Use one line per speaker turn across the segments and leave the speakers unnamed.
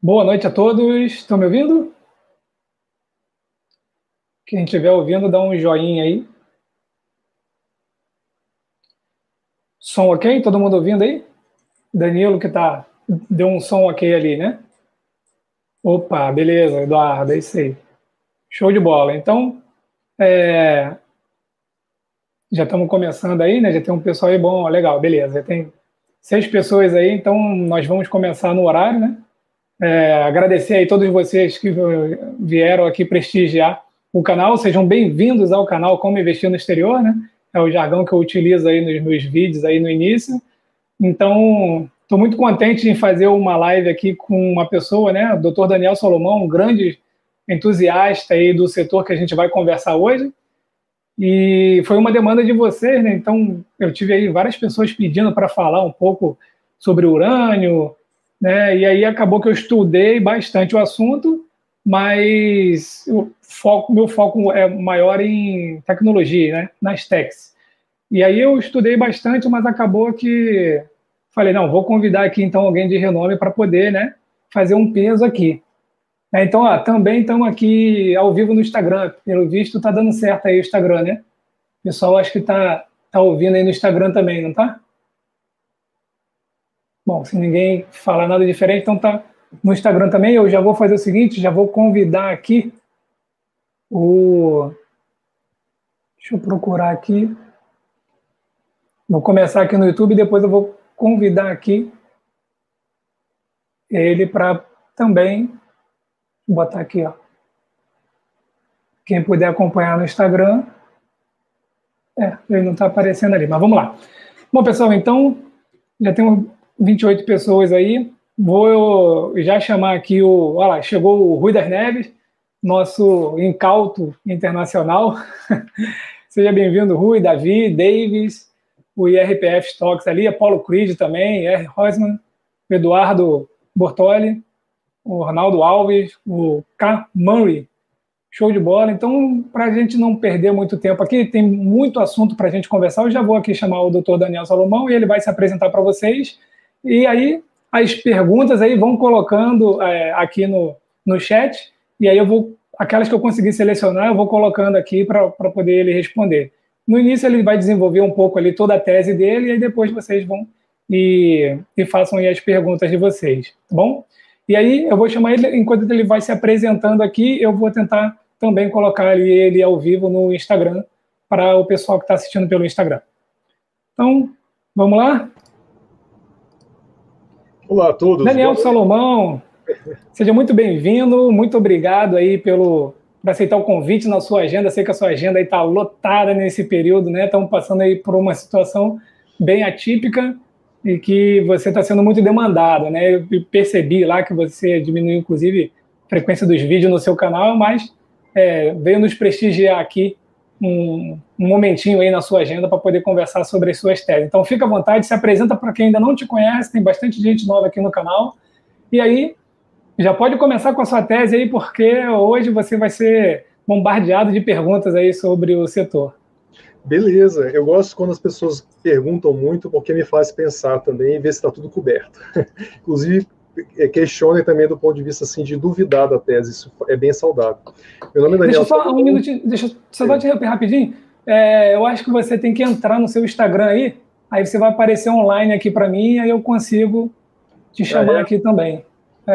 Boa noite a todos. Estão me ouvindo? Quem estiver ouvindo, dá um joinha aí. Som ok? Todo mundo ouvindo aí? Danilo que deu um som ok ali, né? Opa, beleza, Eduardo, é isso aí. Show de bola. Então, já estamos começando aí, né? Já tem um pessoal aí bom, legal, beleza. Já tem 6 pessoas aí, então nós vamos começar no horário, né? Agradecer aí todos vocês que vieram aqui prestigiar o canal. Sejam bem-vindos ao canal Como Investir no Exterior, né? É o jargão que eu utilizo aí nos meus vídeos aí no início. Então, estou muito contente em fazer uma live aqui com uma pessoa, né? O Dr. Daniel Salomão, um grande entusiasta aí do setor que a gente vai conversar hoje. E foi uma demanda de vocês, né? Então, eu tive aí várias pessoas pedindo para falar um pouco sobre urânio, né? E aí acabou que eu estudei bastante o assunto, mas meu foco é maior em tecnologia, né? Nas techs. E aí eu estudei bastante, mas acabou que falei, não, vou convidar aqui então alguém de renome para poder, né, fazer um peso aqui. Então, também estamos aqui ao vivo no Instagram. Pelo visto, está dando certo aí o Instagram, né? O pessoal acho que tá ouvindo aí no Instagram também, não tá? Bom, se ninguém falar nada diferente, então tá no Instagram também. Eu já vou fazer o seguinte, já vou convidar aqui o... Deixa eu procurar aqui. Vou começar aqui no YouTube e depois eu vou convidar aqui ele para também botar aqui, ó. Quem puder acompanhar no Instagram. Ele não está aparecendo ali, mas vamos lá. Bom, pessoal, então, já temos 28 pessoas aí. Vou já chamar aqui olha lá, chegou o Rui das Neves, nosso incauto internacional. Seja bem-vindo, Rui, Davi, Davis, o IRPF Stocks ali, Apollo Creed também, R. Rosman, Eduardo Bortoli, o Ronaldo Alves, o K. Murray. Show de bola. Então, para a gente não perder muito tempo aqui, tem muito assunto para a gente conversar. Eu já vou aqui chamar o Dr. Daniel Salomão e ele vai se apresentar para vocês. E aí, as perguntas aí vão colocando aqui no chat. E aí aquelas que eu conseguir selecionar, eu vou colocando aqui para poder ele responder. No início, ele vai desenvolver um pouco ali toda a tese dele e aí depois vocês vão e façam aí as perguntas de vocês, tá bom? E aí, eu vou chamar ele, enquanto ele vai se apresentando aqui, eu vou tentar também colocar ele ao vivo no Instagram para o pessoal que está assistindo pelo Instagram. Então, vamos lá?
Olá a todos.
Daniel Salomão, seja muito bem-vindo, muito obrigado aí por aceitar o convite na sua agenda. Sei que a sua agenda está lotada nesse período, né? Estamos passando aí por uma situação bem atípica e que você está sendo muito demandado, né? Eu percebi lá que você diminuiu, inclusive, a frequência dos vídeos no seu canal, mas veio nos prestigiar aqui um momentinho aí na sua agenda para poder conversar sobre as suas teses. Então, fica à vontade, se apresenta para quem ainda não te conhece, tem bastante gente nova aqui no canal. E aí, já pode começar com a sua tese aí, porque hoje você vai ser bombardeado de perguntas aí sobre o setor.
Beleza, eu gosto quando as pessoas perguntam muito, porque me faz pensar também e ver se está tudo coberto. Inclusive, questionem também do ponto de vista assim, de duvidar da tese, isso é bem saudável. Meu nome é Daniel.
Deixa eu só um minutinho, deixa eu só te interromper rapidinho. Eu acho que você tem que entrar no seu Instagram aí você vai aparecer online aqui para mim, aí eu consigo te chamar aqui também.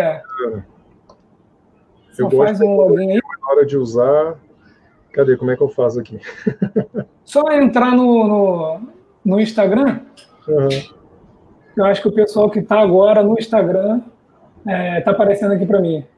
Só faz um login aí. Na hora de usar. Cadê? Como é que eu faço aqui?
Só entrar no Instagram.
Uhum.
Eu acho que o pessoal que está agora no Instagram está aparecendo aqui para mim.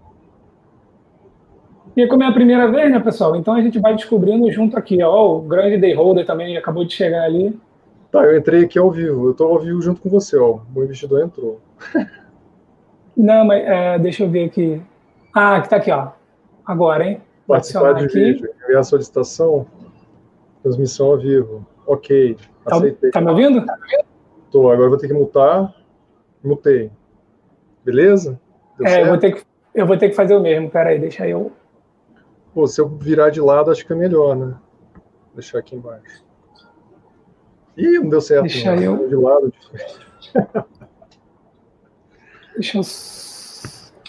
E como é a primeira vez, né, pessoal? Então a gente vai descobrindo junto aqui. Ó, o grande Day Holder também acabou de chegar ali.
Tá, eu entrei aqui ao vivo. Eu estou ao vivo junto com você, ó. O investidor entrou.
Não, mas deixa eu ver aqui. Ah, que tá aqui, ó. Agora, hein? Vou
participar de
aqui.
vídeo, enviar solicitação, transmissão ao vivo. Ok, aceitei.
Tá me ouvindo?
Tô, agora vou ter que mutar. Mutei. Beleza?
Eu vou ter que fazer o mesmo. Pera aí, deixa eu...
Pô, se eu virar de lado, acho que é melhor, né? Vou deixar aqui embaixo. Ih, não deu certo.
Deixa
não.
eu...
De lado, de frente.
Deixa eu...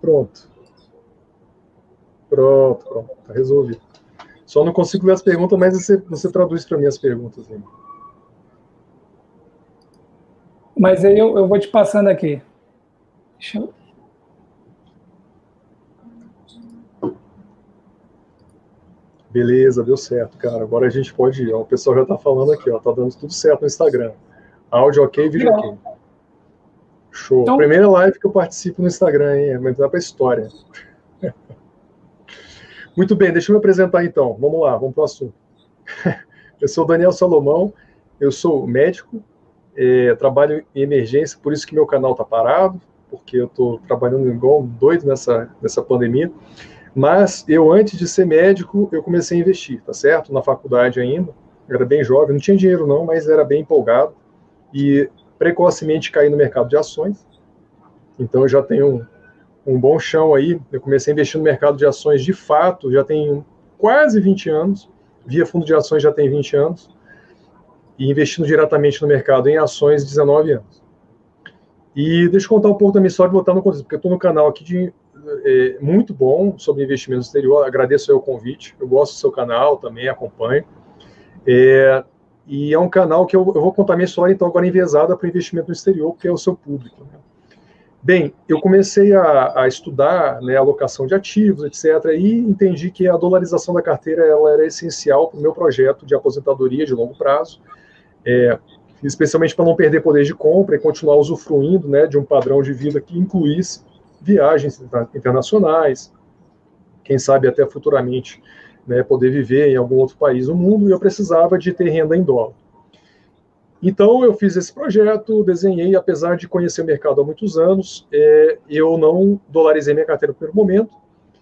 Pronto. Pronto. Tá resolvido. Só não consigo ver as perguntas, mas você traduz para mim as perguntas. Hein?
Mas aí eu vou te passando aqui. Deixa eu...
Beleza, deu certo, cara. Agora a gente pode ir. Ó, o pessoal já está falando aqui, ó, tá dando tudo certo no Instagram. Áudio ok, vídeo ok. Show. Então, primeira live que eu participo no Instagram, hein? Mas dá para história. Muito bem, deixa eu me apresentar então. Vamos lá, vamos para o assunto. Eu sou o Daniel Salomão, eu sou médico, trabalho em emergência, por isso que meu canal está parado, porque eu estou trabalhando igual um doido nessa pandemia. Mas eu, antes de ser médico, eu comecei a investir, tá certo? Na faculdade ainda, eu era bem jovem, não tinha dinheiro não, mas era bem empolgado e precocemente caí no mercado de ações. Então eu já tenho um bom chão aí. Eu comecei a investir no mercado de ações de fato, já tem quase 20 anos, via fundo de ações já tem 20 anos, e investindo diretamente no mercado em ações 19 anos. E deixa eu contar um pouco da minha história e botar no contexto, porque eu estou no canal aqui muito bom sobre investimento no exterior, agradeço aí o convite, eu gosto do seu canal também, acompanho. E é um canal que eu vou contar minha história, então, agora enviesada para investimento no exterior, porque é o seu público. Né? Bem, eu comecei a estudar, né, alocação de ativos, etc., e entendi que a dolarização da carteira ela era essencial para o meu projeto de aposentadoria de longo prazo, especialmente para não perder poder de compra e continuar usufruindo, né, de um padrão de vida que incluísse viagens internacionais, quem sabe até futuramente, né, poder viver em algum outro país do mundo, e eu precisava de ter renda em dólar. Então, eu fiz esse projeto, desenhei, apesar de conhecer o mercado há muitos anos, eu não dolarizei minha carteira no primeiro momento.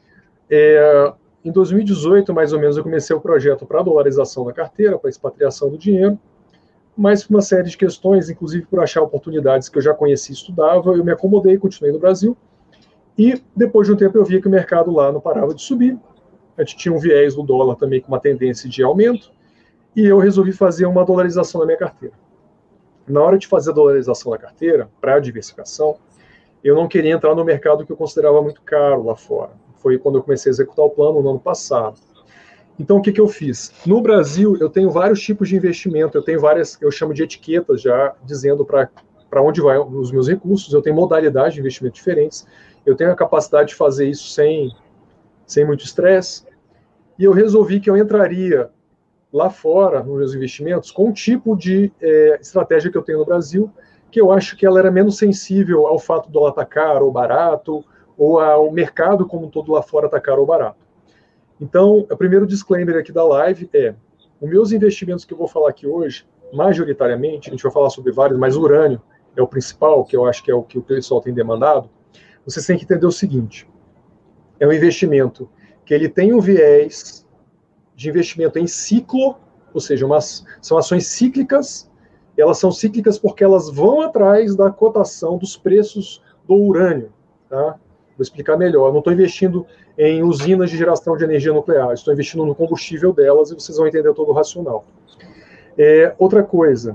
Em 2018, mais ou menos, eu comecei o projeto para a dolarização da carteira, para a expatriação do dinheiro, mas por uma série de questões, inclusive por achar oportunidades que eu já conhecia e estudava, eu me acomodei, continuei no Brasil, e depois de um tempo eu vi que o mercado lá não parava de subir, a gente tinha um viés do dólar também com uma tendência de aumento, e eu resolvi fazer uma dolarização da minha carteira. Na hora de fazer a dolarização da carteira, para a diversificação, eu não queria entrar no mercado que eu considerava muito caro lá fora. Foi quando eu comecei a executar o plano no ano passado. Então, o que eu fiz? No Brasil, eu tenho vários tipos de investimento, eu tenho várias, eu chamo de etiquetas já, dizendo para onde vai os meus recursos, eu tenho modalidades de investimento diferentes, eu tenho a capacidade de fazer isso sem muito estresse, e eu resolvi que eu entraria lá fora, nos meus investimentos, com um tipo de estratégia que eu tenho no Brasil, que eu acho que ela era menos sensível ao fato do dólar estar caro ou barato, ou ao mercado como um todo lá fora estar caro ou barato. Então, o primeiro disclaimer aqui da live os meus investimentos que eu vou falar aqui hoje, majoritariamente, a gente vai falar sobre vários, mas o urânio é o principal, que eu acho que é o que o pessoal tem demandado. Vocês têm que entender o seguinte, é um investimento que ele tem um viés de investimento em ciclo, ou seja, são ações cíclicas, elas são cíclicas porque elas vão atrás da cotação dos preços do urânio. Tá? Vou explicar melhor. Eu não estou investindo em usinas de geração de energia nuclear, estou investindo no combustível delas e vocês vão entender todo o racional. Outra coisa,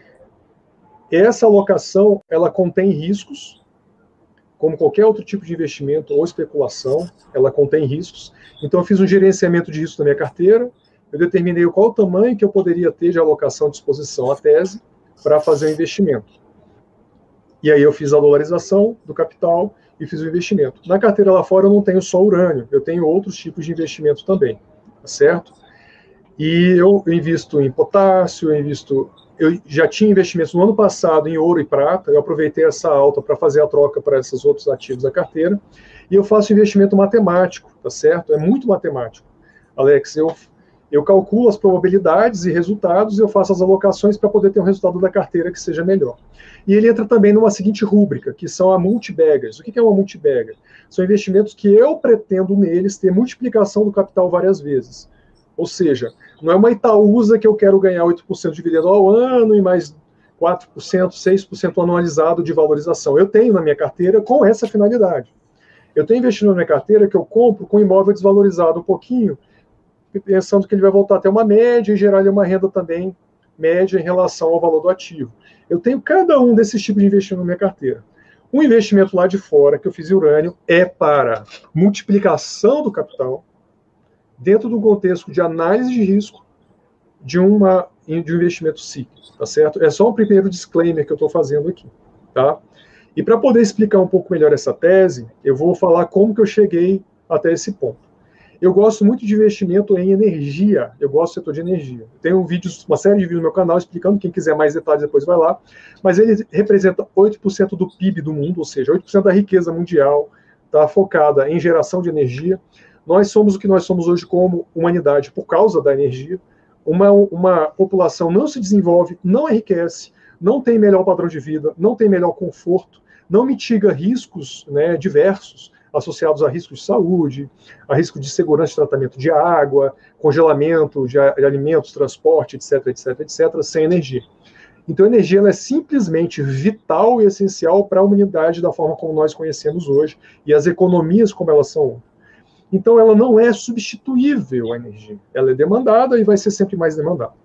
essa alocação ela contém riscos, como qualquer outro tipo de investimento ou especulação, ela contém riscos. Então, eu fiz um gerenciamento de risco na minha carteira, eu determinei qual o tamanho que eu poderia ter de alocação de exposição à tese para fazer o investimento. E aí eu fiz a dolarização do capital e fiz o investimento. Na carteira lá fora eu não tenho só urânio, eu tenho outros tipos de investimento também, tá certo? E eu invisto em potássio, eu já tinha investimentos no ano passado em ouro e prata, eu aproveitei essa alta para fazer a troca para esses outros ativos da carteira, e eu faço investimento matemático, tá certo? É muito matemático. Alex, eu calculo as probabilidades e resultados e eu faço as alocações para poder ter um resultado da carteira que seja melhor. E ele entra também numa seguinte rúbrica, que são a multibaggers. O que é uma multibagger? São investimentos que eu pretendo neles ter multiplicação do capital várias vezes. Ou seja, não é uma Itaúsa que eu quero ganhar 8% de dividendo ao ano e mais 4%, 6% anualizado de valorização. Eu tenho na minha carteira com essa finalidade. Eu tenho investido na minha carteira que eu compro com imóvel desvalorizado um pouquinho, pensando que ele vai voltar até uma média e gerar ali uma renda também média em relação ao valor do ativo. Eu tenho cada um desses tipos de investimento na minha carteira. O investimento lá de fora, que eu fiz em urânio, é para multiplicação do capital dentro do contexto de análise de risco de um investimento cíclico, tá certo? É só um primeiro disclaimer que eu estou fazendo aqui, tá? E para poder explicar um pouco melhor essa tese, eu vou falar como que eu cheguei até esse ponto. Eu gosto muito de investimento em energia, eu gosto do setor de energia. Tenho uma série de vídeos no meu canal explicando, quem quiser mais detalhes depois vai lá, mas ele representa 8% do PIB do mundo, ou seja, 8% da riqueza mundial está focada em geração de energia. Nós somos o que nós somos hoje como humanidade por causa da energia. Uma população não se desenvolve, não enriquece, não tem melhor padrão de vida, não tem melhor conforto, não mitiga riscos, né, diversos, associados a riscos de saúde, a risco de segurança de tratamento de água, congelamento de alimentos, transporte, etc., etc., etc., sem energia. Então, a energia ela é simplesmente vital e essencial para a humanidade da forma como nós conhecemos hoje e as economias como elas são. Então, ela não é substituível, a energia. Ela é demandada e vai ser sempre mais demandada.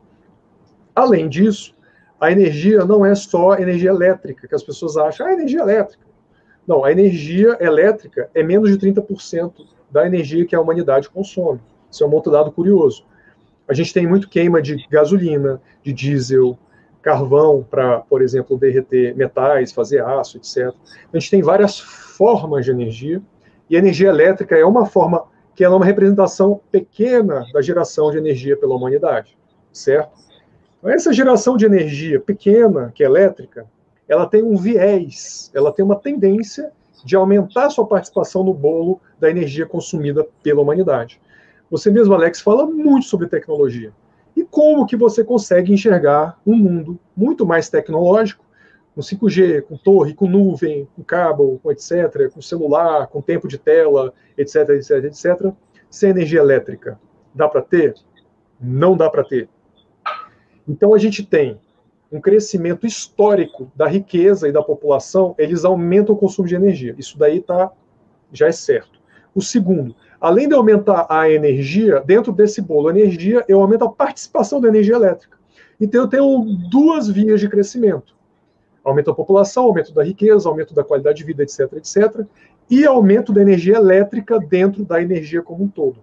Além disso, a energia não é só energia elétrica, que as pessoas acham, energia elétrica. Não, a energia elétrica é menos de 30% da energia que a humanidade consome. Isso é um outro dado curioso. A gente tem muito queima de gasolina, de diesel, carvão para, por exemplo, derreter metais, fazer aço, etc. A gente tem várias formas de energia, e a energia elétrica é uma forma que ela é uma representação pequena da geração de energia pela humanidade, certo? Então, essa geração de energia pequena, que é elétrica, ela tem um viés, ela tem uma tendência de aumentar sua participação no bolo da energia consumida pela humanidade. Você mesmo, Alex, fala muito sobre tecnologia. E como que você consegue enxergar um mundo muito mais tecnológico, com 5G, com torre, com nuvem, com cabo, com etc., com celular, com tempo de tela, etc., etc., etc., sem energia elétrica? Dá para ter? Não dá para ter. Então a gente tem um crescimento histórico da riqueza e da população, eles aumentam o consumo de energia. Isso daí já é certo. O segundo, além de aumentar a energia, dentro desse bolo energia, eu aumento a participação da energia elétrica. Então eu tenho duas vias de crescimento. Aumento da população, aumento da riqueza, aumento da qualidade de vida, etc., etc., e aumento da energia elétrica dentro da energia como um todo.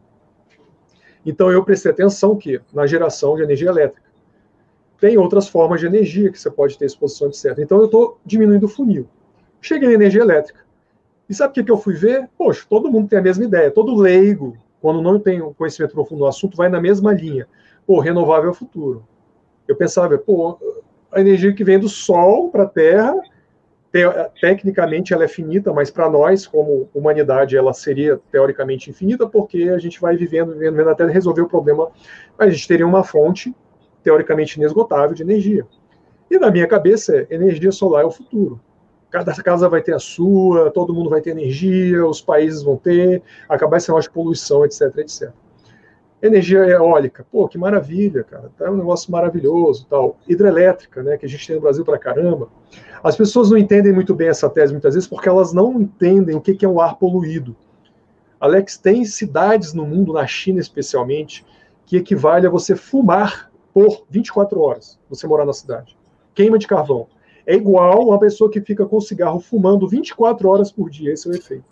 Então eu prestei atenção que na geração de energia elétrica, tem outras formas de energia que você pode ter exposição, etc. Então eu estou diminuindo o funil. Cheguei na energia elétrica. E sabe o que eu fui ver? Poxa, todo mundo tem a mesma ideia. Todo leigo, quando não tem um conhecimento profundo no assunto, vai na mesma linha. Pô, renovável é o futuro. Eu pensava, pô, a energia que vem do Sol para a Terra, tecnicamente ela é finita, mas para nós, como humanidade, ela seria teoricamente infinita, porque a gente vai vivendo até resolver o problema. Mas a gente teria uma fonte teoricamente inesgotável de energia. E na minha cabeça, energia solar é o futuro. Cada casa vai ter a sua, todo mundo vai ter energia, os países vão ter, acabar esse negócio de poluição, etc, etc. Energia eólica, pô, que maravilha, cara, tá um negócio maravilhoso, tal. Hidrelétrica, né, que a gente tem no Brasil pra caramba. As pessoas não entendem muito bem essa tese muitas vezes porque elas não entendem o que é um ar poluído. Alex, tem cidades no mundo, na China especialmente, que equivale a você fumar por 24 horas, você morar na cidade. Queima de carvão. É igual uma pessoa que fica com cigarro fumando 24 horas por dia, esse é o efeito.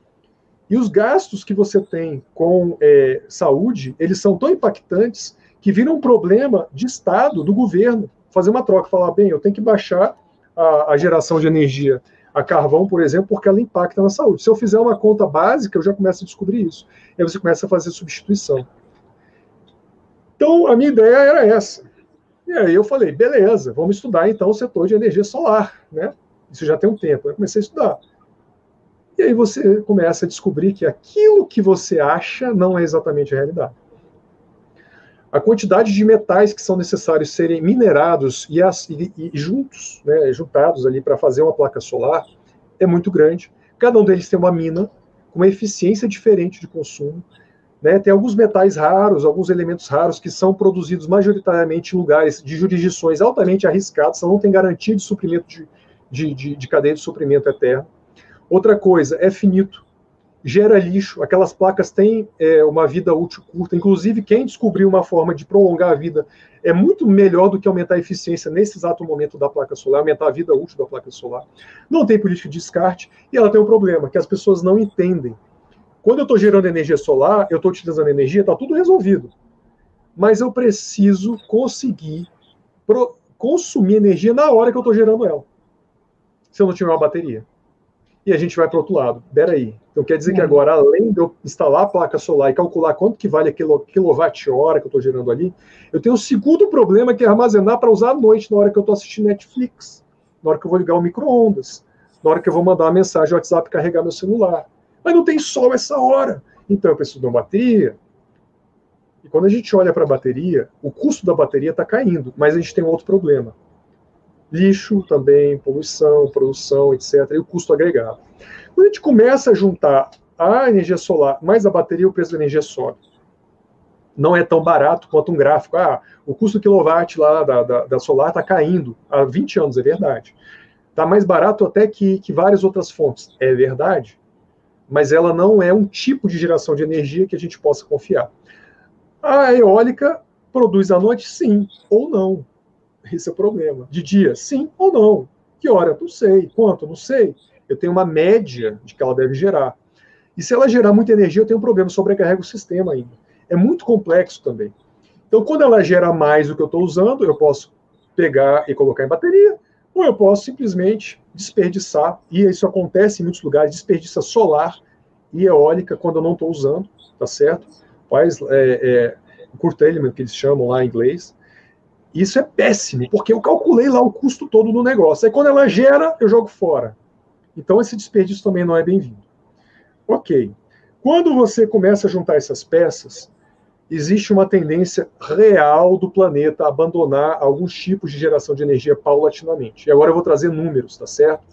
E os gastos que você tem com saúde, eles são tão impactantes que viram um problema de Estado, do governo, fazer uma troca, falar, bem, eu tenho que baixar a geração de energia a carvão, por exemplo, porque ela impacta na saúde. Se eu fizer uma conta básica, eu já começo a descobrir isso. Aí você começa a fazer substituição. Então, a minha ideia era essa. E aí eu falei, beleza, vamos estudar então o setor de energia solar, né? Isso já tem um tempo. Eu comecei a estudar. E aí você começa a descobrir que aquilo que você acha não é exatamente a realidade. A quantidade de metais que são necessários serem minerados e juntos, né, juntados ali para fazer uma placa solar é muito grande. Cada um deles tem uma mina com uma eficiência diferente de consumo. Né, tem alguns metais raros, alguns elementos raros que são produzidos majoritariamente em lugares de jurisdições altamente arriscadas, então não tem garantia de suprimento de cadeia de suprimento eterno. Outra coisa, é finito. gera lixo, aquelas placas têm uma vida útil curta, inclusive quem descobriu uma forma de prolongar a vida é muito melhor do que aumentar a eficiência nesse exato momento da placa solar, aumentar a vida útil da placa solar. Não tem política de descarte, e ela tem um problema, que as pessoas não entendem. Quando eu estou gerando energia solar, eu estou utilizando energia, está tudo resolvido. Mas eu preciso conseguir consumir energia na hora que eu estou gerando ela, se eu não tiver uma bateria. E a gente vai para o outro lado. Peraí. Então quer dizer que agora, além de eu instalar a placa solar e calcular quanto que vale a quilowatt-hora que eu estou gerando ali, eu tenho um segundo problema, que é armazenar para usar à noite, na hora que eu estou assistindo Netflix, na hora que eu vou ligar o micro-ondas, na hora que eu vou mandar uma mensagem no WhatsApp e carregar meu celular. Mas não tem sol essa hora. Então eu preciso de uma bateria. E quando a gente olha para a bateria, o custo da bateria está caindo, mas a gente tem um outro problema. Lixo também, poluição, produção, etc., e o custo agregado. Quando a gente começa a juntar a energia solar mais a bateria, o preço da energia sobe. Não é tão barato quanto um gráfico. O custo do quilowatt lá da solar está caindo há 20 anos, é verdade. Está mais barato até que várias outras fontes, é verdade. Mas ela não é um tipo de geração de energia que a gente possa confiar. A eólica produz à noite, sim, ou não. Esse é o problema. De dia, sim ou não. Que hora? Não sei. Quanto? Não sei. Eu tenho uma média de que ela deve gerar. E se ela gerar muita energia, eu tenho um problema, sobrecarrega o sistema ainda. É muito complexo também. Então, quando ela gera mais do que eu estou usando, eu posso pegar e colocar em bateria, ou eu posso simplesmente desperdiçar, e isso acontece em muitos lugares, desperdiça solar e eólica quando eu não estou usando, tá certo? Faz curtailment, que eles chamam lá em inglês. Isso é péssimo, porque eu calculei lá o custo todo do negócio. Aí quando ela gera, eu jogo fora. Então esse desperdício também não é bem-vindo. Ok. Quando você começa a juntar essas peças, existe uma tendência real do planeta a abandonar alguns tipos de geração de energia paulatinamente. E agora eu vou trazer números, tá certo?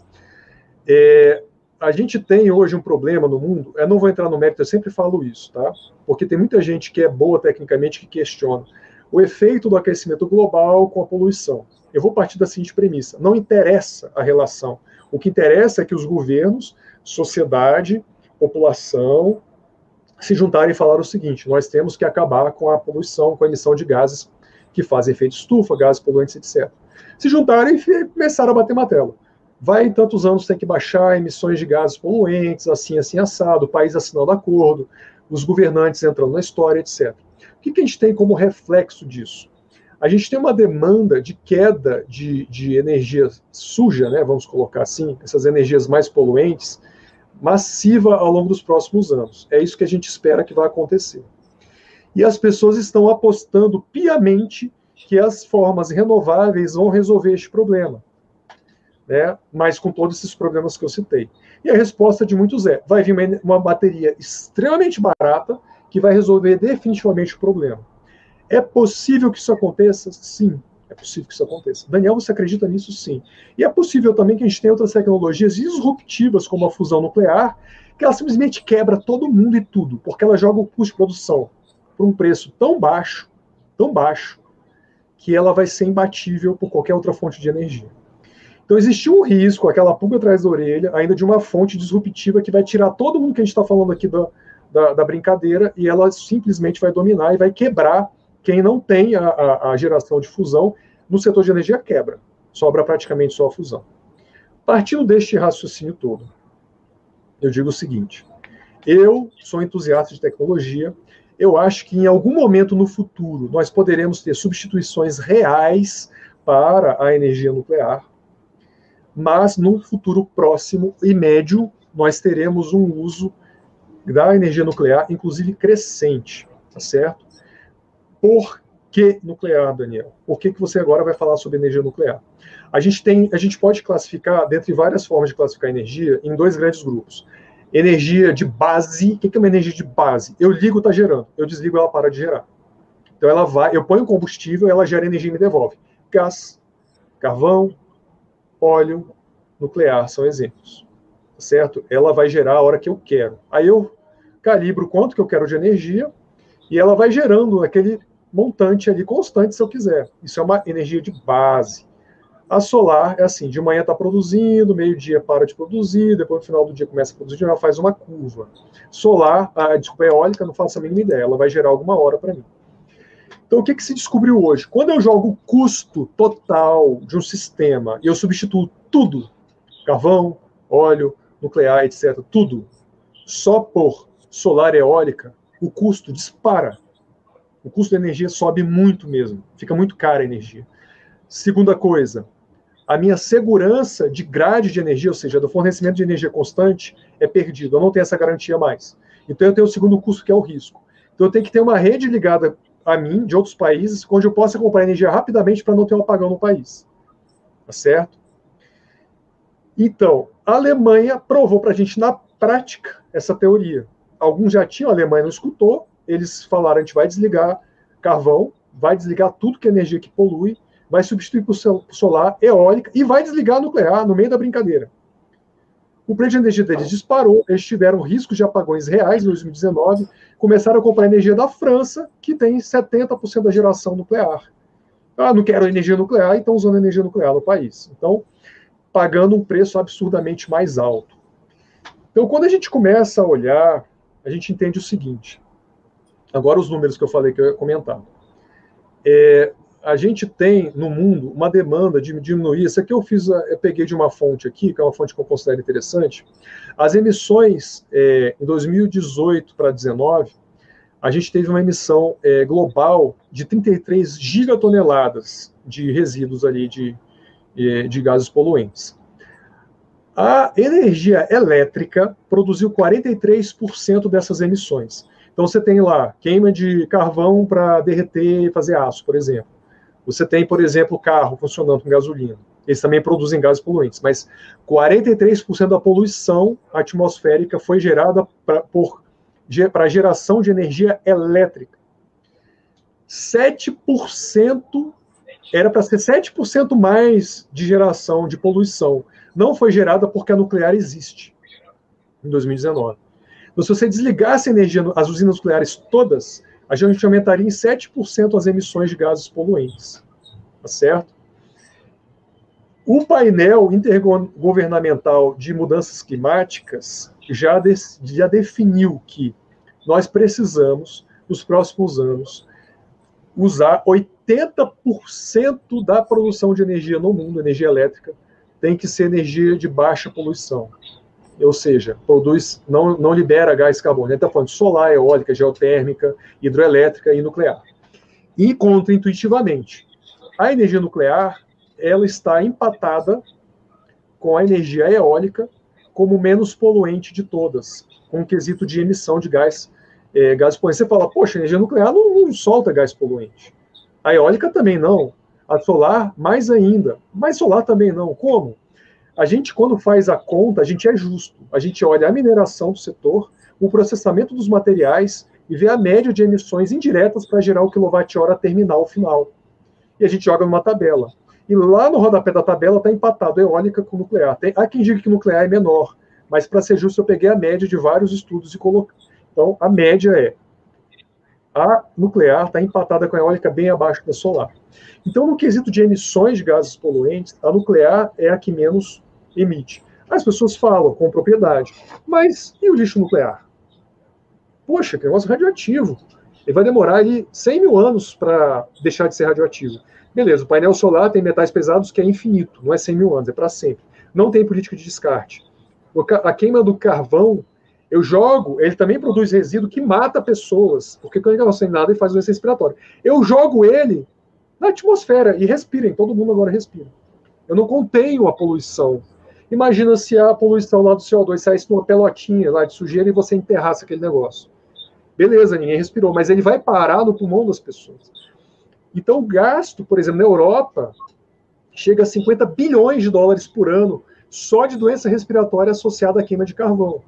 A gente tem hoje um problema no mundo, eu não vou entrar no mérito, eu sempre falo isso, tá? Porque tem muita gente que é boa tecnicamente que questiona o efeito do aquecimento global com a poluição. Eu vou partir da seguinte premissa: não interessa a relação. O que interessa é que os governos, sociedade, população, se juntarem e falar o seguinte: nós temos que acabar com a poluição, com a emissão de gases que fazem efeito estufa, gases poluentes, etc. Se juntarem e começaram a bater martelo. Vai em tantos anos, tem que baixar emissões de gases poluentes, assim, assado, o país assinando acordo, os governantes entrando na história, etc. O que a gente tem como reflexo disso? A gente tem uma demanda de queda de energia suja, né, vamos colocar assim, essas energias mais poluentes, massiva ao longo dos próximos anos. É isso que a gente espera que vai acontecer. E as pessoas estão apostando piamente que as formas renováveis vão resolver este problema, né, mas com todos esses problemas que eu citei. E a resposta de muitos vai vir uma bateria extremamente barata, que vai resolver definitivamente o problema. É possível que isso aconteça? Sim, é possível que isso aconteça. Daniel, você acredita nisso? Sim. E é possível também que a gente tenha outras tecnologias disruptivas, como a fusão nuclear, que ela simplesmente quebra todo mundo e tudo, porque ela joga o custo de produção por um preço tão baixo, que ela vai ser imbatível por qualquer outra fonte de energia. Então existe um risco, aquela pulga atrás da orelha, ainda de uma fonte disruptiva que vai tirar todo mundo que a gente está falando aqui da brincadeira, e ela simplesmente vai dominar e vai quebrar quem não tem a geração de fusão. No setor de energia quebra, sobra praticamente só a fusão. Partindo deste raciocínio todo, eu digo o seguinte: eu sou entusiasta de tecnologia, eu acho que em algum momento no futuro nós poderemos ter substituições reais para a energia nuclear, mas no futuro próximo e médio nós teremos um uso da energia nuclear, inclusive crescente, tá certo? Por que nuclear, Daniel? Por que você agora vai falar sobre energia nuclear? A gente pode classificar, dentre várias formas de classificar energia, em dois grandes grupos. Energia de base. O que é uma energia de base? Eu ligo, está gerando. Eu desligo, ela para de gerar. Então eu ponho combustível, ela gera energia e me devolve. Gás, carvão, óleo, nuclear são exemplos. Certo? Ela vai gerar a hora que eu quero. Aí eu calibro quanto que eu quero de energia e ela vai gerando aquele montante ali constante se eu quiser. Isso é uma energia de base. A solar é assim, de manhã está produzindo, meio-dia para de produzir, depois no final do dia começa a produzir, ela faz uma curva. Solar, desculpa, eólica, não faço a mínima ideia, ela vai gerar alguma hora para mim. Então, o que se descobriu hoje? Quando eu jogo o custo total de um sistema e eu substituo tudo, carvão, óleo, nuclear, etc., tudo, só por solar e eólica, o custo dispara. O custo da energia sobe muito mesmo, fica muito cara a energia. Segunda coisa, a minha segurança de grade de energia, ou seja, do fornecimento de energia constante, é perdido. Eu não tenho essa garantia mais. Então, eu tenho o segundo custo, que é o risco. Então, eu tenho que ter uma rede ligada a mim, de outros países, onde eu possa comprar energia rapidamente para não ter um apagão no país. Tá certo? Então, a Alemanha provou para a gente, na prática, essa teoria. Alguns já tinham, a Alemanha não escutou, eles falaram, a gente vai desligar carvão, vai desligar tudo que é energia que polui, vai substituir por solar, eólica, e vai desligar nuclear no meio da brincadeira. O preço de energia deles disparou, eles tiveram riscos de apagões reais em 2019, começaram a comprar energia da França, que tem 70% da geração nuclear. Ah, não quero energia nuclear, então usando energia nuclear no país. Então, pagando um preço absurdamente mais alto. Então, quando a gente começa a olhar, a gente entende o seguinte. Agora os números que eu falei que eu ia comentar. A gente tem no mundo uma demanda de diminuir. Isso aqui eu peguei de uma fonte aqui, que é uma fonte que eu considero interessante. As emissões em 2018 para 2019, a gente teve uma emissão global de 33 gigatoneladas de resíduos ali de gases poluentes. A energia elétrica produziu 43% dessas emissões. Então você tem lá queima de carvão para derreter e fazer aço, por exemplo. Você tem, por exemplo, carro funcionando com gasolina. Eles também produzem gases poluentes, mas 43% da poluição atmosférica foi gerada para geração de energia elétrica. 7% era para ser 7% mais de geração de poluição. Não foi gerada porque a nuclear existe, em 2019. Então, se você desligasse a energia, as usinas nucleares todas, a gente aumentaria em 7% as emissões de gases poluentes. Tá certo? O painel intergovernamental de mudanças climáticas já definiu que nós precisamos, nos próximos anos, usar 80% da produção de energia no mundo, energia elétrica, tem que ser energia de baixa poluição. Ou seja, não libera gás carbono. Ele está falando de solar, eólica, geotérmica, hidroelétrica e nuclear. E contraintuitivamente, a energia nuclear ela está empatada com a energia eólica como menos poluente de todas, com o quesito de emissão de gás poluente. Você fala, poxa, a energia nuclear não solta gás poluente. A eólica também não. A solar, mais ainda. Mas solar também não. Como? A gente, quando faz a conta, a gente é justo. A gente olha a mineração do setor, o processamento dos materiais e vê a média de emissões indiretas para gerar o quilowatt-hora terminal final. E a gente joga numa tabela. E lá no rodapé da tabela está empatado eólica com nuclear. Há quem diga que nuclear é menor, mas para ser justo eu peguei a média de vários estudos e coloquei. Então, a média a nuclear está empatada com a eólica bem abaixo da solar. Então, no quesito de emissões de gases poluentes, a nuclear é a que menos emite. As pessoas falam com propriedade, mas e o lixo nuclear? Poxa, que negócio radioativo. Ele vai demorar ali 100 mil anos para deixar de ser radioativo. Beleza, o painel solar tem metais pesados que é infinito, não é 100 mil anos, é para sempre. Não tem política de descarte. A queima do carvão, eu jogo, ele também produz resíduo que mata pessoas, porque quando ele não tem nada, ele faz doença respiratória. Eu jogo ele na atmosfera e respirem, todo mundo agora respira. Eu não contenho a poluição. Imagina se a poluição lá do CO2 saísse numa pelotinha lá de sujeira e você enterrasse aquele negócio. Beleza, ninguém respirou, mas ele vai parar no pulmão das pessoas. Então, o gasto, por exemplo, na Europa, chega a 50 bilhões de dólares por ano só de doença respiratória associada à queima de carvão.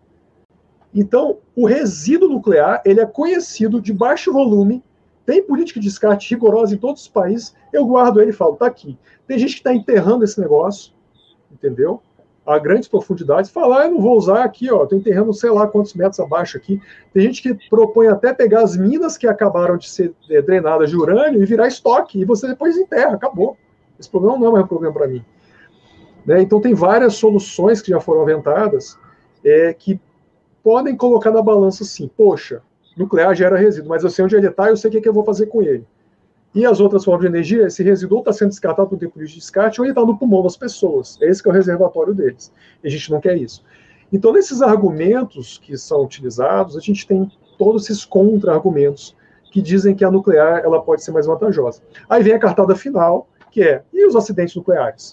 Então, o resíduo nuclear, ele é conhecido de baixo volume, tem política de descarte rigorosa em todos os países, eu guardo ele e falo, tá aqui. Tem gente que está enterrando esse negócio, entendeu? A grandes profundidades, falar, eu não vou usar aqui, ó, estou enterrando sei lá quantos metros abaixo aqui. Tem gente que propõe até pegar as minas que acabaram de ser drenadas de urânio e virar estoque, e você depois enterra, acabou. Esse problema não é mais um problema para mim. Né? Então, tem várias soluções que já foram aventadas que podem colocar na balança assim, poxa, nuclear gera resíduo, mas eu sei onde ele está e eu sei o que eu vou fazer com ele. E as outras formas de energia, esse resíduo está sendo descartado por tempo de descarte ou ele está no pulmão das pessoas. Esse que é o reservatório deles. E a gente não quer isso. Então, nesses argumentos que são utilizados, a gente tem todos esses contra-argumentos que dizem que a nuclear ela pode ser mais vantajosa. Aí vem a cartada final, que e os acidentes nucleares?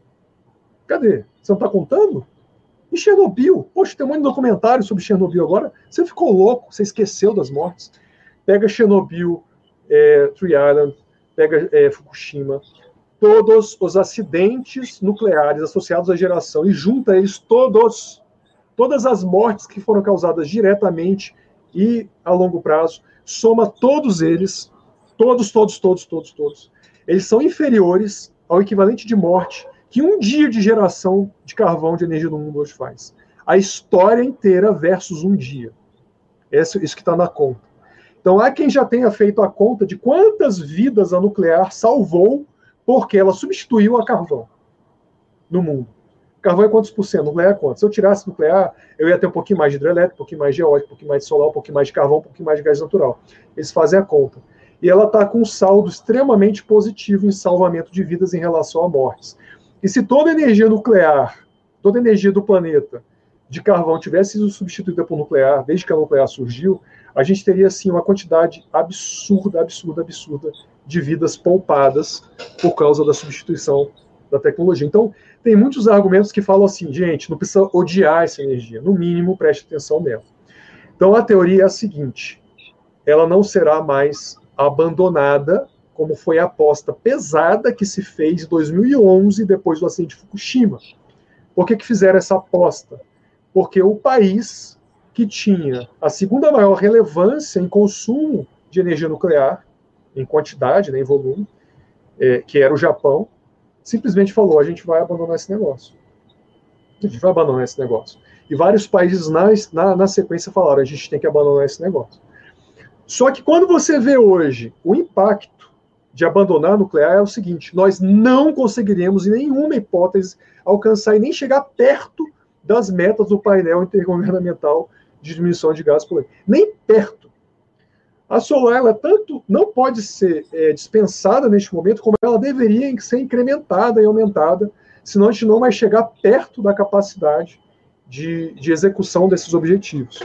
Cadê? Você não está contando? E Chernobyl? Poxa, tem um monte de documentário sobre Chernobyl agora. Você ficou louco, você esqueceu das mortes. Pega Chernobyl, Three Island, pega Fukushima, todos os acidentes nucleares associados à geração e junta eles todas as mortes que foram causadas diretamente e a longo prazo, soma todos eles, todos, eles são inferiores ao equivalente de morte que um dia de geração de carvão de energia no mundo hoje faz. A história inteira versus um dia. Isso que está na conta. Então, há quem já tenha feito a conta de quantas vidas a nuclear salvou porque ela substituiu a carvão no mundo. Carvão é quantos por cento? Nuclear é quanto? Se eu tirasse nuclear, eu ia ter um pouquinho mais de hidrelétrico, um pouquinho mais de eólico, um pouquinho mais de solar, um pouquinho mais de carvão, um pouquinho mais de gás natural. Eles fazem a conta. E ela está com um saldo extremamente positivo em salvamento de vidas em relação a mortes. E se toda a energia nuclear, toda a energia do planeta de carvão tivesse sido substituída por nuclear, desde que a nuclear surgiu, a gente teria, assim, uma quantidade absurda de vidas poupadas por causa da substituição da tecnologia. Então, tem muitos argumentos que falam assim, gente, não precisa odiar essa energia, no mínimo, preste atenção nela. Então, a teoria é a seguinte, ela não será mais abandonada, como foi a aposta pesada que se fez em 2011, depois do acidente de Fukushima. Por que fizeram essa aposta? Porque o país que tinha a segunda maior relevância em consumo de energia nuclear, em quantidade, né, em volume, que era o Japão, simplesmente falou, a gente vai abandonar esse negócio. A gente vai abandonar esse negócio. E vários países na sequência falaram, a gente tem que abandonar esse negócio. Só que quando você vê hoje o impacto de abandonar a nuclear é o seguinte, nós não conseguiremos, em nenhuma hipótese, alcançar e nem chegar perto das metas do painel intergovernamental de diminuição de gases poluentes. Nem perto. A solar, ela tanto não pode ser dispensada neste momento, como ela deveria ser incrementada e aumentada, senão a gente não vai chegar perto da capacidade de execução desses objetivos.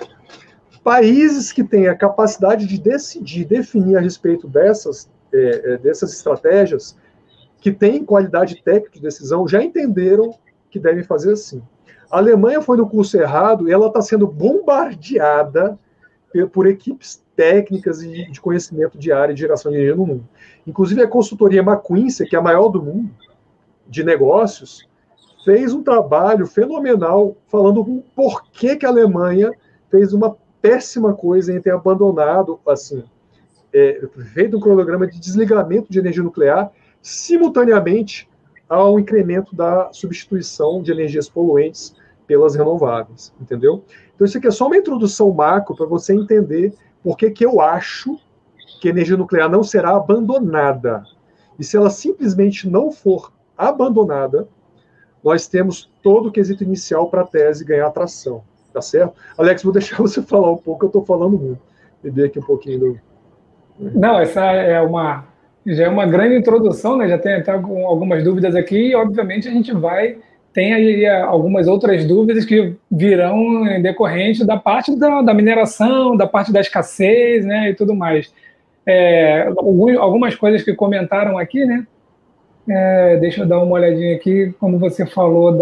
Países que têm a capacidade de decidir, definir a respeito dessas estratégias, que têm qualidade técnica de decisão, já entenderam que devem fazer assim. A Alemanha foi no curso errado e ela está sendo bombardeada por equipes técnicas e de conhecimento de área de geração de energia no mundo. Inclusive, a consultoria McKinsey, que é a maior do mundo, de negócios, fez um trabalho fenomenal falando o porquê que a Alemanha fez uma péssima coisa em ter abandonado, assim, feito um cronograma de desligamento de energia nuclear simultaneamente ao incremento da substituição de energias poluentes pelas renováveis, entendeu? Então isso aqui é só uma introdução macro para você entender por que eu acho que a energia nuclear não será abandonada. E se ela simplesmente não for abandonada, nós temos todo o quesito inicial para a tese ganhar atração, tá certo? Alex, vou deixar você falar um pouco, eu estou falando muito. Beber aqui um pouquinho do...
Não, essa já é uma grande introdução, né? Já tem até algumas dúvidas aqui e, obviamente, a gente tem aí algumas outras dúvidas que virão em decorrente da parte da mineração, da parte da escassez, né, e tudo mais. Algumas coisas que comentaram aqui, né? Deixa eu dar uma olhadinha aqui, quando você falou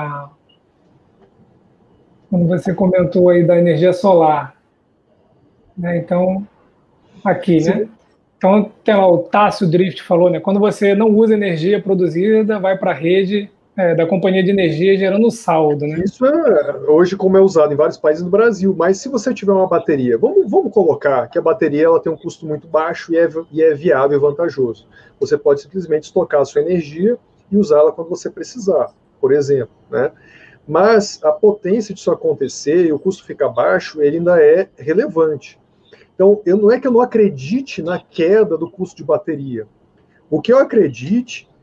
quando você comentou aí da energia solar, né? Então, aqui, sim, né? Então, tem lá o Tássio Drift falou, né? Quando você não usa energia produzida, vai para a rede da companhia de energia gerando saldo, né?
Isso hoje como é usado em vários países no Brasil, mas se você tiver uma bateria, vamos colocar que a bateria ela tem um custo muito baixo e é viável e vantajoso. Você pode simplesmente estocar a sua energia e usá-la quando você precisar, por exemplo, né? Mas a potência disso acontecer e o custo ficar baixo, ele ainda é relevante. Então, não é que eu não acredite na queda do custo de bateria. O que eu acredite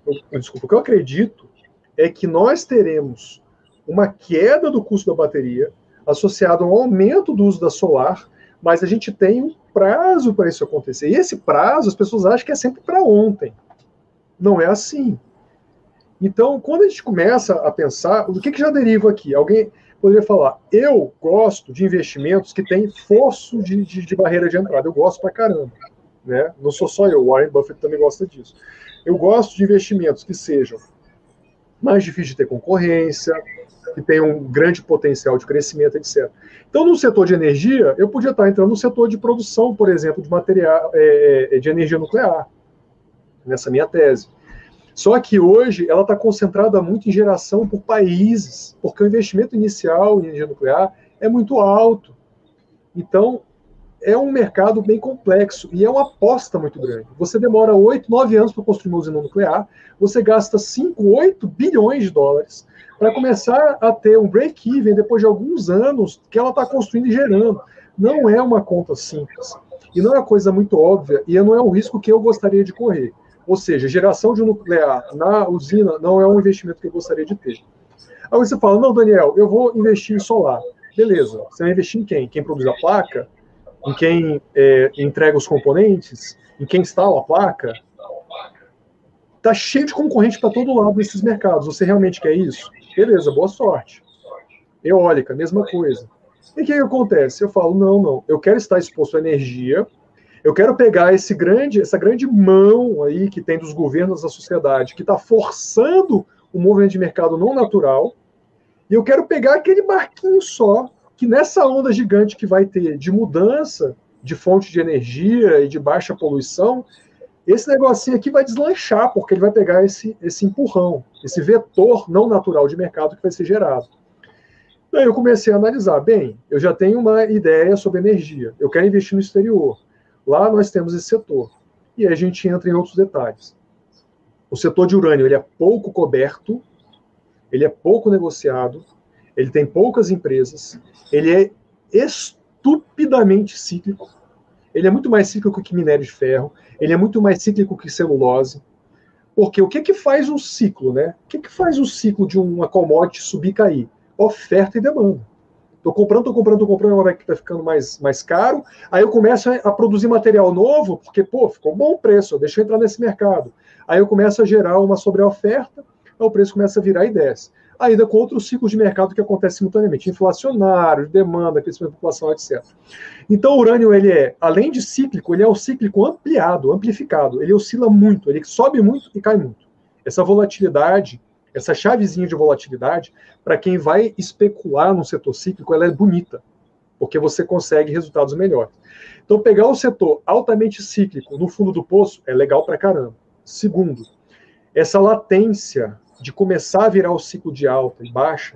desculpa, o que eu acredito é que nós teremos uma queda do custo da bateria associado a um aumento do uso da solar, mas a gente tem um prazo para isso acontecer. E esse prazo, as pessoas acham que é sempre para ontem. Não é assim. Então, quando a gente começa a pensar, do que já deriva aqui? Alguém poderia falar, eu gosto de investimentos que têm fosso de barreira de entrada. Eu gosto pra caramba. Né? Não sou só eu, o Warren Buffett também gosta disso. Eu gosto de investimentos que sejam mais difíceis de ter concorrência, que tenham um grande potencial de crescimento, etc. Então, no setor de energia, eu podia estar entrando no setor de produção, por exemplo, de material de energia nuclear, nessa minha tese. Só que hoje ela está concentrada muito em geração por países, porque o investimento inicial em energia nuclear é muito alto. Então, é um mercado bem complexo e é uma aposta muito grande. Você demora 8, 9 anos para construir uma usina nuclear, você gasta 5, 8 bilhões de dólares para começar a ter um break-even depois de alguns anos que ela está construindo e gerando. Não é uma conta simples. E não é uma coisa muito óbvia e não é um risco que eu gostaria de correr. Ou seja, geração de nuclear na usina não é um investimento que eu gostaria de ter. Aí você fala, não, Daniel, eu vou investir em solar. Beleza, você vai investir em quem? Quem produz a placa? Em quem entrega os componentes? Em quem instala a placa? Está cheio de concorrente para todo lado desses mercados. Você realmente quer isso? Beleza, boa sorte. Eólica, mesma coisa. E o que acontece? Eu falo, não, eu quero estar exposto à energia. Eu quero pegar essa grande mão aí que tem dos governos da sociedade, que está forçando o movimento de mercado não natural, e eu quero pegar aquele barquinho só, que nessa onda gigante que vai ter de mudança de fonte de energia e de baixa poluição, esse negocinho aqui vai deslanchar, porque ele vai pegar esse empurrão, esse vetor não natural de mercado que vai ser gerado. Daí eu comecei a analisar, bem, eu já tenho uma ideia sobre energia, eu quero investir no exterior. Lá nós temos esse setor. E aí a gente entra em outros detalhes. O setor de urânio ele é pouco coberto, ele é pouco negociado, ele tem poucas empresas, ele é estupidamente cíclico, ele é muito mais cíclico que minério de ferro, ele é muito mais cíclico que celulose. Porque o que faz um ciclo, né? O que faz um ciclo de uma commodity subir e cair? Oferta e demanda. Tô comprando, uma hora que tá ficando mais caro, aí eu começo a produzir material novo, porque, ficou bom o preço, deixa eu entrar nesse mercado. Aí eu começo a gerar uma sobreoferta, aí o preço começa a virar e desce. Ainda com outros ciclos de mercado que acontecem simultaneamente, inflacionário, demanda, crescimento da população, etc. Então o urânio, ele além de cíclico, ele é um cíclico amplificado, ele oscila muito, ele sobe muito e cai muito. Essa volatilidade, essa chavezinha de volatilidade, para quem vai especular no setor cíclico, ela é bonita, porque você consegue resultados melhores. Então, pegar o setor altamente cíclico no fundo do poço é legal pra caramba. Segundo, essa latência de começar a virar o ciclo de alta e baixa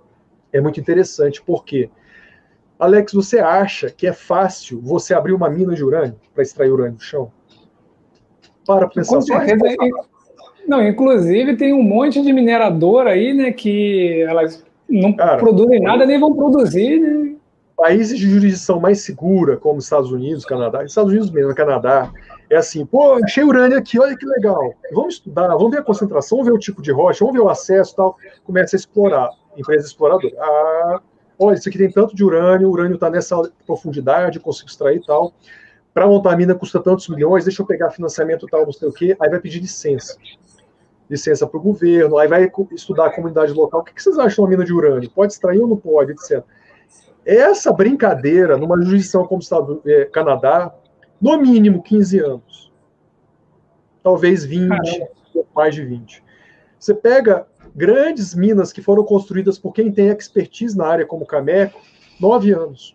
é muito interessante, porque, Alex, você acha que é fácil você abrir uma mina de urânio para extrair urânio do chão? Para pensar
com certeza. Não, inclusive tem um monte de mineradora aí, né, que elas não produzem nada, nem vão produzir, né?
Países de jurisdição mais segura, como Estados Unidos, Canadá, Estados Unidos mesmo, Canadá, é assim, achei urânio aqui, olha que legal, vamos estudar, vamos ver a concentração, vamos ver o tipo de rocha, vamos ver o acesso e tal, começa a explorar, empresa exploradora. Olha, isso aqui tem tanto de urânio, o urânio está nessa profundidade, consigo extrair e tal, para montar a mina custa tantos milhões, deixa eu pegar financiamento tal, não sei o quê, aí vai pedir licença para o governo, aí vai estudar a comunidade local, o que vocês acham de uma mina de urânio? Pode extrair ou não pode, etc. Essa brincadeira, numa jurisdição como Canadá, no mínimo 15 anos. Talvez 20, mais de 20. Você pega grandes minas que foram construídas por quem tem expertise na área, como Cameco, 9 anos.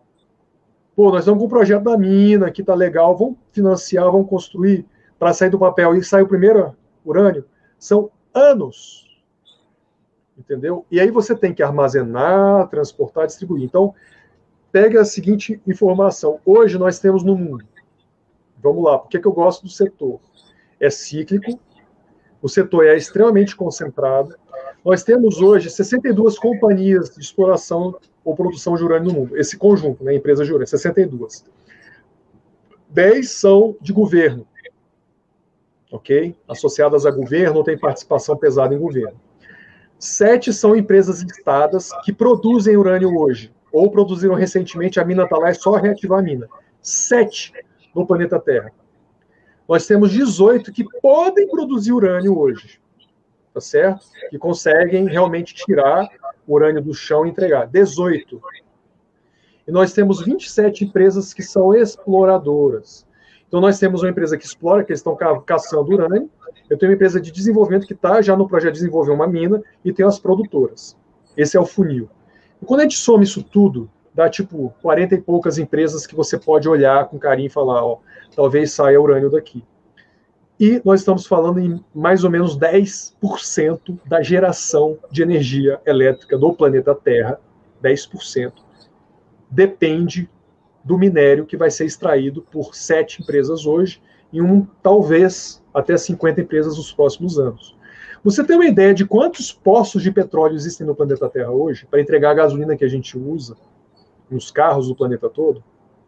Nós estamos com um projeto da mina, que tá legal, vamos financiar, vamos construir, para sair do papel e sair o primeiro urânio. São anos. Entendeu? E aí você tem que armazenar, transportar, distribuir. Então, pega a seguinte informação. Hoje nós temos no mundo, vamos lá, por que eu gosto do setor? É cíclico, o setor é extremamente concentrado. Nós temos hoje 62 companhias de exploração ou produção de urânio no mundo. Esse conjunto, né, empresas de urânio, 62. 10 são de governo. ok? Associadas a governo ou têm participação pesada em governo. 7 são empresas listadas que produzem urânio hoje, ou produziram recentemente, a mina está lá, é só reativar a mina. 7 no planeta Terra. Nós temos 18 que podem produzir urânio hoje, tá certo? Que conseguem realmente tirar o urânio do chão e entregar. 18. E nós temos 27 empresas que são exploradoras. Então, nós temos uma empresa que explora, que eles estão caçando urânio. Eu tenho uma empresa de desenvolvimento que está já no projeto de desenvolver uma mina, e tenho as produtoras. Esse é o funil. E quando a gente soma isso tudo, dá tipo 40 e poucas empresas que você pode olhar com carinho e falar, ó, talvez saia urânio daqui. E nós estamos falando em mais ou menos 10% da geração de energia elétrica do planeta Terra, 10%, depende do minério que vai ser extraído por 7 empresas hoje e talvez até 50 empresas nos próximos anos. Você tem uma ideia de quantos poços de petróleo existem no planeta Terra hoje para entregar a gasolina que a gente usa nos carros do planeta todo?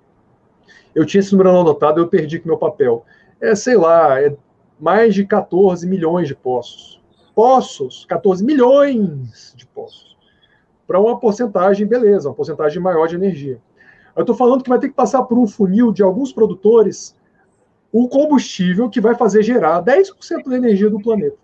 Eu tinha esse número anotado, eu perdi com meu papel. Sei lá, mais de 14 milhões de poços. Poços, 14 milhões de poços. Para uma porcentagem, beleza, uma porcentagem maior de energia. Eu estou falando que vai ter que passar por um funil de alguns produtores o combustível que vai fazer gerar 10% da energia do planeta.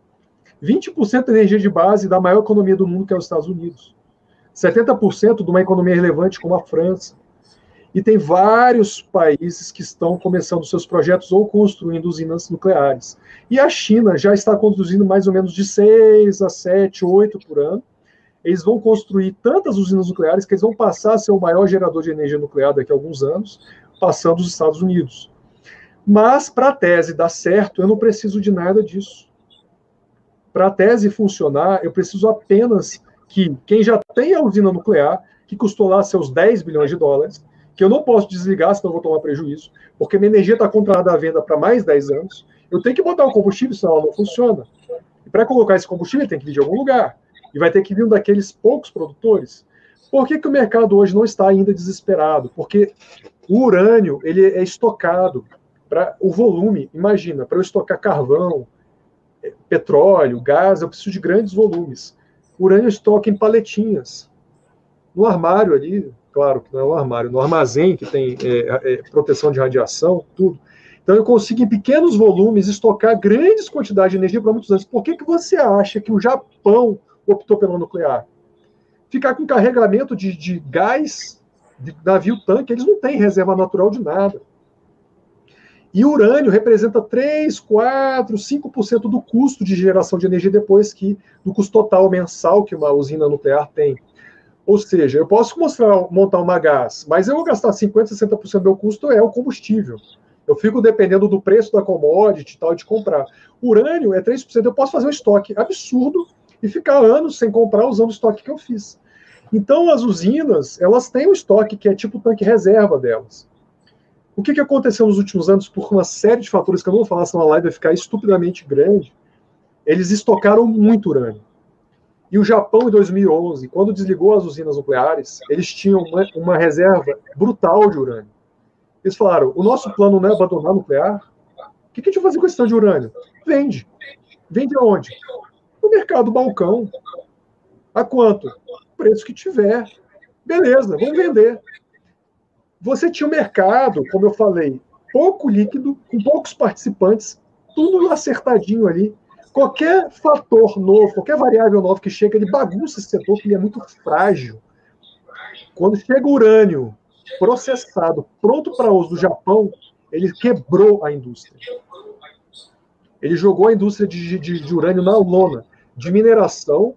20% da energia de base da maior economia do mundo, que é os Estados Unidos. 70% de uma economia relevante como a França. E tem vários países que estão começando seus projetos ou construindo usinas nucleares. E a China já está conduzindo mais ou menos de 6 a 7, 8 por ano. Eles vão construir tantas usinas nucleares que eles vão passar a ser o maior gerador de energia nuclear daqui a alguns anos, passando os Estados Unidos. Mas, para a tese dar certo, eu não preciso de nada disso. Para a tese funcionar, eu preciso apenas que quem já tem a usina nuclear, que custou lá seus 10 bilhões de dólares, que eu não posso desligar, senão eu vou tomar prejuízo, porque minha energia está contratada à venda para mais 10 anos, eu tenho que botar o combustível, senão ela não funciona. E para colocar esse combustível, tem que vir de algum lugar. E vai ter que vir um daqueles poucos produtores. Por que o mercado hoje não está ainda desesperado? Porque o urânio ele é estocado para o volume. Imagina, para eu estocar carvão, petróleo, gás, eu preciso de grandes volumes. O urânio estoca em paletinhas. No armário ali, claro que não é um armário, no armazém que tem proteção de radiação, tudo. Então eu consigo em pequenos volumes estocar grandes quantidades de energia para muitos anos. Por que você acha que o Japão optou pelo nuclear? Ficar com carregamento de gás, de navio-tanque, eles não têm reserva natural de nada. E o urânio representa 3, 4, 5% do custo de geração de energia depois do custo total mensal que uma usina nuclear tem. Ou seja, eu posso montar uma gás, mas eu vou gastar 50%, 60% do meu custo é o combustível. Eu fico dependendo do preço da commodity e tal, de comprar. O urânio é 3%, eu posso fazer um estoque absurdo e ficar anos sem comprar usando o estoque que eu fiz. Então, as usinas, elas têm um estoque que é tipo o tanque reserva delas. O que aconteceu nos últimos anos, por uma série de fatores que eu não vou falar, senão a live vai ficar estupidamente grande, eles estocaram muito urânio. E o Japão, em 2011, quando desligou as usinas nucleares, eles tinham uma reserva brutal de urânio. Eles falaram, o nosso plano não é abandonar o nuclear? O que a gente vai fazer com esse tanto de urânio? Vende. Vende aonde? No mercado balcão. A quanto? O preço que tiver. Beleza, vamos vender. Você tinha um mercado, como eu falei, pouco líquido, com poucos participantes, tudo acertadinho ali. Qualquer fator novo, qualquer variável nova que chega, ele bagunça esse setor, que ele é muito frágil. Quando chega o urânio processado, pronto para uso do Japão, ele quebrou a indústria. Ele jogou a indústria de urânio na lona, de mineração.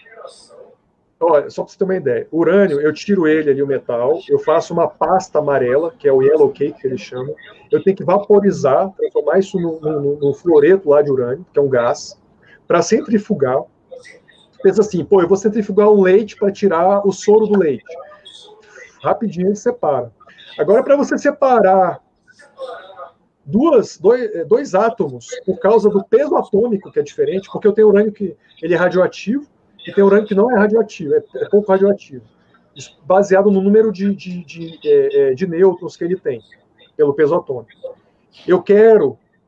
Olha, só para você ter uma ideia, o urânio, eu tiro ele ali, o metal, eu faço uma pasta amarela, que é o yellow cake, que eles chamam, eu tenho que vaporizar, transformar isso no fluoreto lá de urânio, que é um gás, para centrifugar. Pensa assim, eu vou centrifugar um leite para tirar o soro do leite. Rapidinho ele separa. Agora, para você separar dois átomos por causa do peso atômico, que é diferente, porque eu tenho urânio que ele é radioativo, e tem urânio que não é radioativo, é pouco radioativo. Isso baseado no número de nêutrons que ele tem, pelo peso atômico. Eu quero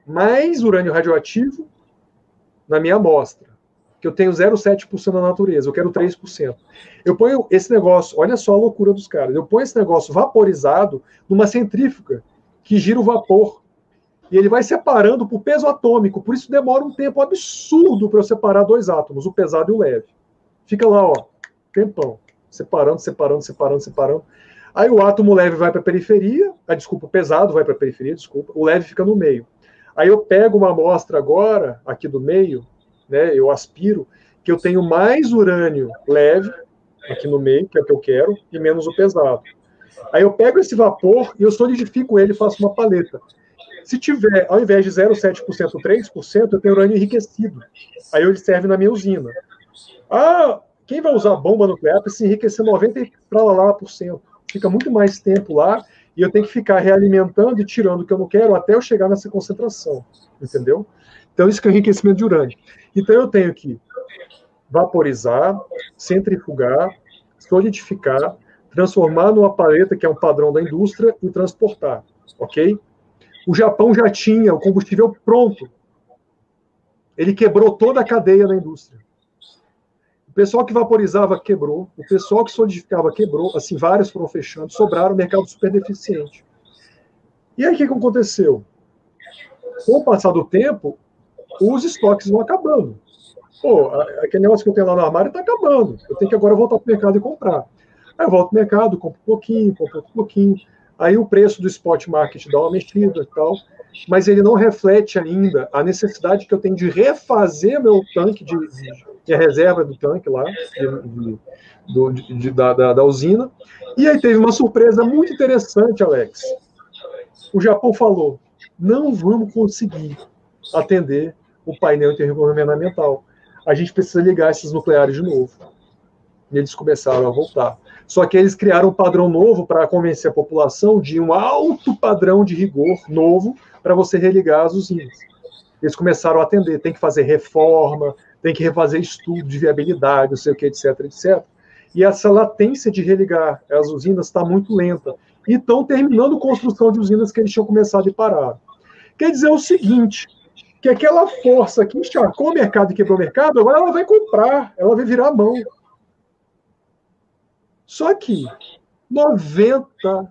mais urânio radioativo na minha amostra, que eu tenho 0,7% na natureza, eu quero 3%. Eu ponho esse negócio, olha só a loucura dos caras, eu ponho esse negócio vaporizado numa centrífuga que gira o vapor, e ele vai separando por peso atômico, por isso demora um tempo absurdo para eu separar dois átomos, o pesado e o leve. Fica lá, ó, tempão, separando. Aí o átomo leve vai para a periferia, o pesado vai para a periferia, o leve fica no meio. Aí eu pego uma amostra agora, aqui do meio, né, eu aspiro, que eu tenho mais urânio leve, aqui no meio, que é o que eu quero, e menos o pesado. Aí eu pego esse vapor e eu solidifico ele e faço uma paleta. Se tiver, ao invés de 0,7%, 3%, eu tenho urânio enriquecido. Aí ele serve na minha usina. Quem vai usar bomba nuclear precisa enriquecer 90%. Fica muito mais tempo lá e eu tenho que ficar realimentando e tirando o que eu não quero até eu chegar nessa concentração. Entendeu? Então, isso que é enriquecimento de urânio. Então, eu tenho que vaporizar, centrifugar, solidificar, transformar numa paleta, que é um padrão da indústria, e transportar. Ok? O Japão já tinha o combustível pronto. Ele quebrou toda a cadeia na indústria. O pessoal que vaporizava quebrou, o pessoal que solidificava quebrou, assim, vários foram fechando, sobraram, o mercado super deficiente. E aí o que aconteceu? Com o passar do tempo, os estoques vão acabando. Aquele negócio que eu tenho lá no armário está acabando. Eu tenho que agora voltar para o mercado e comprar. Aí eu volto para o mercado, compro um pouquinho. Aí o preço do spot market dá uma mexida e tal, mas ele não reflete ainda a necessidade que eu tenho de refazer meu tanque, a reserva do tanque lá, da usina. E aí teve uma surpresa muito interessante, Alex. O Japão falou, não vamos conseguir atender o painel intergovernamental. A gente precisa ligar esses nucleares de novo. E eles começaram a voltar. Só que eles criaram um padrão novo para convencer a população de um alto padrão de rigor novo para você religar as usinas. Eles começaram a atender, tem que fazer reforma, tem que refazer estudo de viabilidade, não sei o que, etc, etc. E essa latência de religar as usinas está muito lenta. E estão terminando a construção de usinas que eles tinham começado e pararam. Quer dizer o seguinte, que aquela força que encharcou o mercado e quebrou o mercado, agora ela vai comprar, ela vai virar a mão. Só que 90%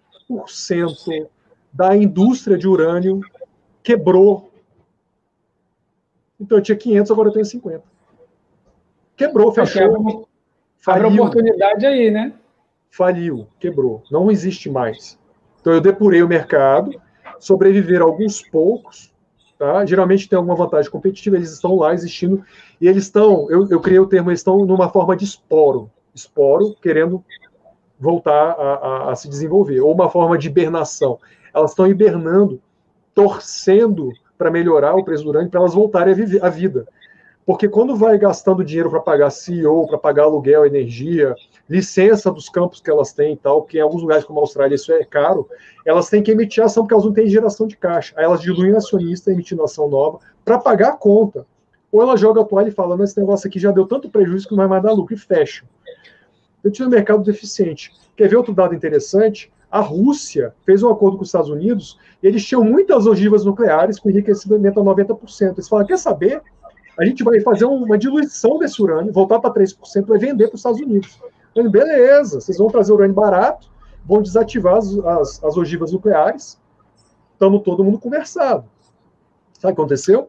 da indústria de urânio quebrou. Então eu tinha 500, agora eu tenho 50. Quebrou, fechou.
Abre oportunidade aí, né?
Faliu, quebrou. Não existe mais. Então eu depurei o mercado, sobreviveram alguns poucos, tá? Geralmente tem alguma vantagem competitiva, eles estão lá existindo, e eles estão, eu criei o termo, eles estão numa forma de esporo, querendo voltar a se desenvolver, ou uma forma de hibernação. Elas estão hibernando, torcendo para melhorar o preço do urânio, para elas voltarem a vida. Porque quando vai gastando dinheiro para pagar CEO, para pagar aluguel, energia, licença dos campos que elas têm e tal, porque em alguns lugares como a Austrália isso é caro, elas têm que emitir ação porque elas não têm geração de caixa. Aí elas diluem acionista emitindo ação nova para pagar a conta. Ou ela joga a toalha e fala, esse negócio aqui já deu tanto prejuízo que não vai mais dar lucro, e fecha. Eu tinha um mercado deficiente. Quer ver outro dado interessante? A Rússia fez um acordo com os Estados Unidos e eles tinham muitas ogivas nucleares com enriquecimento a 90%. Eles falaram, quer saber? A gente vai fazer uma diluição desse urânio, voltar para 3% e vender para os Estados Unidos. Falei, beleza, vocês vão trazer urânio barato, vão desativar as ogivas nucleares, estamos todo mundo conversado. Sabe o que aconteceu?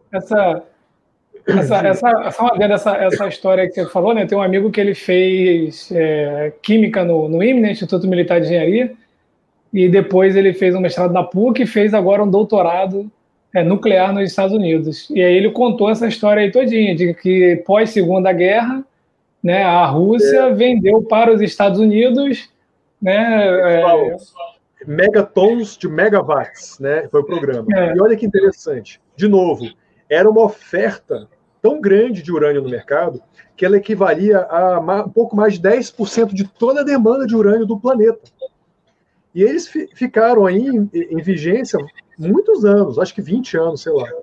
Essa história que você falou, né? Tem um amigo que ele fez química no IME, né, Instituto Militar de Engenharia, e depois ele fez um mestrado na PUC e fez agora um doutorado nuclear nos Estados Unidos. E aí ele contou essa história aí todinha, de que pós-Segunda Guerra, né, a Rússia vendeu para os Estados Unidos, né,
megatons de megawatts, né, foi o programa. E olha que interessante, de novo, era uma oferta tão grande de urânio no mercado que ela equivalia a um pouco mais de 10% de toda a demanda de urânio do planeta. E eles ficaram aí em vigência muitos anos, acho que 20 anos, sei lá.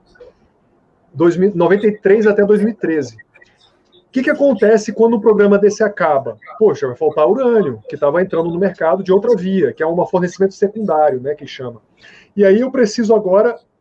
93 até 2013. O que acontece quando um programa desse acaba? Poxa, vai faltar urânio, que estava entrando no mercado de outra via, que é um fornecimento secundário, né, que chama. E aí eu preciso agora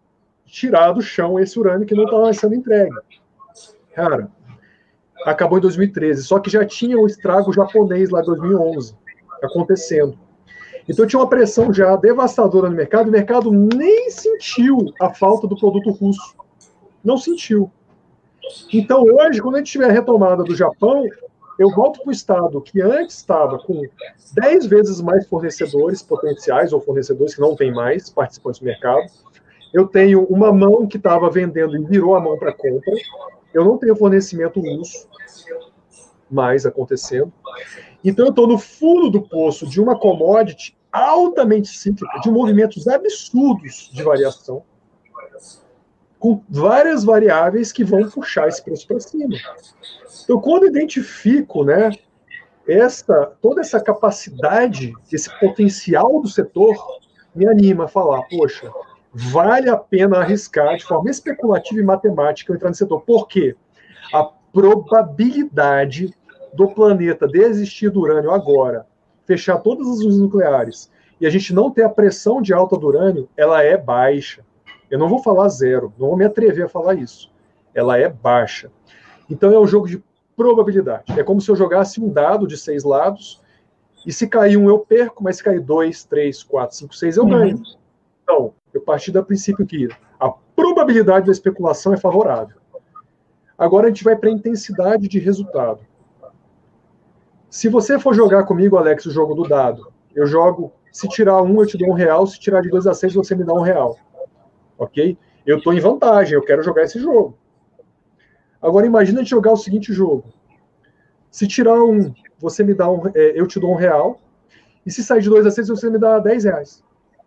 tirar do chão esse urânio que não estava mais sendo entregue. Cara, acabou em 2013, só que já tinha o estrago japonês lá em 2011 acontecendo. Então tinha uma pressão já devastadora no mercado, e o mercado nem sentiu a falta do produto russo. Não sentiu. Então hoje, quando a gente tiver a retomada do Japão, eu volto para o estado que antes estava com 10 vezes mais fornecedores potenciais, ou fornecedores que não tem mais participantes do mercado. Eu tenho uma mão que estava vendendo e virou a mão para compra. Eu não tenho fornecimento russo mais acontecendo. Então eu estou no fundo do poço de uma commodity altamente cíclica, de movimentos absurdos de variação, com várias variáveis que vão puxar esse preço para cima. Então, quando eu identifico, né, toda essa capacidade, esse potencial do setor, me anima a falar, poxa, vale a pena arriscar de forma especulativa e matemática eu entrar nesse setor. Por quê? A probabilidade do planeta desistir do urânio agora, fechar todas as usinas nucleares, e a gente não ter a pressão de alta do urânio, ela é baixa. Eu não vou falar zero, não vou me atrever a falar isso. Ela é baixa. Então é um jogo de probabilidade. É como se eu jogasse um dado de 6 lados, e se cair um eu perco, mas se cair 2, 3, 4, 5, 6 eu ganho. Então, eu parti do princípio que a probabilidade da especulação é favorável. Agora a gente vai para a intensidade de resultado. Se você for jogar comigo, Alex, o jogo do dado, eu jogo, se tirar 1, eu te dou R$1, se tirar de 2 a 6, você me dá R$1. Ok? Eu estou em vantagem, eu quero jogar esse jogo. Agora imagina a gente jogar o seguinte jogo. Se tirar 1, você me dá eu te dou R$1, e se sair de 2 a 6, você me dá R$10.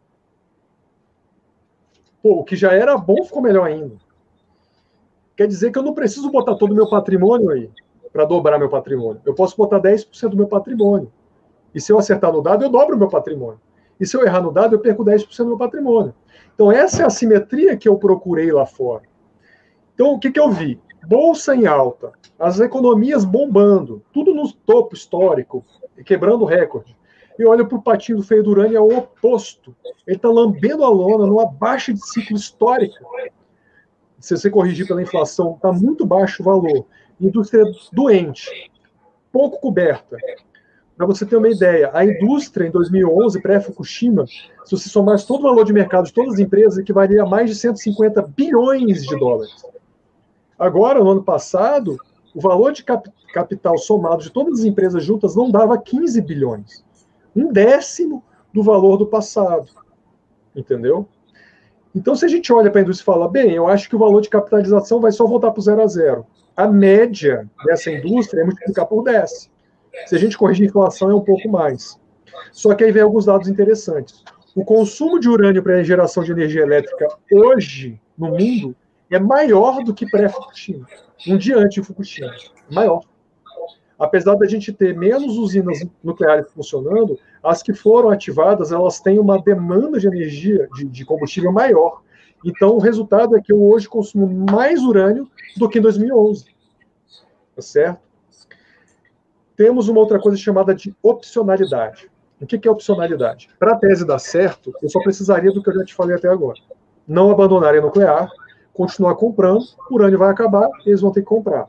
Pô, o que já era bom ficou melhor ainda. Quer dizer que eu não preciso botar todo o meu patrimônio aí para dobrar meu patrimônio. Eu posso botar 10% do meu patrimônio. E se eu acertar no dado, eu dobro o meu patrimônio. E se eu errar no dado, eu perco 10% do meu patrimônio. Então, essa é a simetria que eu procurei lá fora. Então, o que eu vi? Bolsa em alta, as economias bombando, tudo no topo histórico, quebrando recorde. E olha para o patinho do feio do urânio, é o oposto. Ele está lambendo a lona numa baixa de ciclo histórica. Se você corrigir pela inflação, está muito baixo o valor. Indústria doente, pouco coberta. Para você ter uma ideia, a indústria em 2011, pré-Fukushima, se você somasse todo o valor de mercado de todas as empresas, equivaleria a mais de 150 bilhões de dólares. Agora, no ano passado, o valor de capital somado de todas as empresas juntas não dava 15 bilhões. 1/10 do valor do passado. Entendeu? Então, se a gente olha para a indústria e fala, bem, eu acho que o valor de capitalização vai só voltar para o 0 a 0. A média dessa indústria é multiplicar por 10. Se a gente corrigir a inflação, é um pouco mais. Só que aí vem alguns dados interessantes. O consumo de urânio para a geração de energia elétrica hoje, no mundo, é maior do que pré-Fukushima. Um dia antes de Fukushima. Maior. Apesar da gente ter menos usinas nucleares funcionando, as que foram ativadas, elas têm uma demanda de energia, de combustível maior. Então, o resultado é que eu hoje consumo mais urânio do que em 2011. Tá certo? Temos uma outra coisa chamada de opcionalidade. O que é opcionalidade? Para a tese dar certo, eu só precisaria do que eu já te falei até agora. Não abandonar a nuclear, continuar comprando, o urânio vai acabar, eles vão ter que comprar.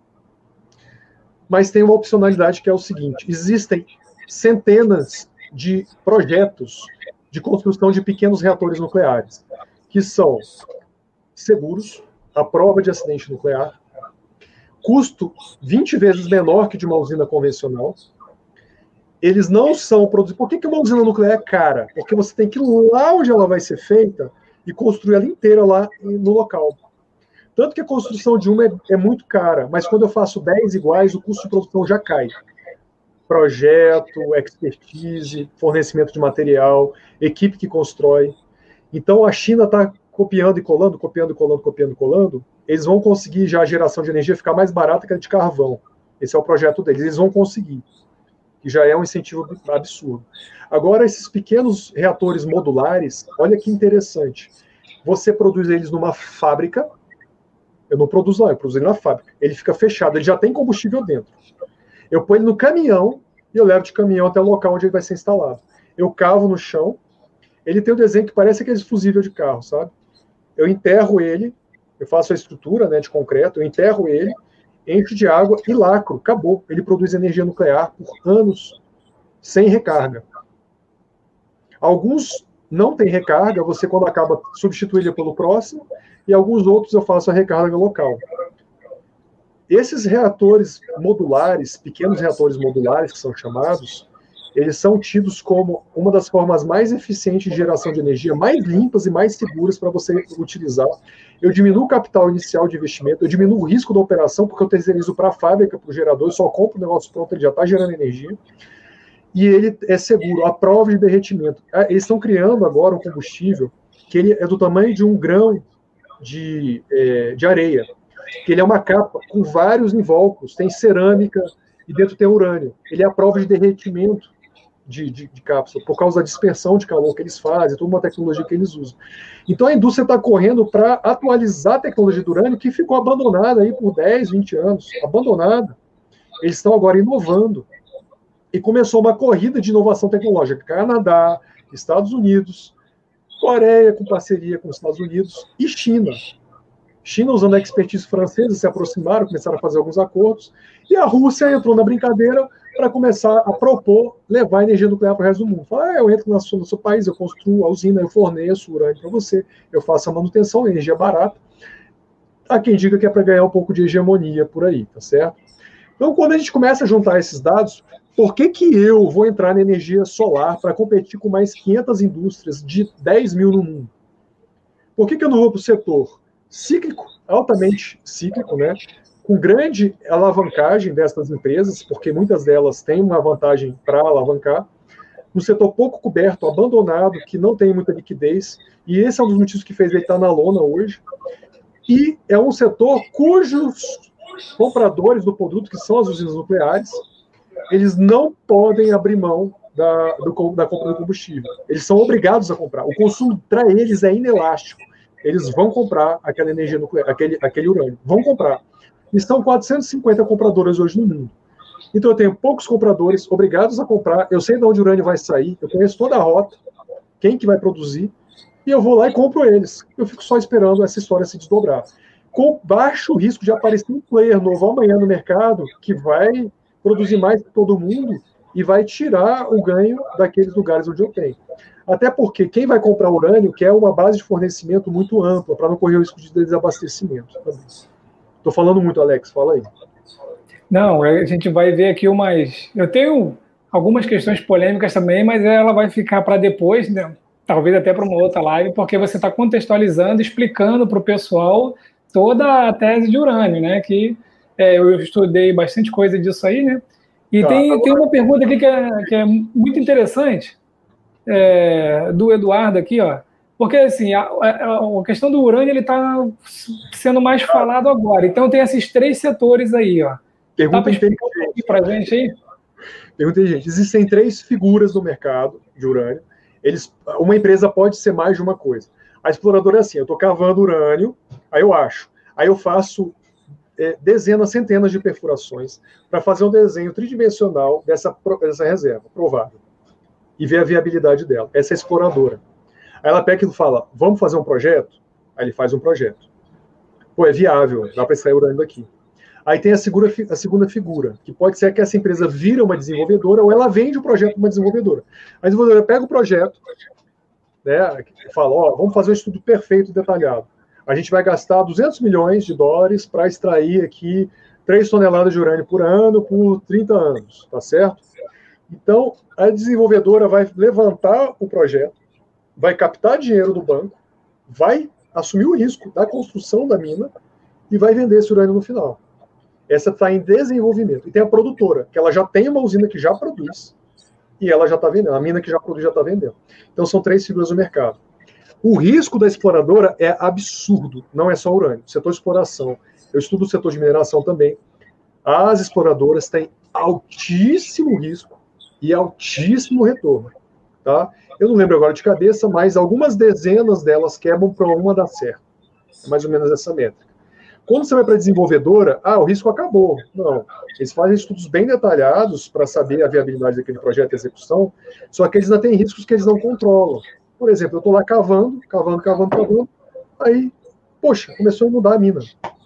Mas tem uma opcionalidade que é o seguinte: existem centenas de projetos de construção de pequenos reatores nucleares, que são seguros, à prova de acidente nuclear, custo 20 vezes menor que de uma usina convencional. Eles não são produzidos. Por que uma usina nuclear é cara? Porque você tem que ir lá onde ela vai ser feita e construir ela inteira lá no local. Tanto que a construção de uma é muito cara, mas quando eu faço 10 iguais, o custo de produção já cai. Projeto, expertise, fornecimento de material, equipe que constrói. Então a China está copiando e colando, copiando e colando, copiando e colando. Eles vão conseguir já a geração de energia ficar mais barata que a de carvão. Esse é o projeto deles. Eles vão conseguir. Que já é um incentivo absurdo. Agora, esses pequenos reatores modulares, olha que interessante. Você produz eles numa fábrica. Eu não produzo lá, eu produzo ele na fábrica. Ele fica fechado, ele já tem combustível dentro. Eu ponho ele no caminhão e eu levo de caminhão até o local onde ele vai ser instalado. Eu cavo no chão. Ele tem um desenho que parece aqueles fusíveis de carro, sabe? eu enterro ele, eu faço a estrutura, né, de concreto, eu enterro ele, encho de água e lacro, acabou. Ele produz energia nuclear por anos, sem recarga. Alguns não têm recarga, você quando acaba substitui ele pelo próximo, e alguns outros eu faço a recarga local. Esses reatores modulares, pequenos reatores modulares que são chamados, eles são tidos como uma das formas mais eficientes de geração de energia, mais limpas e mais seguras para você utilizar. Eu diminuo o capital inicial de investimento, eu diminuo o risco da operação, porque eu terceirizo para a fábrica, para o gerador, eu só compro o negócio pronto, ele já está gerando energia. E ele é seguro, a prova de derretimento. Eles estão criando agora um combustível que ele é do tamanho de um grão de areia, que ele é uma capa com vários invólucros, tem cerâmica e dentro tem urânio. Ele é a prova de derretimento de cápsula, por causa da dispersão de calor que eles fazem, toda uma tecnologia que eles usam. Então a indústria está correndo para atualizar a tecnologia do urânio, que ficou abandonada aí por 10, 20 anos, abandonada. Eles estão agora inovando. E começou uma corrida de inovação tecnológica. Canadá, Estados Unidos, Coreia com parceria com os Estados Unidos e China. China, usando a expertise francesa, se aproximaram, começaram a fazer alguns acordos, e a Rússia entrou na brincadeira para começar a propor levar energia nuclear para o resto do mundo. Fala, eu entro no seu país, eu construo a usina, eu forneço urânio para você, eu faço a manutenção, energia barata. Há quem diga que é para ganhar um pouco de hegemonia por aí, tá certo? Então, quando a gente começa a juntar esses dados, por que eu vou entrar na energia solar para competir com mais 500 indústrias de 10 mil no mundo? Por que eu não vou para o setor cíclico, altamente cíclico, né, com grande alavancagem dessas empresas, porque muitas delas têm uma vantagem para alavancar, um setor pouco coberto, abandonado, que não tem muita liquidez, e esse é um dos motivos que fez ele estar na lona hoje, e é um setor cujos compradores do produto, que são as usinas nucleares, eles não podem abrir mão da compra do combustível. Eles são obrigados a comprar. O consumo para eles é inelástico. Eles vão comprar aquela energia nuclear, aquele urânio. Vão comprar. E são 450 compradoras hoje no mundo. Então eu tenho poucos compradores obrigados a comprar. Eu sei de onde o urânio vai sair. Eu conheço toda a rota, quem que vai produzir. E eu vou lá e compro eles. Eu fico só esperando essa história se desdobrar. Com baixo risco de aparecer um player novo amanhã no mercado que vai produzir mais que todo mundo e vai tirar o ganho daqueles lugares onde eu tenho. Até porque quem vai comprar urânio quer uma base de fornecimento muito ampla, para não correr o risco de desabastecimento. Estou falando muito, Alex, fala aí.
Não, a gente vai ver aqui umas... Eu tenho algumas questões polêmicas também, mas ela vai ficar para depois, né? Talvez até para uma outra live, porque você está contextualizando, explicando para o pessoal toda a tese de urânio, né? Que eu estudei bastante coisa disso aí, né? E tem uma pergunta aqui que é muito interessante, do Eduardo aqui, ó. Porque, assim, a questão do urânio ele está sendo mais falado agora. Então, tem esses 3 setores aí, ó.
Pergunta inteligente
para a gente aí?
Pergunta inteligente. Existem 3 figuras no mercado de urânio. Uma empresa pode ser mais de uma coisa. A exploradora é assim, eu estou cavando urânio, aí eu acho. Aí eu faço dezenas, centenas de perfurações para fazer um desenho tridimensional dessa reserva, provável. E ver a viabilidade dela. Essa é a exploradora. Aí ela pega e fala, vamos fazer um projeto? Aí ele faz um projeto. Pô, é viável, dá para extrair urânio daqui. Aí tem a segunda figura, que pode ser que essa empresa vira uma desenvolvedora ou ela vende o projeto para uma desenvolvedora. A desenvolvedora pega o projeto, né, e fala, ó, vamos fazer um estudo perfeito e detalhado. A gente vai gastar $200 milhões para extrair aqui 3 toneladas de urânio por ano por 30 anos, tá certo? Então, a desenvolvedora vai levantar o projeto, vai captar dinheiro do banco, vai assumir o risco da construção da mina e vai vender esse urânio no final. Essa está em desenvolvimento. E tem a produtora, que ela já tem uma usina que já produz e ela já está vendendo. A mina que já produz já está vendendo. Então, são 3 figuras no mercado. O risco da exploradora é absurdo. Não é só urânio. O setor de exploração. Eu estudo o setor de mineração também. As exploradoras têm altíssimo risco e altíssimo retorno. Tá? Eu não lembro agora de cabeça, mas algumas dezenas delas quebram para uma dar certo. É mais ou menos essa métrica. Quando você vai para a desenvolvedora, o risco acabou. Não. Eles fazem estudos bem detalhados para saber a viabilidade daquele projeto e execução, só que eles ainda têm riscos que eles não controlam. Por exemplo, eu estou lá cavando, Aí, poxa, começou a inundar a mina.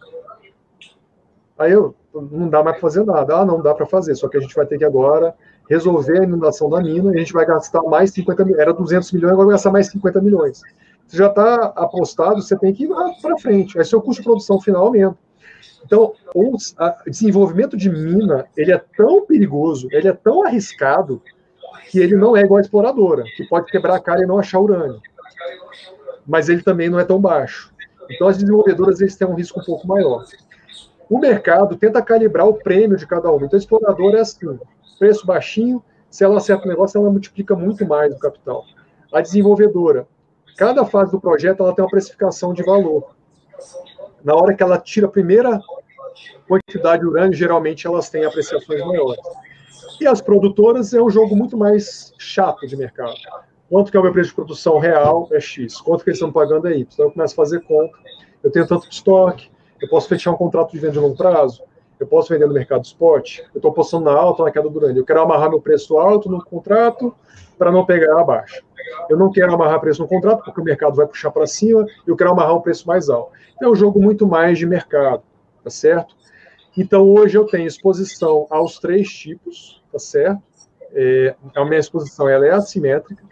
Aí não dá mais para fazer nada. Ah, não dá para fazer, só que a gente vai ter que agora resolver a inundação da mina e a gente vai gastar mais 50 milhões. Era 200 milhões, agora vai gastar mais 50 milhões. Você já está apostado, você tem que ir para frente. Aí seu custo de produção final aumenta. Então, o desenvolvimento de mina, ele é tão perigoso, ele é tão arriscado, que ele não é igual a exploradora, que pode quebrar a cara e não achar urânio. Mas ele também não é tão baixo. Então, as desenvolvedoras eles têm um risco um pouco maior. O mercado tenta calibrar o prêmio de cada uma. Então, a exploradora é assim, preço baixinho, se ela acerta o negócio, ela multiplica muito mais o capital. A desenvolvedora, cada fase do projeto, ela tem uma precificação de valor. Na hora que ela tira a primeira quantidade de urânio, geralmente elas têm apreciações maiores. E as produtoras é um jogo muito mais chato de mercado. Quanto que é o meu preço de produção real é X, quanto que eles estão pagando é Y. Então eu começo a fazer conta, eu tenho tanto de estoque, eu posso fechar um contrato de venda de longo prazo, eu posso vender no mercado spot, eu estou apostando na alta ou na queda do urânio. Eu quero amarrar meu preço alto no contrato para não pegar a baixa. Eu não quero amarrar preço no contrato porque o mercado vai puxar para cima, eu quero amarrar um preço mais alto. Então é um jogo muito mais de mercado, tá certo? Então hoje eu tenho exposição aos 3 tipos, tá certo? A minha exposição ela é assimétrica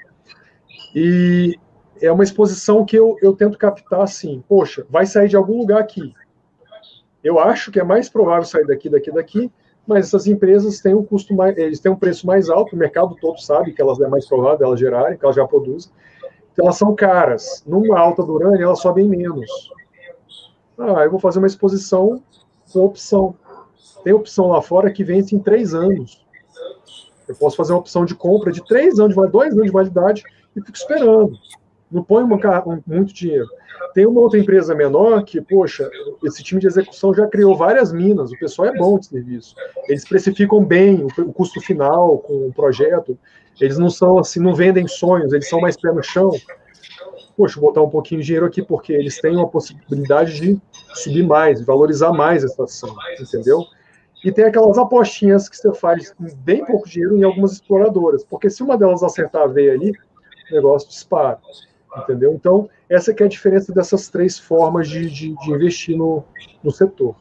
e é uma exposição que eu tento captar assim, poxa, vai sair de algum lugar aqui. Eu acho que é mais provável sair daqui, mas essas empresas têm um custo mais, eles têm um preço mais alto, o mercado todo sabe que elas é mais provável elas gerarem, que elas já produzem. Então elas são caras. Numa alta do urânio, elas sobem menos. Eu vou fazer uma exposição com opção. Tem opção lá fora que vence em 3 anos. Eu posso fazer uma opção de compra de 3 anos, 2 anos de validade e fico esperando. Não põe muito dinheiro. Tem uma outra empresa menor que, poxa, esse time de execução já criou várias minas, o pessoal é bom de serviço. Eles precificam bem o custo final com o projeto, eles não são assim, não vendem sonhos, eles são mais pé no chão. Poxa, vou botar um pouquinho de dinheiro aqui, porque eles têm uma possibilidade de subir mais, de valorizar mais a estação, entendeu? E tem aquelas apostinhas que você faz com bem pouco dinheiro em algumas exploradoras, porque se uma delas acertar a veia ali, o negócio dispara. Entendeu? Então, essa que é a diferença dessas 3 formas de investir no setor.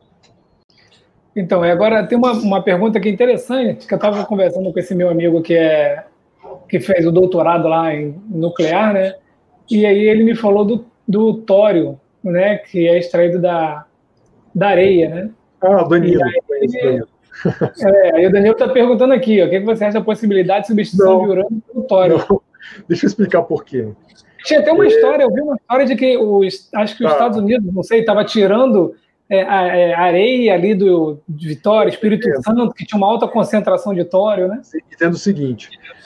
Então, agora tem uma pergunta aqui interessante, que eu estava conversando com esse meu amigo que fez o doutorado lá em nuclear, né? E aí ele me falou do tório, né? Que é extraído da areia, né?
Ah, Danilo.
Aí o Danilo está perguntando aqui, ó, o que você acha da possibilidade de substituição de urânio pelo tório?
Não. Deixa eu explicar por quê.
Tinha até uma história, eu vi uma história de que acho que os Estados Unidos, não sei, estava tirando a areia ali de Vitória, Espírito Santo, que tinha uma alta concentração de tório, né?
Entendo o seguinte,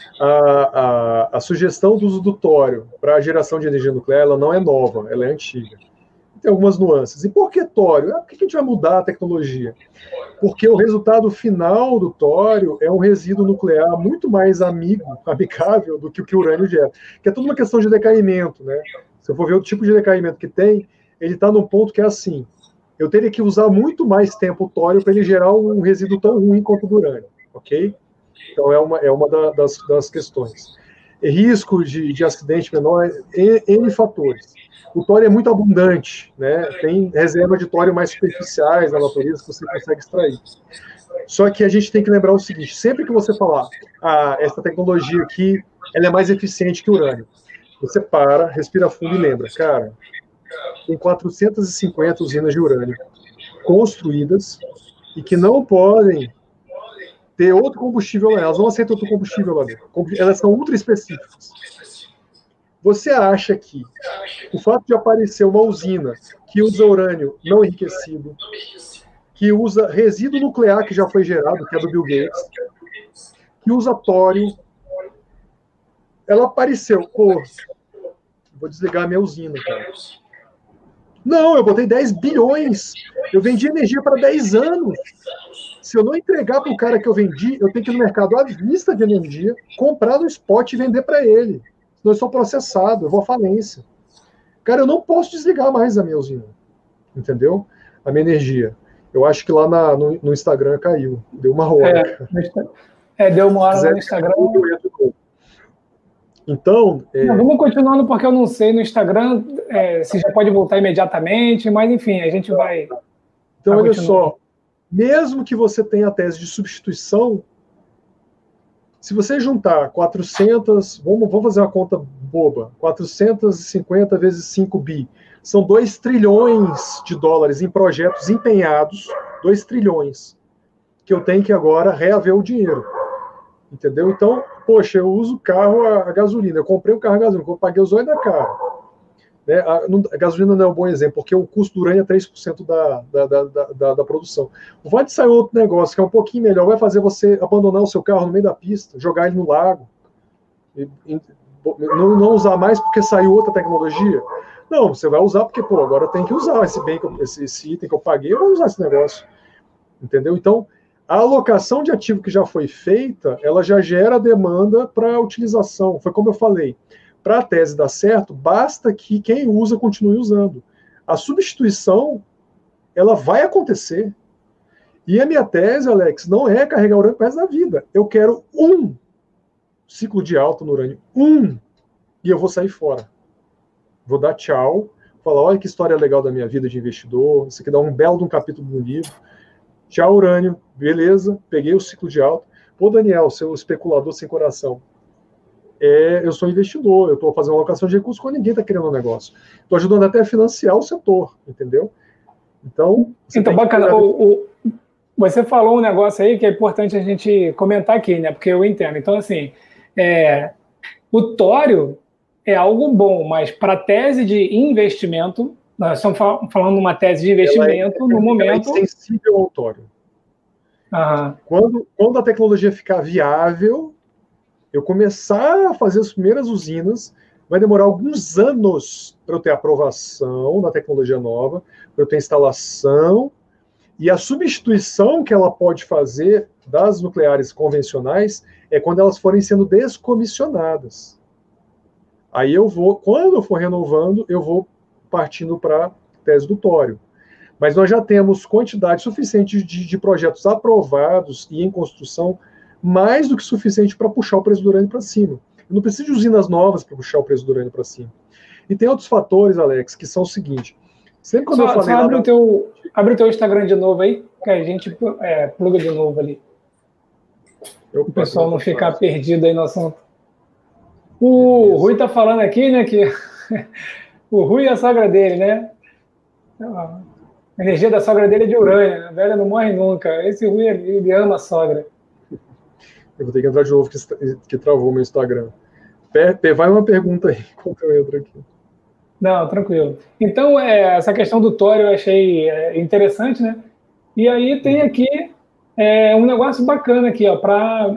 a sugestão do uso do tório para a geração de energia nuclear, ela não é nova, ela é antiga. Tem algumas nuances. E por que tório? Por que a gente vai mudar a tecnologia? Porque o resultado final do tório é um resíduo nuclear muito mais amigável do que o que o urânio gera. Que é tudo uma questão de decaimento, né? Se eu for ver o tipo de decaimento que tem, ele está num ponto que é assim, eu teria que usar muito mais tempo o tório para ele gerar um resíduo tão ruim quanto o do urânio, ok? Então é uma das questões. Risco de acidente menor, N fatores. O tório é muito abundante, né? Tem reserva de tório mais superficiais na natureza que você consegue extrair. Só que a gente tem que lembrar o seguinte, sempre que você falar, essa tecnologia aqui, ela é mais eficiente que o urânio, você para, respira fundo e lembra, cara, tem 450 usinas de urânio construídas e que não podem ter outro combustível lá, elas não aceitam outro combustível lá dentro, elas são ultra específicas. Você acha que o fato de aparecer uma usina que usa urânio não enriquecido, que usa resíduo nuclear que já foi gerado, que é do Bill Gates, que usa tório, ela apareceu, vou desligar a minha usina, cara. Não, eu botei 10 bilhões, eu vendi energia para 10 anos. Se eu não entregar para o cara que eu vendi, eu tenho que ir no mercado à vista de energia, comprar no spot e vender para ele. Senão eu sou processado, eu vou à falência. Cara, eu não posso desligar mais a minha usina. Entendeu? A minha energia. Eu acho que lá no Instagram caiu. Deu uma hora.
Deu uma hora no Instagram.
Então...
vamos continuando, porque eu não sei no Instagram se já pode voltar imediatamente, mas enfim, a gente vai...
Então, olha só, mesmo que você tenha a tese de substituição, se você juntar 400, vamos fazer uma conta boba, 450 vezes 5 bi, são 2 trilhões de dólares em projetos empenhados, 2 trilhões, que eu tenho que agora reaver o dinheiro. Entendeu? Então, poxa, eu uso carro a gasolina, eu comprei um carro a gasolina, eu paguei os olhos da cara. Né? A gasolina não é um bom exemplo, porque o custo do urânio é 3% da produção. Vai sair outro negócio que é um pouquinho melhor, vai fazer você abandonar o seu carro no meio da pista, jogar ele no lago, não usar mais porque saiu outra tecnologia. Não, você vai usar porque, pô, agora tem que usar esse item que eu paguei, eu vou usar esse negócio. Entendeu? Então, a alocação de ativo que já foi feita, ela já gera demanda para utilização. Foi como eu falei. Para a tese dar certo, basta que quem usa continue usando. A substituição, ela vai acontecer. E a minha tese, Alex, não é carregar urânio para o resto da vida. Eu quero um ciclo de alta no urânio. E eu vou sair fora. Vou dar tchau. Falar, olha que história legal da minha vida de investidor. Isso aqui dá um belo de um capítulo no livro. Tchau, urânio. Beleza, peguei o ciclo de alta. Pô, Daniel, seu especulador sem coração. Eu sou investidor, eu estou fazendo uma alocação de recursos quando ninguém está querendo um negócio. Estou ajudando até a financiar o setor, entendeu? Então
bacana. Você falou um negócio aí que é importante a gente comentar aqui, né? Porque eu entendo. Então, assim, o tório é algo bom, mas para a tese de investimento, nós estamos falando de uma tese de investimento no momento...
Ela é sensível ao tório. Quando a tecnologia ficar viável, eu começar a fazer as primeiras usinas, vai demorar alguns anos para eu ter aprovação da tecnologia nova, para eu ter instalação, e a substituição que ela pode fazer das nucleares convencionais é quando elas forem sendo descomissionadas. Aí quando eu for renovando, eu vou partindo para a tese do tório. Mas nós já temos quantidade suficiente de projetos aprovados e em construção, mais do que suficiente para puxar o preço do urânio para cima. Eu não preciso de usinas novas para puxar o preço do urânio para cima. E tem outros fatores, Alex, que são o seguinte. Sempre quando eu falei...
Abre o teu Instagram de novo aí, que a gente pluga de novo ali. O pessoal não ficar perdido aí no assunto. O Rui tá falando aqui, né, que o Rui é a sogra dele, né? A energia da sogra dele é de urânio, a velha não morre nunca. Esse Rui, ele ama a sogra.
Eu vou ter que entrar de novo, que travou meu Instagram. Vai uma pergunta aí, enquanto eu entro aqui.
Não, tranquilo. Então, essa questão do tório eu achei interessante, né? E aí tem aqui um negócio bacana aqui, ó,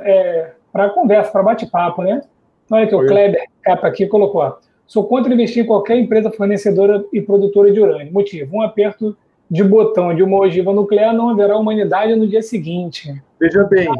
para conversa, para bate-papo, né? Olha que o Kleber Capa aqui colocou, ó, sou contra investir em qualquer empresa fornecedora e produtora de urânio. Motivo, um aperto de botão de uma ogiva nuclear não haverá humanidade no dia seguinte.
Veja bem,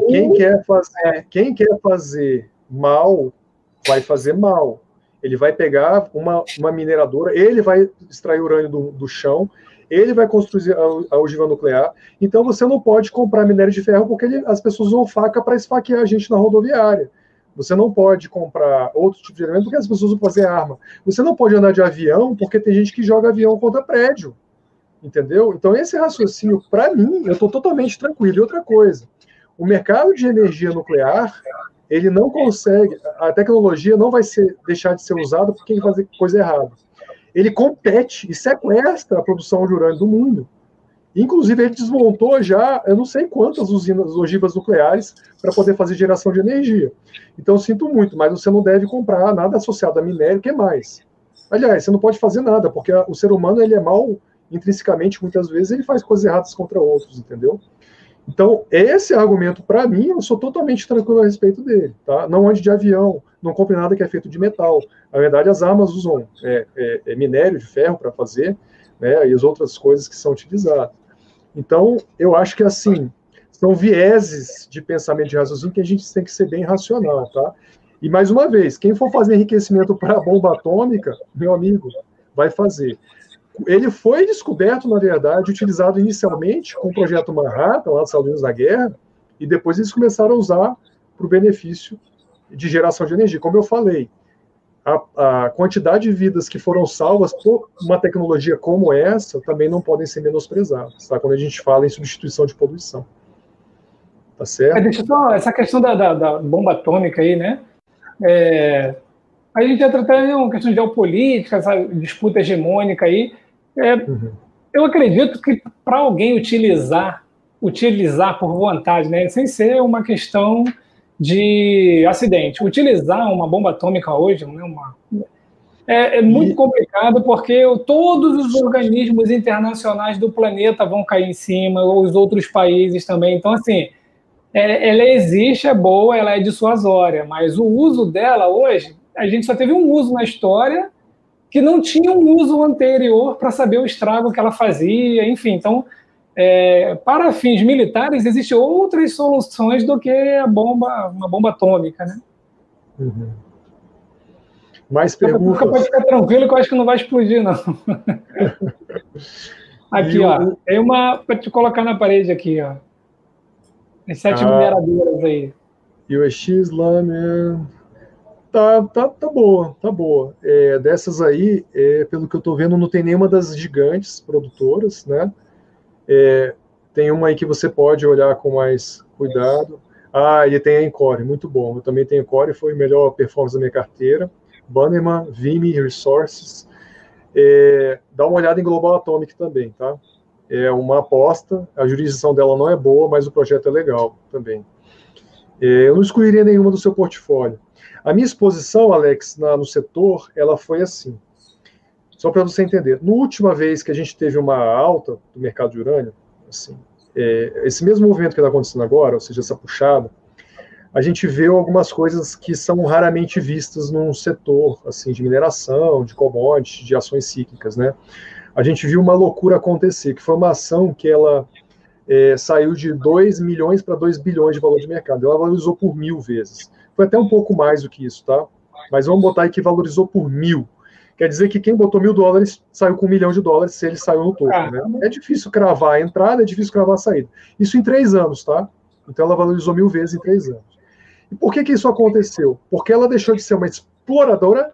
quem quer fazer mal, vai fazer mal. Ele vai pegar uma mineradora, ele vai extrair urânio do chão, ele vai construir a ogiva nuclear. Então você não pode comprar minério de ferro porque as pessoas usam faca para esfaquear a gente na rodoviária. Você não pode comprar outro tipo de elemento porque as pessoas vão fazer arma. Você não pode andar de avião porque tem gente que joga avião contra prédio. Entendeu? Então esse raciocínio, para mim, eu estou totalmente tranquilo. E outra coisa, o mercado de energia nuclear, ele não consegue, a tecnologia não vai deixar de ser usada por quem fazer coisa errada. Ele compete e sequestra a produção de urânio do mundo. Inclusive, ele desmontou já, eu não sei quantas ogivas nucleares para poder fazer geração de energia. Então, eu sinto muito, mas você não deve comprar nada associado a minério, que mais? Aliás, você não pode fazer nada, porque o ser humano ele é mau intrinsecamente, muitas vezes ele faz coisas erradas contra outros, entendeu? Então, esse argumento, para mim, eu sou totalmente tranquilo a respeito dele. Tá? Não ande de avião, não compre nada que é feito de metal. Na verdade, as armas usam minério de ferro para fazer, né, e as outras coisas que são utilizadas. Então, eu acho que, assim, são vieses de pensamento de raciocínio que a gente tem que ser bem racional, tá? E, mais uma vez, quem for fazer enriquecimento para bomba atômica, meu amigo, vai fazer. Ele foi descoberto, na verdade, utilizado inicialmente com o projeto Manhattan, lá dos Estados Unidos da Guerra, e depois eles começaram a usar para o benefício de geração de energia. Como eu falei, a quantidade de vidas que foram salvas por uma tecnologia como essa também não podem ser menosprezadas, tá? Quando a gente fala em substituição de poluição. Tá certo?
Deixa só, essa questão da bomba atômica aí, né? A gente entra até em uma questão de geopolítica, essa disputa hegemônica aí. Eu acredito que para alguém utilizar por vontade, né, sem ser uma questão de acidente, utilizar uma bomba atômica hoje, né, é muito complicado, porque todos os organismos internacionais do planeta vão cair em cima, ou os outros países também. Então, assim, ela existe, é boa, ela é dissuasória, mas o uso dela hoje, a gente só teve um uso na história que não tinha um uso anterior para saber o estrago que ela fazia, enfim. Então, para fins militares, existem outras soluções do que uma bomba atômica, né?
Mais perguntas?
Pode ficar tranquilo que eu acho que não vai explodir, não. Aqui, ó, tem uma para te colocar na parede aqui, ó. Tem 7 mineradoras aí.
UX, LAN, tá boa, tá boa. Dessas aí, pelo que eu tô vendo, não tem nenhuma das gigantes produtoras, né? Tem uma aí que você pode olhar com mais cuidado. E tem a Encore, muito bom. Eu também tenho Encore, foi a melhor performance da minha carteira. Bannerman, Vimy, Resources. Dá uma olhada em Global Atomic também, tá? É uma aposta, a jurisdição dela não é boa, mas o projeto é legal também. Eu não excluiria nenhuma do seu portfólio. A minha exposição, Alex, no setor, ela foi assim. Só para você entender, na última vez que a gente teve uma alta do mercado de urânio, assim, esse mesmo movimento que está acontecendo agora, ou seja, essa puxada, a gente vê algumas coisas que são raramente vistas num setor assim, de mineração, de commodities, de ações cíclicas, né? A gente viu uma loucura acontecer, que foi uma ação que ela saiu de 2 milhões para 2 bilhões de valor de mercado. Ela valorizou por 1000 vezes. Foi até um pouco mais do que isso, tá? Mas vamos botar aí que valorizou por 1000. Quer dizer que quem botou $1.000 saiu com $1 milhão se ele saiu no topo, né? É difícil cravar a entrada, é difícil cravar a saída. Isso em 3 anos, tá? Então ela valorizou 1000 vezes em 3 anos. E por que isso aconteceu? Porque ela deixou de ser uma exploradora,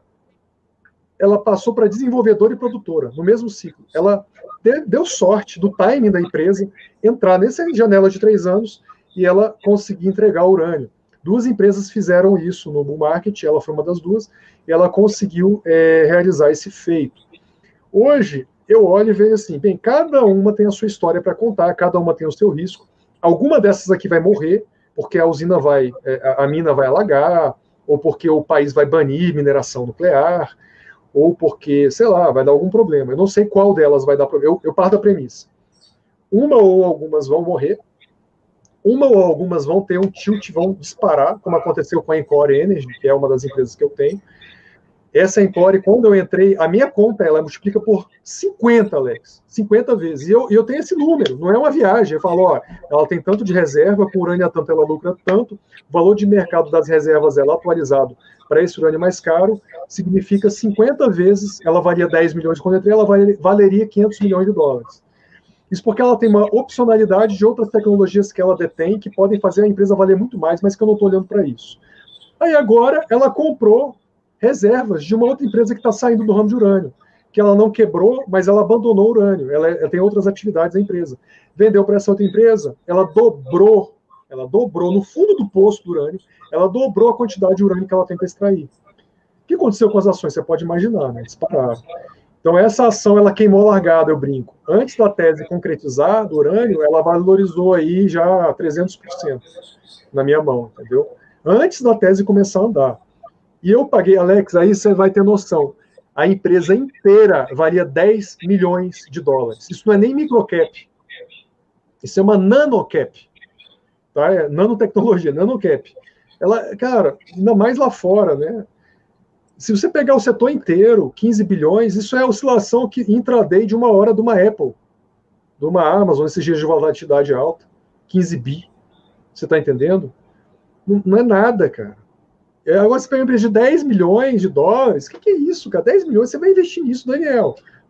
ela passou para desenvolvedora e produtora, no mesmo ciclo. Ela deu sorte do timing da empresa entrar nessa janela de 3 anos e ela conseguir entregar urânio. 2 empresas fizeram isso no bull market, ela foi uma das 2, e ela conseguiu realizar esse feito. Hoje, eu olho e vejo assim, bem, cada uma tem a sua história para contar, cada uma tem o seu risco. Alguma dessas aqui vai morrer, porque a usina a mina vai alagar, ou porque o país vai banir mineração nuclear, ou porque, sei lá, vai dar algum problema. Eu não sei qual delas vai dar problema. Eu parto da premissa. Uma ou algumas vão morrer, uma ou algumas vão ter um tilt, vão disparar, como aconteceu com a Encore Energy, que é uma das empresas que eu tenho. Essa Encore, quando eu entrei, a minha conta, ela multiplica por 50, Alex. 50 vezes. E eu tenho esse número, não é uma viagem. Eu falo, ó, ela tem tanto de reserva, com urânio a tanto ela lucra tanto, o valor de mercado das reservas ela atualizado para esse urânio mais caro, significa 50 vezes, ela valia 10 milhões quando eu entrei, ela valeria $500 milhões. Isso porque ela tem uma opcionalidade de outras tecnologias que ela detém, que podem fazer a empresa valer muito mais, mas que eu não estou olhando para isso. Aí agora, ela comprou reservas de uma outra empresa que está saindo do ramo de urânio, que ela não quebrou, mas ela abandonou o urânio, ela tem outras atividades da empresa. Vendeu para essa outra empresa, ela dobrou no fundo do poço do urânio, ela dobrou a quantidade de urânio que ela tem para extrair. O que aconteceu com as ações? Você pode imaginar, né? Dispararam. Então, essa ação, ela queimou a largada, eu brinco. Antes da tese concretizar do urânio, ela valorizou aí já 300% na minha mão, entendeu? Antes da tese começar a andar. E eu paguei, Alex, aí você vai ter noção, a empresa inteira valia $10 milhões. Isso não é nem microcap. Isso é uma nanocap. Tá? É nanotecnologia, nanocap. Ela, cara, ainda mais lá fora, né? Se você pegar o setor inteiro, 15 bilhões, isso é a oscilação intraday de 1 hora de uma Apple, de uma Amazon, esses dias de volatilidade alta, 15 bi. Você está entendendo? Não é nada, cara. Agora você pega uma empresa de $10 milhões, o que é isso, cara? 10 milhões, você vai investir nisso, Daniel.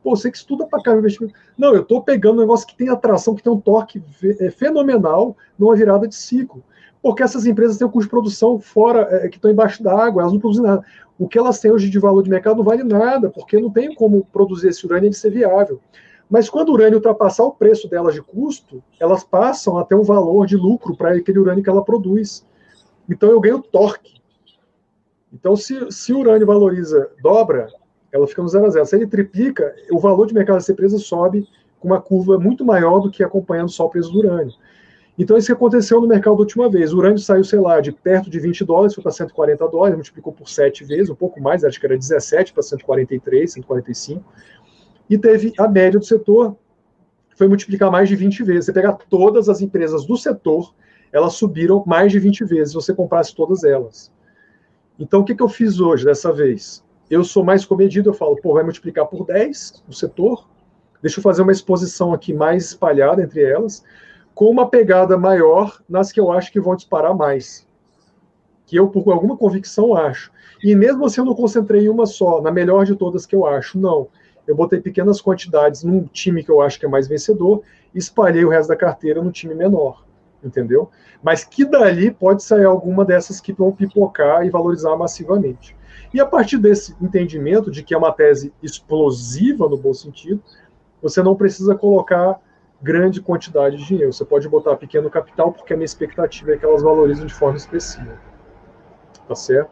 Pô, você que estuda para caramba investimento. Não, eu estou pegando um negócio que tem atração, que tem um torque fenomenal numa virada de ciclo. Porque essas empresas têm um custo de produção fora, que estão embaixo d'água, elas não produzem nada. O que elas têm hoje de valor de mercado não vale nada, porque não tem como produzir esse urânio e ele ser viável. Mas quando o urânio ultrapassar o preço delas de custo, elas passam a ter um valor de lucro para aquele urânio que ela produz. Então eu ganho torque. Então se o urânio valoriza, dobra, ela fica no 0 a 0. Se ele triplica, o valor de mercado dessa empresa sobe com uma curva muito maior do que acompanhando só o preço do urânio. Então, isso que aconteceu no mercado da última vez. O urânio saiu, sei lá, de perto de $20, foi para $140, multiplicou por 7 vezes, um pouco mais, acho que era 17 para 143, 145. E teve a média do setor, foi multiplicar mais de 20 vezes. Você pegar todas as empresas do setor, elas subiram mais de 20 vezes, se você comprasse todas elas. Então, o que eu fiz hoje, dessa vez? Eu sou mais comedido, eu falo, pô, vai multiplicar por 10 o setor, deixa eu fazer uma exposição aqui mais espalhada entre elas, com uma pegada maior nas que eu acho que vão disparar mais. Que eu, por alguma convicção, acho. E mesmo assim eu não concentrei em uma só, na melhor de todas que eu acho, não. Eu botei pequenas quantidades num time que eu acho que é mais vencedor e espalhei o resto da carteira no time menor, entendeu? Mas que dali pode sair alguma dessas que vão pipocar e valorizar massivamente. E a partir desse entendimento de que é uma tese explosiva, no bom sentido, você não precisa colocar grande quantidade de dinheiro. Você pode botar pequeno capital, porque a minha expectativa é que elas valorizem de forma expressiva. Tá certo?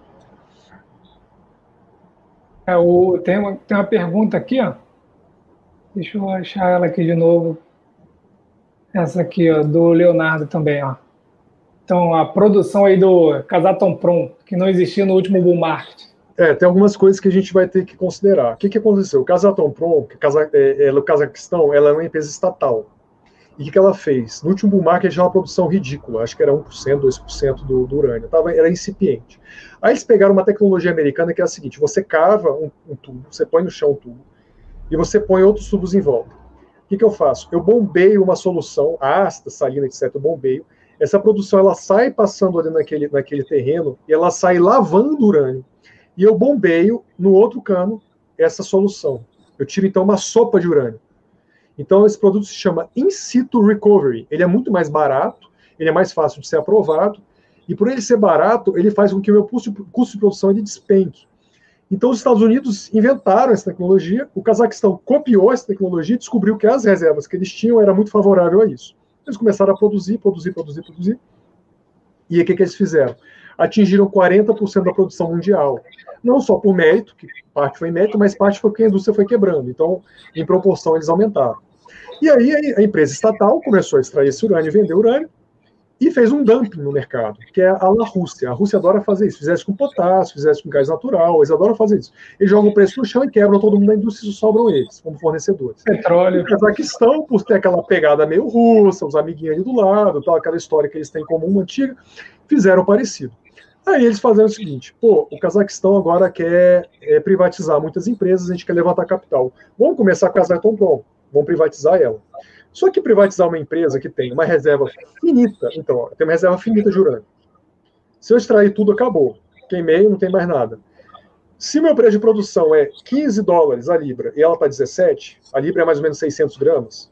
Tem uma pergunta aqui, ó. Deixa eu achar ela aqui de novo. Essa aqui, ó, do Leonardo também, ó. Então, a produção aí do Kazatomprom, que não existia no último bull market.
Tem algumas coisas que a gente vai ter que considerar. O que aconteceu? O Kazatomprom, o Cazaquistão, ela é uma empresa estatal. E o que ela fez? No último bull market tinha uma produção ridícula, acho que era 1%, 2% do urânio, era incipiente. Aí eles pegaram uma tecnologia americana que é a seguinte: você cava um tubo, você põe no chão um tubo, e você põe outros tubos em volta. O que eu faço? Eu bombeio uma solução, ácida, salina, etc., eu bombeio. Essa produção ela sai passando ali naquele terreno, e ela sai lavando urânio. E eu bombeio no outro cano essa solução. Eu tiro então uma sopa de urânio. Então, esse produto se chama In Situ Recovery. Ele é muito mais barato, ele é mais fácil de ser aprovado, e por ele ser barato, ele faz com que o meu custo de produção ele despenque. Então, os Estados Unidos inventaram essa tecnologia, o Cazaquistão copiou essa tecnologia e descobriu que as reservas que eles tinham era muito favorável a isso. Eles começaram a produzir. E aí, o que eles fizeram? Atingiram 40% da produção mundial. Não só por mérito, que parte foi mérito, mas parte foi porque a indústria foi quebrando. Então, em proporção, eles aumentaram. E aí, a empresa estatal começou a extrair esse urânio e vender urânio, e fez um dumping no mercado, que é a Rússia. A Rússia adora fazer isso. Fizesse com potássio, fizesse com gás natural, eles adoram fazer isso. Eles jogam o preço no chão e quebram todo mundo da indústria e sobram eles, como fornecedores.
Petróleo.
O Cazaquistão, por ter aquela pegada meio russa, os amiguinhos ali do lado, tal, aquela história que eles têm em comum antiga, fizeram parecido. Aí eles fizeram o seguinte: pô, o Cazaquistão agora quer privatizar muitas empresas, a gente quer levantar capital. Vamos começar com a Kazatomprom, vamos privatizar ela. Só que privatizar uma empresa que tem uma reserva finita, então, tem uma reserva finita de urânio. Se eu extrair tudo, acabou. Queimei, não tem mais nada. Se meu preço de produção é $15 a libra e ela está 17, a libra é mais ou menos 600 gramas,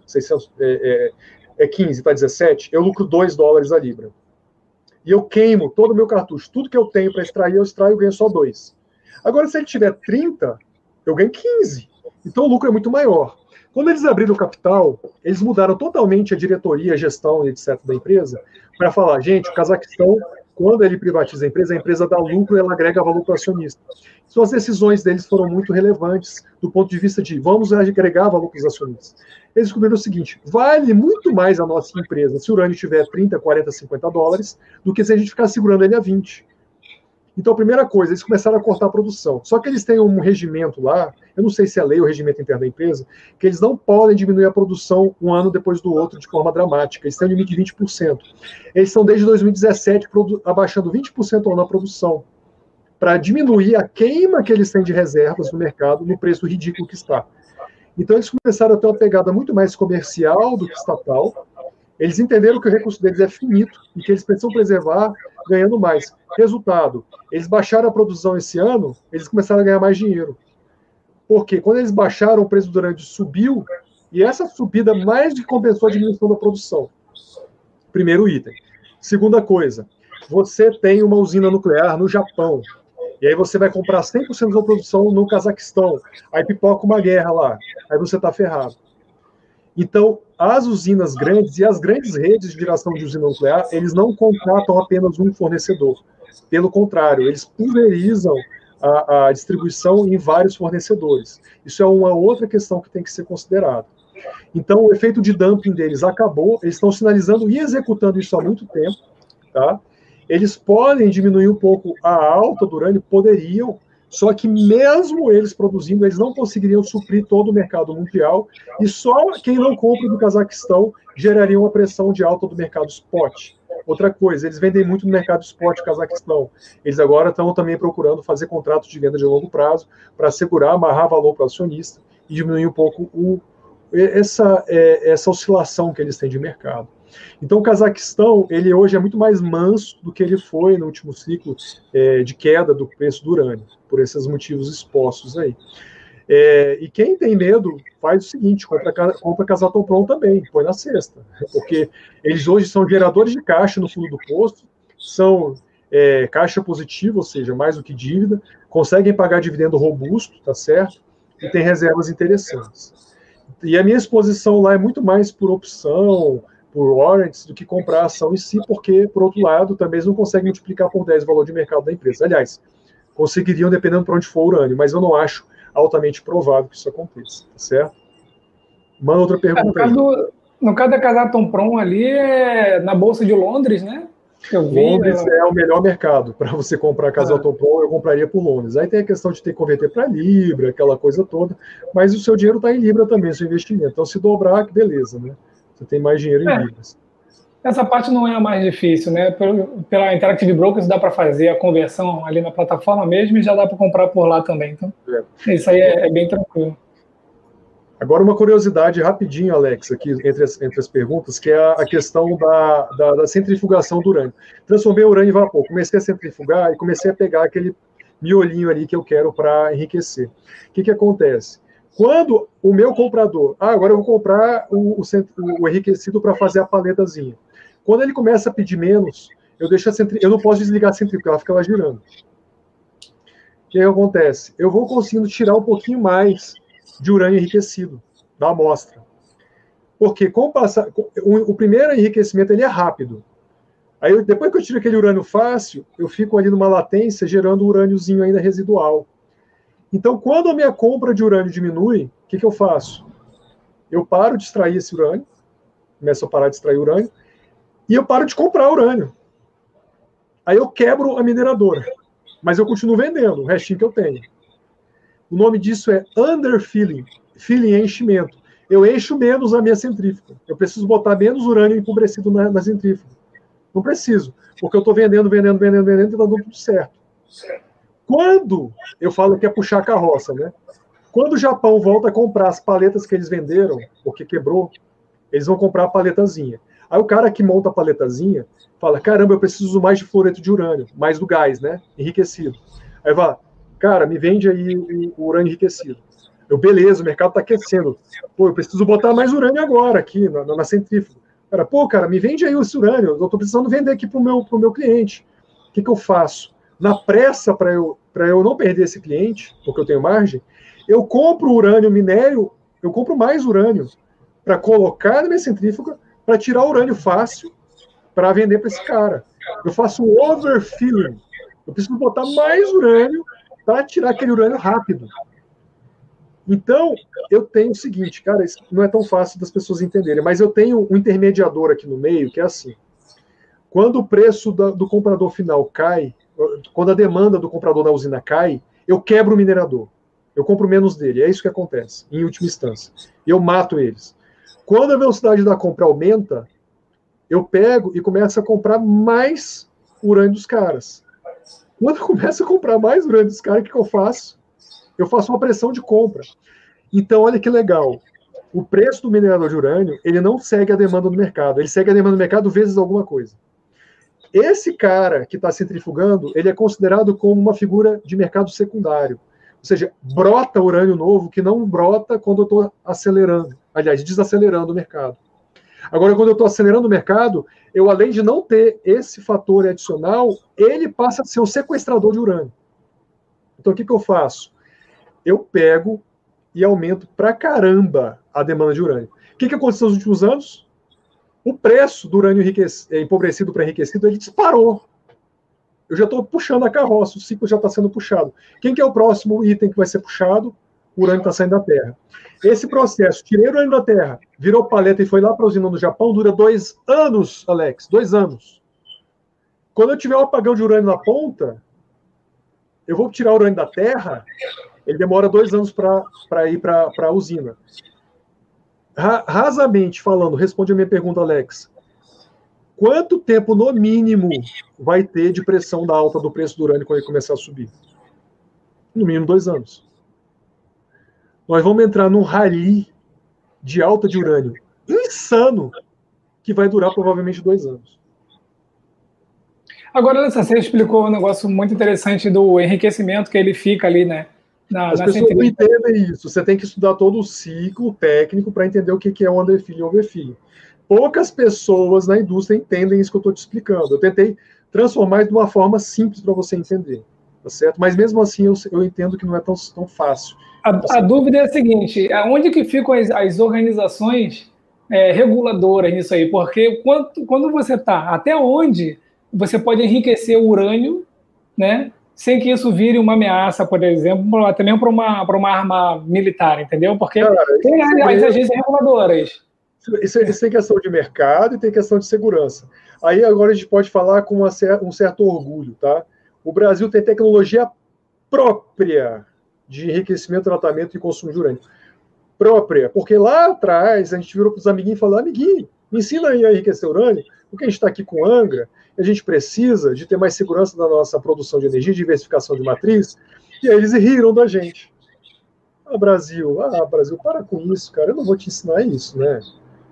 15, está 17, eu lucro $2 a libra. E eu queimo todo o meu cartucho. Tudo que eu tenho para extrair, eu extraio, eu ganho só 2. Agora, se ele tiver 30, eu ganho 15. Então, o lucro é muito maior. Quando eles abriram o capital, eles mudaram totalmente a diretoria, a gestão e etc. da empresa, para falar, gente, o Cazaquistão, quando ele privatiza a empresa dá lucro e ela agrega valor para o acionista. Então, as decisões deles foram muito relevantes do ponto de vista de vamos agregar valor para os acionistas. Eles descobriram o seguinte: vale muito mais a nossa empresa se o urânio tiver 30, 40, 50 dólares do que se a gente ficar segurando ele a 20. Então, a primeira coisa, eles começaram a cortar a produção. Só que eles têm um regimento lá, eu não sei se é lei ou regimento interno da empresa, que eles não podem diminuir a produção um ano depois do outro de forma dramática. Eles têm um limite de 20%. Eles estão desde 2017 abaixando 20% ao ano na produção, para diminuir a queima que eles têm de reservas no mercado no preço ridículo que está. Então, eles começaram a ter uma pegada muito mais comercial do que estatal. Eles entenderam que o recurso deles é finito e que eles precisam preservar ganhando mais. Resultado, eles baixaram a produção esse ano, eles começaram a ganhar mais dinheiro. Porque quando eles baixaram, o preço do urânio subiu, e essa subida mais do que compensou a diminuição da produção. Primeiro item. Segunda coisa, você tem uma usina nuclear no Japão, e aí você vai comprar 100% da produção no Cazaquistão, aí pipoca uma guerra lá, aí você está ferrado. Então, as usinas grandes e as grandes redes de geração de usina nuclear, eles não contratam apenas um fornecedor. Pelo contrário, eles pulverizam a distribuição em vários fornecedores. Isso é uma outra questão que tem que ser considerada. Então, o efeito de dumping deles acabou, eles estão sinalizando e executando isso há muito tempo, tá? Eles podem diminuir um pouco a alta do urânio, poderiam, só que mesmo eles produzindo, eles não conseguiriam suprir todo o mercado mundial, e só quem não compra do Cazaquistão geraria uma pressão de alta do mercado spot. Outra coisa, eles vendem muito no mercado spot do Cazaquistão. Eles agora estão também procurando fazer contratos de venda de longo prazo para assegurar, amarrar valor para o acionista e diminuir um pouco essa oscilação que eles têm de mercado. Então, o Cazaquistão, ele hoje é muito mais manso do que ele foi no último ciclo de queda do preço do urânio, por esses motivos expostos aí. E quem tem medo, faz o seguinte, compra Kazatomprom também, põe na cesta, porque eles hoje são geradores de caixa no fundo do poço, são caixa positiva, ou seja, mais do que dívida, conseguem pagar dividendo robusto, tá certo? E tem reservas interessantes. E a minha exposição lá é muito mais por opção, por warrants, do que comprar a ação em si, porque, por outro lado, também eles não conseguem multiplicar por 10 o valor de mercado da empresa. Aliás, conseguiriam dependendo para onde for o urânio, mas eu não acho altamente provável que isso aconteça, tá certo? Manda outra pergunta aí.
No caso da Kazatomprom ali, na Bolsa de Londres, né?
Londres é o melhor mercado para você comprar Kazatomprom, eu compraria por Londres. Aí tem a questão de ter que converter para Libra, aquela coisa toda, mas o seu dinheiro está em Libra também, seu investimento. Então, se dobrar, beleza, né? Você tem mais dinheiro em Libras.
Essa parte não é a mais difícil, né? Pela Interactive Brokers dá para fazer a conversão ali na plataforma mesmo e já dá para comprar por lá também. Então, isso aí é bem tranquilo.
Agora, uma curiosidade rapidinho, Alex, aqui entre as perguntas, que é a questão da centrifugação do urânio. Transformei o urânio em vapor, comecei a centrifugar e comecei a pegar aquele miolinho ali que eu quero para enriquecer. O que acontece? Quando o meu comprador, agora eu vou comprar o enriquecido para fazer a paletazinha. Quando ele começa a pedir menos, eu não posso desligar a centrífuga, ela fica lá girando. O que acontece? Eu vou conseguindo tirar um pouquinho mais de urânio enriquecido da amostra. Porque o primeiro enriquecimento ele é rápido. Aí depois que eu tiro aquele urânio fácil, eu fico ali numa latência gerando um urâniozinho ainda residual. Então, quando a minha compra de urânio diminui, o que eu faço? Eu paro de extrair esse urânio, começo a parar de extrair urânio, e eu paro de comprar urânio. Aí eu quebro a mineradora, mas eu continuo vendendo o restinho que eu tenho. O nome disso é underfilling. Filling é enchimento. Eu encho menos a minha centrífuga. Eu preciso botar menos urânio empobrecido na centrífuga. Não preciso, porque eu estou vendendo, e está dando tudo certo. Quando eu falo que é puxar a carroça, né? Quando o Japão volta a comprar as paletas que eles venderam, porque quebrou, eles vão comprar a paletazinha. Aí o cara que monta a paletazinha fala, caramba, eu preciso mais de fluoreto de urânio, mais do gás, né? Enriquecido. Aí vai, cara, me vende aí o urânio enriquecido. Beleza, o mercado está aquecendo. Pô, eu preciso botar mais urânio agora aqui na centrífuga. Cara, me vende aí esse urânio, eu estou precisando vender aqui para o meu cliente. O que eu faço? Na pressa, para eu não perder esse cliente, porque eu tenho margem, eu compro urânio minério, eu compro mais urânio para colocar na minha centrífuga, para tirar o urânio fácil, para vender para esse cara. Eu faço um overfilling. Eu preciso botar mais urânio para tirar aquele urânio rápido. Então, eu tenho o seguinte, cara, isso não é tão fácil das pessoas entenderem, mas eu tenho um intermediador aqui no meio, que é assim. Quando o preço do comprador final cai, quando a demanda do comprador da usina cai, eu quebro o minerador. Eu compro menos dele. É isso que acontece, em última instância. Eu mato eles. Quando a velocidade da compra aumenta, eu pego e começo a comprar mais urânio dos caras. Quando eu começo a comprar mais urânio dos caras, o que eu faço? Eu faço uma pressão de compra. Então, olha que legal. O preço do minerador de urânio, ele não segue a demanda do mercado. Ele segue a demanda do mercado vezes alguma coisa. Esse cara que está centrifugando, ele é considerado como uma figura de mercado secundário. Ou seja, brota urânio novo que não brota quando eu estou acelerando, aliás, desacelerando o mercado. Agora, quando eu estou acelerando o mercado, eu, além de não ter esse fator adicional, ele passa a ser um sequestrador de urânio. Então, o que eu faço? Eu pego e aumento pra caramba a demanda de urânio. O que aconteceu nos últimos anos? O preço do urânio empobrecido para enriquecido, ele disparou. Eu já estou puxando a carroça, o ciclo já está sendo puxado. Quem que é o próximo item que vai ser puxado? O urânio está saindo da Terra. Esse processo, tirei o urânio da Terra, virou paleta e foi lá para a usina no Japão, dura 2 anos, Alex, 2 anos. Quando eu tiver um apagão de urânio na ponta, eu vou tirar o urânio da Terra, ele demora 2 anos para ir para a usina. Rasamente falando, responde a minha pergunta, Alex. Quanto tempo, no mínimo, vai ter de pressão da alta do preço do urânio quando ele começar a subir? No mínimo 2 anos. Nós vamos entrar num rally de alta de urânio insano que vai durar provavelmente 2 anos.
Agora, você explicou um negócio muito interessante do enriquecimento que ele fica ali, né?
As pessoas não entendem isso. Você tem que estudar todo o ciclo técnico para entender o que é um underfill e overfill. Poucas pessoas na indústria entendem isso que eu estou te explicando. Eu tentei transformar de uma forma simples para você entender, tá certo? Mas mesmo assim eu entendo que não é tão fácil.
A dúvida é a seguinte: onde que ficam as organizações reguladoras nisso aí? Porque quando você está, até onde você pode enriquecer o urânio, né? Sem que isso vire uma ameaça, por exemplo, até mesmo para uma arma militar, entendeu? Porque tem as agências reguladoras.
Isso tem questão de mercado e tem questão de segurança. Aí agora a gente pode falar com um certo orgulho, tá? O Brasil tem tecnologia própria de enriquecimento, tratamento e consumo de urânio. Própria, porque lá atrás a gente virou para os amiguinhos e falou: amiguinho, me ensina aí a enriquecer urânio, porque a gente está aqui com Angra, a gente precisa de ter mais segurança na nossa produção de energia, diversificação de matriz, e aí eles riram da gente. Brasil, para com isso, cara, eu não vou te ensinar isso, né?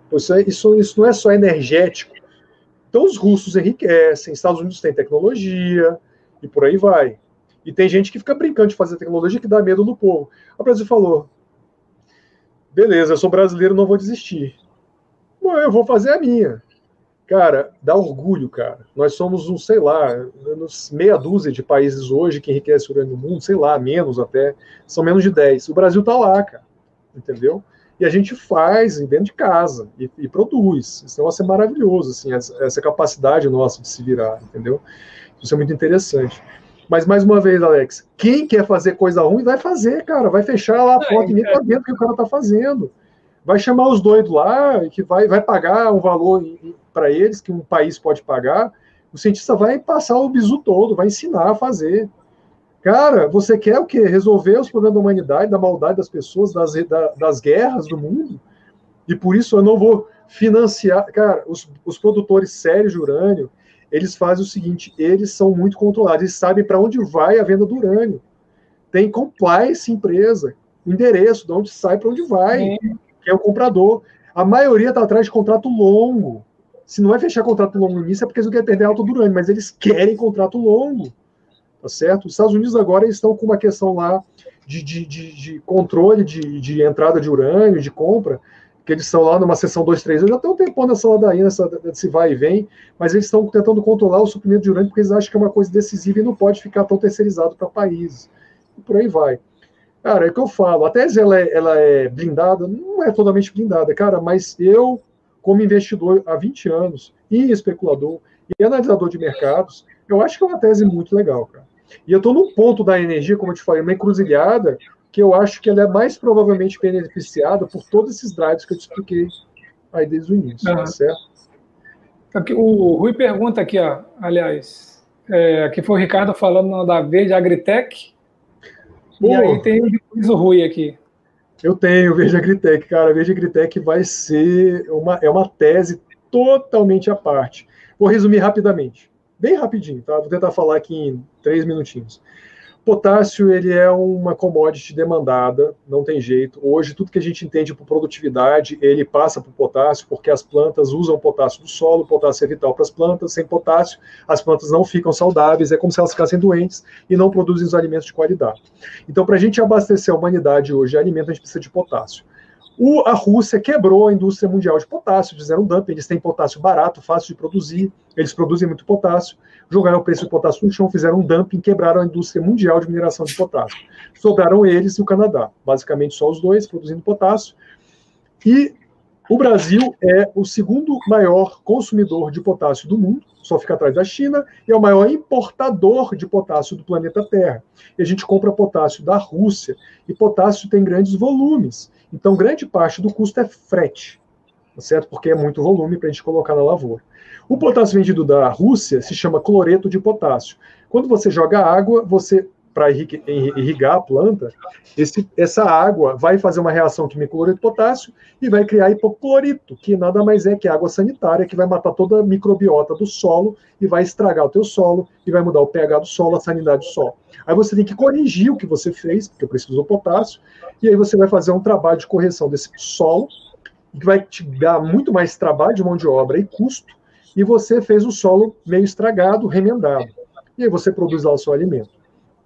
Isso não é só energético. Então os russos enriquecem, Estados Unidos tem tecnologia, e por aí vai. E tem gente que fica brincando de fazer tecnologia que dá medo no povo. O Brasil falou: beleza, eu sou brasileiro, não vou desistir. Bom, eu vou fazer a minha. Cara, dá orgulho, cara. Nós somos sei lá, meia dúzia de países hoje que enriquecem urânio no mundo, sei lá, menos até, são menos de 10. O Brasil tá lá, cara, entendeu? E a gente faz dentro de casa e produz. Esse negócio é maravilhoso, assim, essa capacidade nossa de se virar, entendeu? Isso é muito interessante. Mas, mais uma vez, Alex, quem quer fazer coisa ruim vai fazer, cara. Vai fechar lá a porta e nem tá vendo o que o cara tá fazendo. Vai chamar os doidos lá, que vai pagar um valor para eles, que um país pode pagar. O cientista vai passar o bizu todo, vai ensinar a fazer. Cara, você quer o quê? Resolver os problemas da humanidade, da maldade das pessoas, das guerras do mundo? E por isso eu não vou financiar. Cara, os produtores sérios de urânio, eles fazem o seguinte: eles são muito controlados, eles sabem para onde vai a venda do urânio. Tem compliance empresa, endereço, de onde sai, para onde vai, que é o comprador. A maioria está atrás de contrato longo. Se não vai fechar contrato longo no início, é porque eles não querem perder a alta do urânio, mas eles querem contrato longo. Tá certo? Os Estados Unidos agora estão com uma questão lá de controle de entrada de urânio, de compra, que eles estão lá numa sessão 2, 3 anos, já tem um tempão nessa ladainha, nesse vai e vem, mas eles estão tentando controlar o suprimento de urânio porque eles acham que é uma coisa decisiva e não pode ficar tão terceirizado para países. E por aí vai. Cara, é o que eu falo, a tese ela é blindada, não é totalmente blindada, cara, mas eu, como investidor há 20 anos, e especulador, e analisador de mercados, eu acho que é uma tese muito legal, cara. E eu estou num ponto da energia, como eu te falei, uma encruzilhada, que eu acho que ela é mais provavelmente beneficiada por todos esses drives que eu te expliquei aí desde o início, tá certo?
Aqui, o Rui pergunta aqui, ó, aliás, aqui foi o Ricardo falando da Verde Agritech, e aí tem o Rui aqui.
Eu tenho Verde Agritech, cara. A Verde Agritech vai ser uma tese totalmente à parte. Vou resumir rapidamente. Bem rapidinho, tá? Vou tentar falar aqui em 3 minutinhos. Potássio, ele é uma commodity demandada, não tem jeito. Hoje, tudo que a gente entende por produtividade, ele passa por potássio, porque as plantas usam o potássio do solo, o potássio é vital para as plantas, sem potássio, as plantas não ficam saudáveis, é como se elas ficassem doentes e não produzem os alimentos de qualidade. Então, para a gente abastecer a humanidade hoje de alimento, a gente precisa de potássio. A Rússia quebrou a indústria mundial de potássio, fizeram um dumping, eles têm potássio barato, fácil de produzir, eles produzem muito potássio, jogaram o preço do potássio no chão, fizeram um dumping, quebraram a indústria mundial de mineração de potássio. Sobraram eles e o Canadá, basicamente só os dois produzindo potássio. E o Brasil é o segundo maior consumidor de potássio do mundo, só fica atrás da China, e é o maior importador de potássio do planeta Terra. E a gente compra potássio da Rússia, e potássio tem grandes volumes. Então, grande parte do custo é frete, tá certo? Porque é muito volume para a gente colocar na lavoura. O potássio vendido da Rússia se chama cloreto de potássio. Quando você joga água, para irrigar a planta, essa água vai fazer uma reação química com cloreto de potássio e vai criar hipoclorito, que nada mais é que água sanitária, que vai matar toda a microbiota do solo e vai estragar o teu solo e vai mudar o pH do solo, a salinidade do solo. Aí você tem que corrigir o que você fez, porque eu preciso do potássio, e aí você vai fazer um trabalho de correção desse solo, que vai te dar muito mais trabalho de mão de obra e custo, e você fez o solo meio estragado, remendado. E aí você produz lá o seu alimento.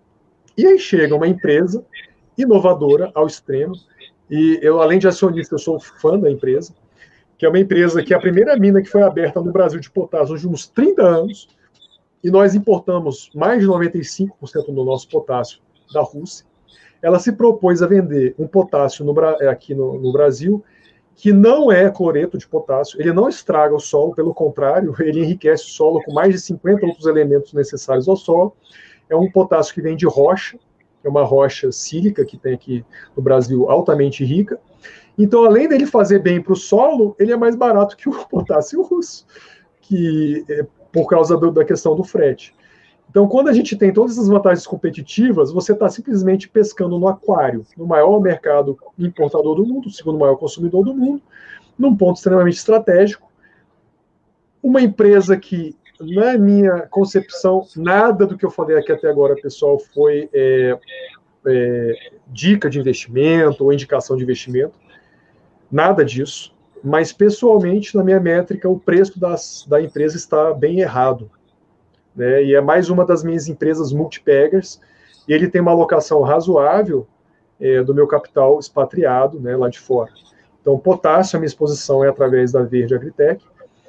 E aí chega uma empresa inovadora ao extremo, e eu, além de acionista, eu sou fã da empresa, que é uma empresa que é a primeira mina que foi aberta no Brasil de potássio de uns 30 anos, e nós importamos mais de 95% do nosso potássio da Rússia. Ela se propôs a vender um potássio aqui no Brasil, que não é cloreto de potássio, ele não estraga o solo, pelo contrário, ele enriquece o solo com mais de 50 outros elementos necessários ao solo. É um potássio que vem de rocha, é uma rocha sílica que tem aqui no Brasil, altamente rica. Então, além dele fazer bem para o solo, ele é mais barato que o potássio russo, por causa da questão do frete. Então, quando a gente tem todas essas vantagens competitivas, você está simplesmente pescando no aquário, no maior mercado importador do mundo, o segundo maior consumidor do mundo, num ponto extremamente estratégico. Uma empresa que, na minha concepção, nada do que eu falei aqui até agora, pessoal, foi dica de investimento ou indicação de investimento. Nada disso. Mas, pessoalmente, na minha métrica, o preço da empresa está bem errado. Né? E é mais uma das minhas empresas multipeggers, e ele tem uma alocação razoável do meu capital expatriado, né, lá de fora. Então, potássio, a minha exposição é através da Verde Agritech.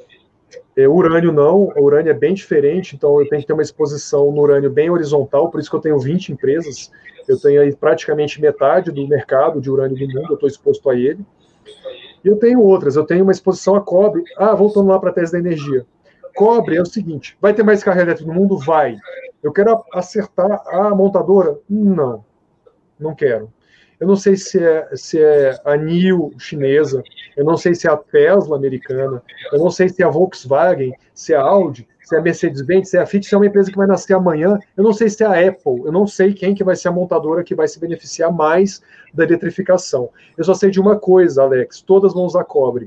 Urânio não, o urânio é bem diferente, então eu tenho que ter uma exposição no urânio bem horizontal, por isso que eu tenho 20 empresas, eu tenho aí praticamente metade do mercado de urânio do mundo, eu estou exposto a ele. E eu tenho outras, eu tenho uma exposição a cobre. Voltando lá para a tese da energia. Cobre é o seguinte, vai ter mais carro elétrico no mundo? Vai. Eu quero acertar a montadora? Não quero. Eu não sei se é a NIO chinesa, eu não sei se é a Tesla americana, eu não sei se é a Volkswagen, se é a Audi, se é a Mercedes-Benz, se é a Fiat, se é uma empresa que vai nascer amanhã, eu não sei se é a Apple, eu não sei quem que vai ser a montadora que vai se beneficiar mais da eletrificação. Eu só sei de uma coisa, Alex, todas vão usar cobre.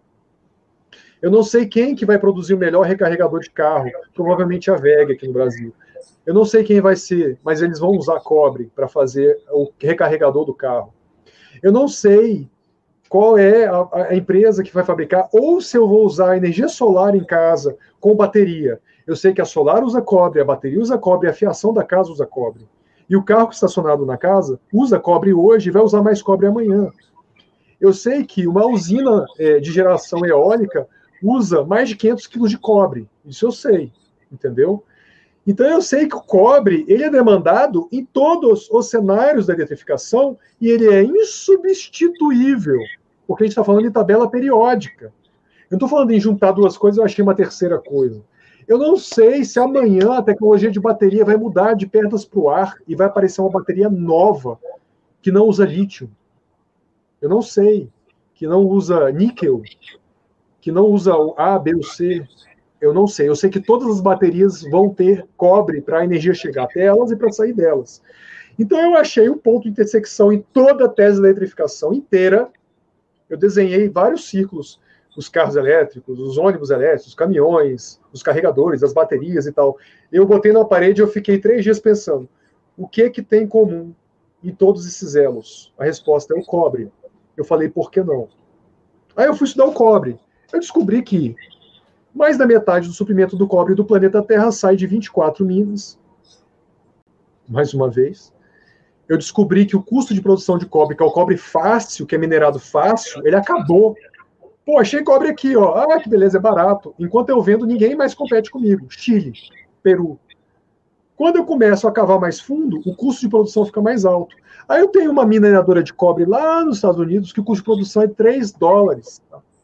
Eu não sei quem que vai produzir o melhor recarregador de carro, provavelmente a WEG aqui no Brasil. Eu não sei quem vai ser, mas eles vão usar cobre para fazer o recarregador do carro. Eu não sei qual é a empresa que vai fabricar, ou se eu vou usar energia solar em casa com bateria. Eu sei que a solar usa cobre, a bateria usa cobre, a fiação da casa usa cobre. E o carro estacionado na casa usa cobre hoje e vai usar mais cobre amanhã. Eu sei que uma usina de geração eólica usa mais de 500 quilos de cobre. Isso eu sei, entendeu? Então eu sei que o cobre ele é demandado em todos os cenários da eletrificação e ele é insubstituível, porque a gente está falando de tabela periódica. Eu não estou falando em juntar duas coisas, eu achei uma terceira coisa. Eu não sei se amanhã a tecnologia de bateria vai mudar de pernas para o ar e vai aparecer uma bateria nova que não usa lítio. Eu não sei. Que não usa níquel, que não usa o A, B ou C. Eu não sei. Eu sei que todas as baterias vão ter cobre para a energia chegar até elas e para sair delas. Então eu achei um ponto de intersecção em toda a tese da eletrificação inteira. Eu desenhei vários ciclos, os carros elétricos, os ônibus elétricos, os caminhões, os carregadores, as baterias e tal. Eu botei na parede e eu fiquei 3 dias pensando, o que tem em comum em todos esses elos? A resposta é o cobre. Eu falei, por que não? Aí eu fui estudar o cobre. Eu descobri que mais da metade do suprimento do cobre do planeta Terra sai de 24 minas. Mais uma vez. Eu descobri que o custo de produção de cobre, que é o cobre fácil, que é minerado fácil, ele acabou. Pô, achei cobre aqui, ó. Ah, que beleza, é barato. Enquanto eu vendo, ninguém mais compete comigo. Chile, Peru. Quando eu começo a cavar mais fundo, o custo de produção fica mais alto. Aí eu tenho uma mineradora de cobre lá nos Estados Unidos que o custo de produção é $3.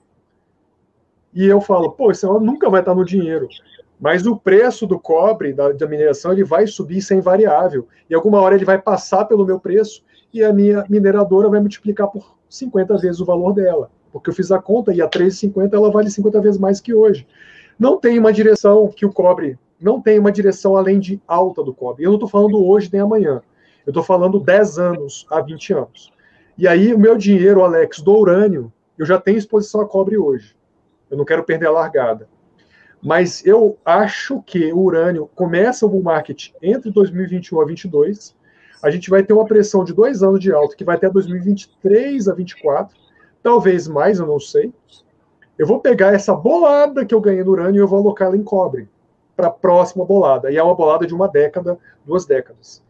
E eu falo, pô, isso nunca vai estar no dinheiro. Mas o preço do cobre, da mineração, ele vai subir sem variável. E alguma hora ele vai passar pelo meu preço e a minha mineradora vai multiplicar por 50 vezes o valor dela. Porque eu fiz a conta e a 3,50 ela vale 50 vezes mais que hoje. Não tem uma direção que o cobre... Não tem uma direção além de alta do cobre. Eu não estou falando hoje nem amanhã. Eu estou falando 10 anos a 20 anos. E aí o meu dinheiro, Alex, do urânio, eu já tenho exposição a cobre hoje. Eu não quero perder a largada. Mas eu acho que o urânio começa o bull market entre 2021 a 2022. A gente vai ter uma pressão de 2 anos de alta, que vai até 2023 a 2024. Talvez mais, eu não sei. Eu vou pegar essa bolada que eu ganhei no urânio e eu vou alocar ela em cobre para a próxima bolada. E é uma bolada de 1 década, 2 décadas.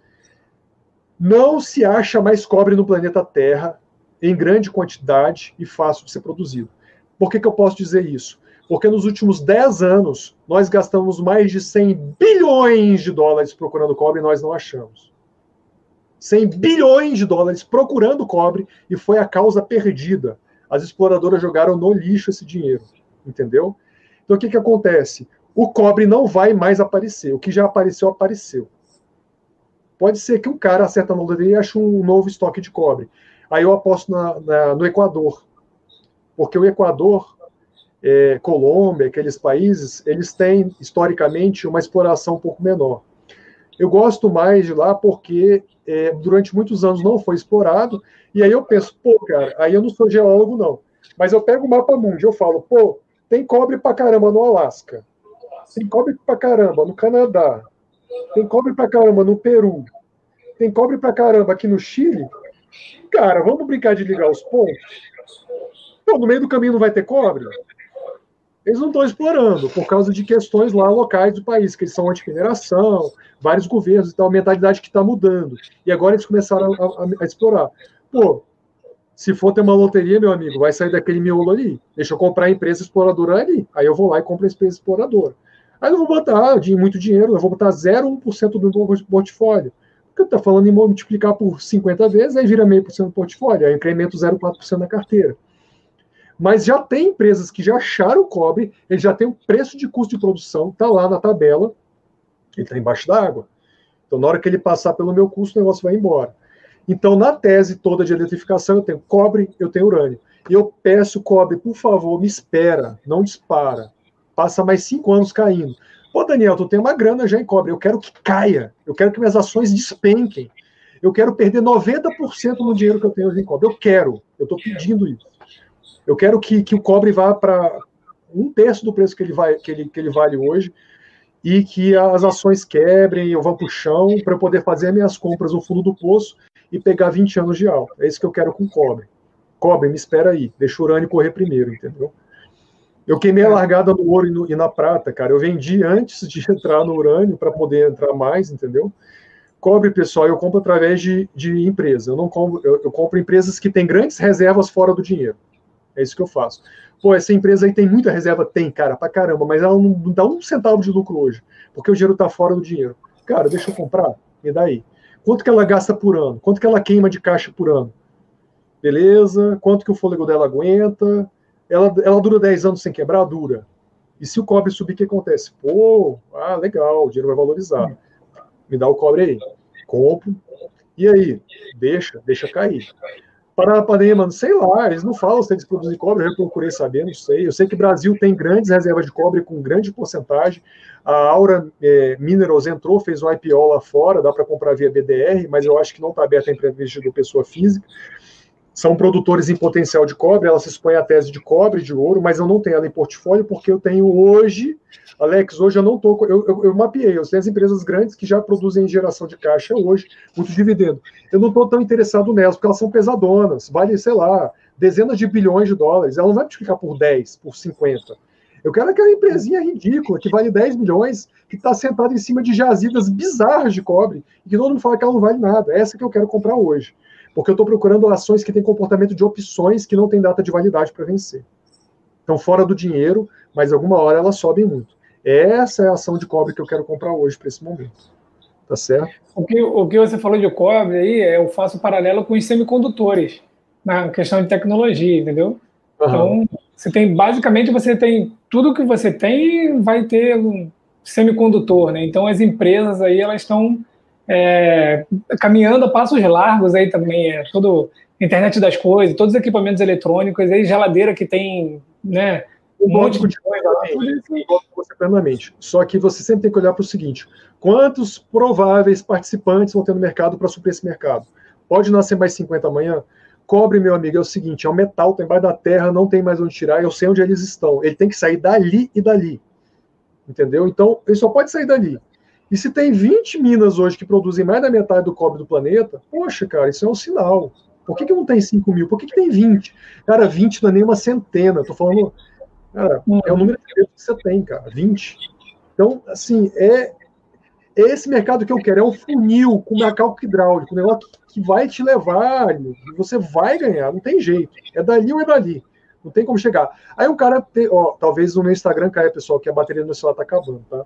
Não se acha mais cobre no planeta Terra em grande quantidade e fácil de ser produzido. Por que eu posso dizer isso? Porque nos últimos 10 anos, nós gastamos mais de 100 bilhões de dólares procurando cobre e nós não achamos. 100 bilhões de dólares procurando cobre e foi a causa perdida. As exploradoras jogaram no lixo esse dinheiro, entendeu? Então o que acontece? O cobre não vai mais aparecer. O que já apareceu, apareceu. Pode ser que um cara acerta na loteria e ache um novo estoque de cobre. Aí eu aposto no Equador. Porque o Equador, Colômbia, aqueles países, eles têm, historicamente, uma exploração um pouco menor. Eu gosto mais de lá porque durante muitos anos não foi explorado, e aí eu penso, pô, cara, aí eu não sou geólogo, não. Mas eu pego o mapa mundi, eu falo, pô, tem cobre pra caramba no Alasca, tem cobre pra caramba no Canadá, tem cobre pra caramba no Peru, tem cobre pra caramba aqui no Chile. Cara, vamos brincar de ligar os pontos? Pô, no meio do caminho não vai ter cobre? Eles não estão explorando, por causa de questões lá locais do país, que eles são anti-mineração, vários governos e tal, a mentalidade que está mudando. E agora eles começaram a explorar. Pô, se for ter uma loteria, meu amigo, vai sair daquele miolo ali. Deixa eu comprar a empresa exploradora ali. Aí eu vou lá e compro a empresa exploradora. Aí eu não vou botar muito dinheiro, eu vou botar 0,1% do meu portfólio. Porque tu está falando em multiplicar por 50 vezes, aí vira 0,5% do portfólio, aí eu incremento 0,4% na carteira. Mas já tem empresas que já acharam o cobre, ele já tem o preço de custo de produção, está lá na tabela, ele está embaixo d'água. Então, na hora que ele passar pelo meu custo, o negócio vai embora. Então, na tese toda de eletrificação, eu tenho cobre, eu tenho urânio. E eu peço, cobre, por favor, me espera, não dispara. Passa mais 5 anos caindo. Pô, Daniel, tu tem uma grana já em cobre, eu quero que caia, eu quero que minhas ações despenquem. Eu quero perder 90% no dinheiro que eu tenho em cobre. Eu estou pedindo isso. Eu quero que o cobre vá para 1/3 do preço que ele vale hoje e que as ações quebrem, eu vá para o chão para eu poder fazer minhas compras no fundo do poço e pegar 20 anos de alta. É isso que eu quero com cobre. Cobre, me espera aí. Deixa o urânio correr primeiro, entendeu? Eu queimei a largada no ouro e na prata, cara. Eu vendi antes de entrar no urânio para poder entrar mais, entendeu? Cobre, pessoal, eu compro através de empresa. Eu compro empresas que têm grandes reservas fora do dinheiro. É isso que eu faço. Pô, essa empresa aí tem muita reserva? Tem, cara, pra caramba, mas ela não dá 1 centavo de lucro hoje, porque o dinheiro tá fora do dinheiro. Cara, deixa eu comprar? Me dá aí. Quanto que ela gasta por ano? Quanto que ela queima de caixa por ano? Beleza? Quanto que o fôlego dela aguenta? Ela dura 10 anos sem quebrar? Dura. E se o cobre subir, o que acontece? Pô, legal, o dinheiro vai valorizar. Me dá o cobre aí. Compro. E aí? Deixa cair. Paranapanema, sei lá, eles não falam se eles produzem cobre, eu já procurei saber, não sei. Eu sei que o Brasil tem grandes reservas de cobre com grande porcentagem. A Aura Minerals entrou, fez um IPO lá fora, dá para comprar via BDR, mas eu acho que não está aberto a investidor pessoa física. são produtores em potencial de cobre, ela se expõe à tese de cobre, de ouro, mas eu não tenho ela em portfólio porque eu tenho hoje, Alex, hoje eu não estou, eu mapeei, eu tenho as empresas grandes que já produzem geração de caixa hoje, muito dividendo. Eu não estou tão interessado nelas, porque elas são pesadonas, vale, sei lá, dezenas de bilhões de dólares, ela não vai multiplicar por 10, por 50. Eu quero aquela empresinha ridícula, que vale 10 milhões, que está sentada em cima de jazidas bizarras de cobre, e que todo mundo fala que ela não vale nada. Essa que eu quero comprar hoje. Porque eu estou procurando ações que têm comportamento de opções que não têm data de validade para vencer. Estão fora do dinheiro, mas alguma hora elas sobem muito. Essa é a ação de cobre que eu quero comprar hoje para esse momento. Tá certo?
O que você falou de cobre aí, eu faço paralelo com os semicondutores, na questão de tecnologia, entendeu? Então, basicamente, você tem tudo que você tem vai ter um semicondutor, né? Então, as empresas aí, elas estão caminhando a passos largos aí também, tudo internet das coisas, todos os equipamentos eletrônicos, aí geladeira que tem, né, um monte de coisa lá.
Você plenamente. Só que você sempre tem que olhar para o seguinte: quantos prováveis participantes vão ter no mercado para suprir esse mercado? Pode nascer mais 50 amanhã? Cobre, meu amigo, é o seguinte: é um metal, está embaixo da terra, não tem mais onde tirar, eu sei onde eles estão. Ele tem que sair dali e dali. Entendeu? Então, ele só pode sair dali. E se tem 20 minas hoje que produzem mais da metade do cobre do planeta, poxa, cara, isso é um sinal. Por que não tem 5 mil? Por que tem 20? Cara, 20 não é nem uma centena. Tô falando, cara, é o número de vezes que você tem, cara, 20. Então, assim, é esse mercado que eu quero, é um funil com macalco hidráulico, um negócio que vai te levar, você vai ganhar, não tem jeito. É dali ou é dali. Não tem como chegar. Aí o cara, talvez no meu Instagram caia, pessoal, que a bateria do meu celular tá acabando, tá?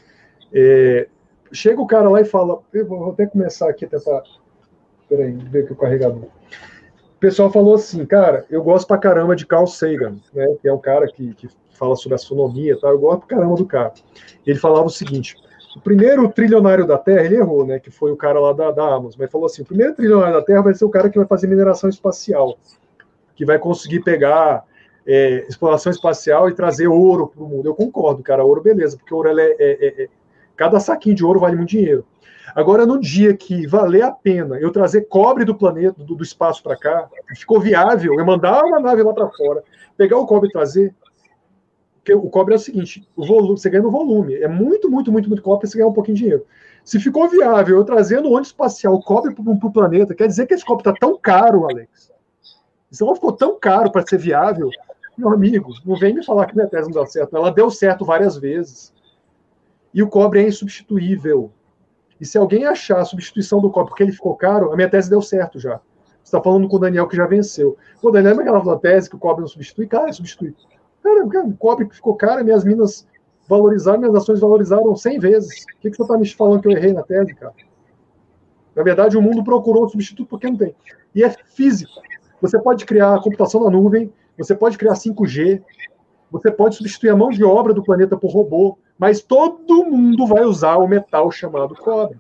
Chega o cara lá e fala, eu vou até começar aqui a tentar, peraí, ver aqui o carregador. O pessoal falou assim, cara, eu gosto pra caramba de Carl Sagan, né, que é um cara que fala sobre astronomia, tá? Eu gosto pra caramba do cara. Ele falava o seguinte: o primeiro trilionário da Terra, ele errou, né, que foi o cara lá da Amazon, mas falou assim: o primeiro trilionário da Terra vai ser o cara que vai fazer mineração espacial, que vai conseguir pegar exploração espacial e trazer ouro para o mundo. Eu concordo, cara, ouro beleza, porque ouro cada saquinho de ouro vale muito dinheiro. Agora, no dia que valer a pena eu trazer cobre do planeta, do espaço para cá, ficou viável eu mandar uma nave lá para fora, pegar o cobre e trazer, porque o cobre é o seguinte, o volume, você ganha no volume, é muito cobre, você ganha um pouquinho de dinheiro. Se ficou viável eu trazer no ônibus espacial cobre para o planeta, quer dizer que esse cobre está tão caro, Alex. Isso não ficou tão caro para ser viável. Meu amigo, não vem me falar que minha tese não deu certo. Ela deu certo várias vezes. E o cobre é insubstituível. E se alguém achar a substituição do cobre porque ele ficou caro, a minha tese deu certo já. Você está falando com o Daniel que já venceu. O Daniel, lembra aquela tese que o cobre não substitui? Cara, substitui. Cara, o cobre ficou caro, minhas minas valorizaram, minhas ações valorizaram 100 vezes. O que você está me falando que eu errei na tese, cara? Na verdade, o mundo procurou um substituto porque não tem. E é físico. Você pode criar computação na nuvem, você pode criar 5G, você pode substituir a mão de obra do planeta por robô, mas todo mundo vai usar o metal chamado cobre.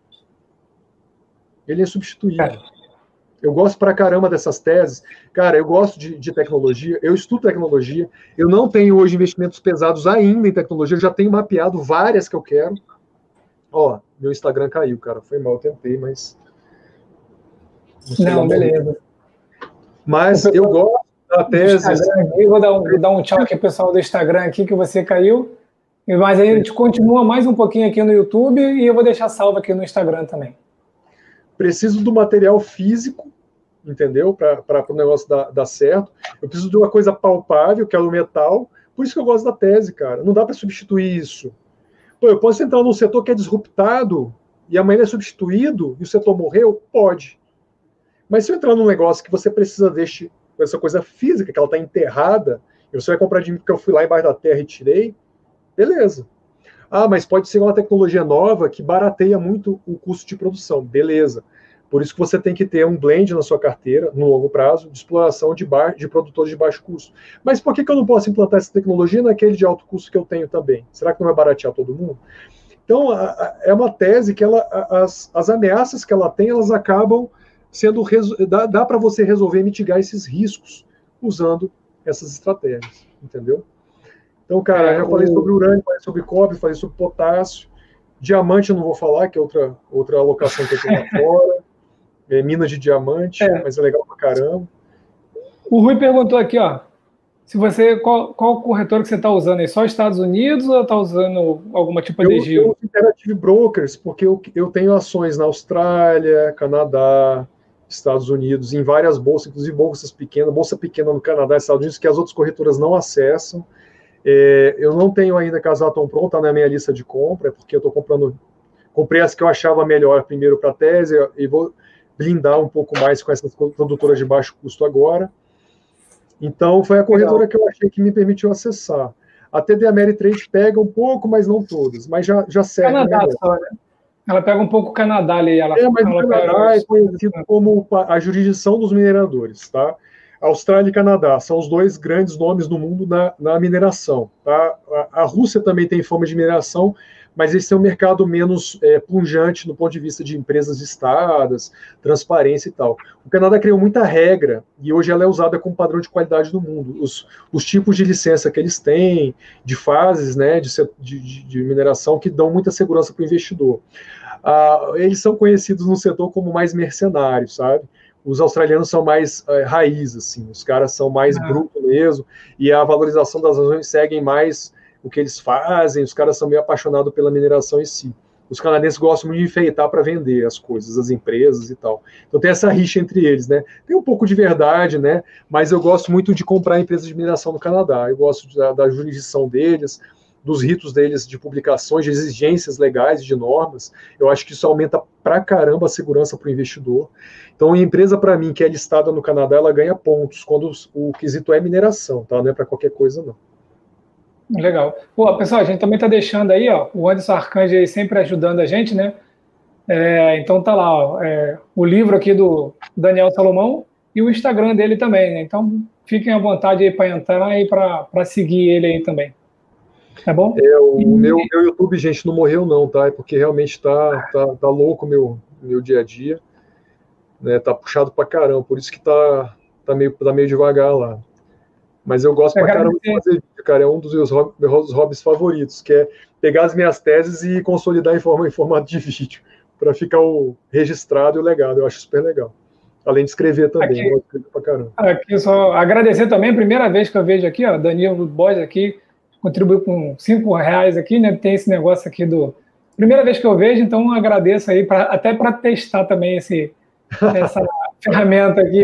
Ele é substituível. Eu gosto pra caramba dessas teses. Cara, eu gosto de tecnologia, eu estudo tecnologia, eu não tenho hoje investimentos pesados ainda em tecnologia, eu já tenho mapeado várias que eu quero. Ó, meu Instagram caiu, cara, foi mal, eu tentei, mas...
Não, beleza.
Mas eu gosto da tese...
Eu vou dar um tchau aqui, pessoal do Instagram aqui, que você caiu, mas aí a gente continua mais um pouquinho aqui no YouTube e eu vou deixar salvo aqui no Instagram também.
Preciso do material físico, entendeu? Para o negócio dar certo. Eu preciso de uma coisa palpável, que é o metal. Por isso que eu gosto da tese, cara. Não dá para substituir isso. Pô, eu posso entrar num setor que é disruptado e amanhã é substituído e o setor morreu? Pode. Mas se eu entrar num negócio que você precisa dessa coisa física, que ela está enterrada, e você vai comprar de mim porque eu fui lá embaixo da terra e tirei, beleza. Ah, mas pode ser uma tecnologia nova que barateia muito o custo de produção. Beleza. Por isso que você tem que ter um blend na sua carteira, no longo prazo, de exploração de produtores de baixo custo. Mas por que eu não posso implantar essa tecnologia naquele de alto custo que eu tenho também? Será que não vai baratear todo mundo? Então, é uma tese que as ameaças que ela tem, elas acabam sendo... Dá para você resolver mitigar esses riscos usando essas estratégias, entendeu? Então, cara, já falei sobre urânio, falei sobre cobre, falei sobre potássio. Diamante eu não vou falar, que é outra alocação que eu tenho lá fora. mina de diamante, mas é legal pra caramba.
O Rui perguntou aqui, ó, se você, qual corretor que você está usando aí? Só Estados Unidos ou está usando alguma tipo de giro?
Eu uso Interactive Brokers, porque eu tenho ações na Austrália, Canadá, Estados Unidos, em várias bolsas, inclusive bolsas pequenas, bolsa pequena no Canadá e Estados Unidos, que as outras corretoras não acessam. Eu não tenho ainda Casatom Pronto, está na minha lista de compra, porque eu estou comprei as que eu achava melhor primeiro para a tese, e vou blindar um pouco mais com essas produtoras de baixo custo agora. Então, foi a corretora que eu achei que me permitiu acessar. A TD Ameritrade pega um pouco, mas não todas, mas já serve.
Canadá só, né? Ela pega um pouco o Canadá ali.
Mas o Canadá é conhecido como a jurisdição dos mineradores, tá? Austrália e Canadá são os dois grandes nomes no mundo na mineração, tá? A Rússia também tem fama de mineração, mas esse é um mercado menos pungente no ponto de vista de empresas listadas, transparência e tal. O Canadá criou muita regra e hoje ela é usada como padrão de qualidade no mundo. Os tipos de licença que eles têm, de fases, né, de mineração, que dão muita segurança para o investidor. Eles são conhecidos no setor como mais mercenários, sabe? Os australianos são mais raiz, assim, os caras são mais brutos mesmo, e a valorização das ações seguem mais o que eles fazem, os caras são meio apaixonados pela mineração em si. Os canadenses gostam muito de enfeitar para vender as coisas, as empresas e tal. Então tem essa rixa entre eles, né? Tem um pouco de verdade, né? Mas eu gosto muito de comprar empresas de mineração no Canadá. Eu gosto da jurisdição deles, dos ritos deles de publicações, de exigências legais, de normas. Eu acho que isso aumenta pra caramba a segurança para o investidor. Então, a empresa, para mim, que é listada no Canadá, ela ganha pontos quando o quesito é mineração, tá? Não é para qualquer coisa, não.
Legal. Pô, pessoal, a gente também está deixando aí, ó, o Anderson Arcanjo aí sempre ajudando a gente, né? Então tá lá, ó, o livro aqui do Daniel Salomão e o Instagram dele também, né? Então fiquem à vontade aí para entrar e para seguir ele aí também. Tá bom?
Meu YouTube, gente, não morreu não, tá? É porque realmente tá louco meu dia a dia, né? Tá puxado pra caramba, por isso que tá meio devagar lá. Mas eu gosto pra caramba de fazer vídeo, cara. É um dos meus hobbies favoritos, que é pegar as minhas teses e consolidar em formato de vídeo, para ficar registrado e o legado. Eu acho super legal. Além de escrever também, eu gosto de escrever pra caramba.
Aqui só agradecer também, primeira vez que eu vejo aqui, ó, Danilo Bois aqui, contribuiu com R$5 aqui, né? Tem esse negócio aqui primeira vez que eu vejo, então agradeço aí, até para testar também essa ferramenta aqui.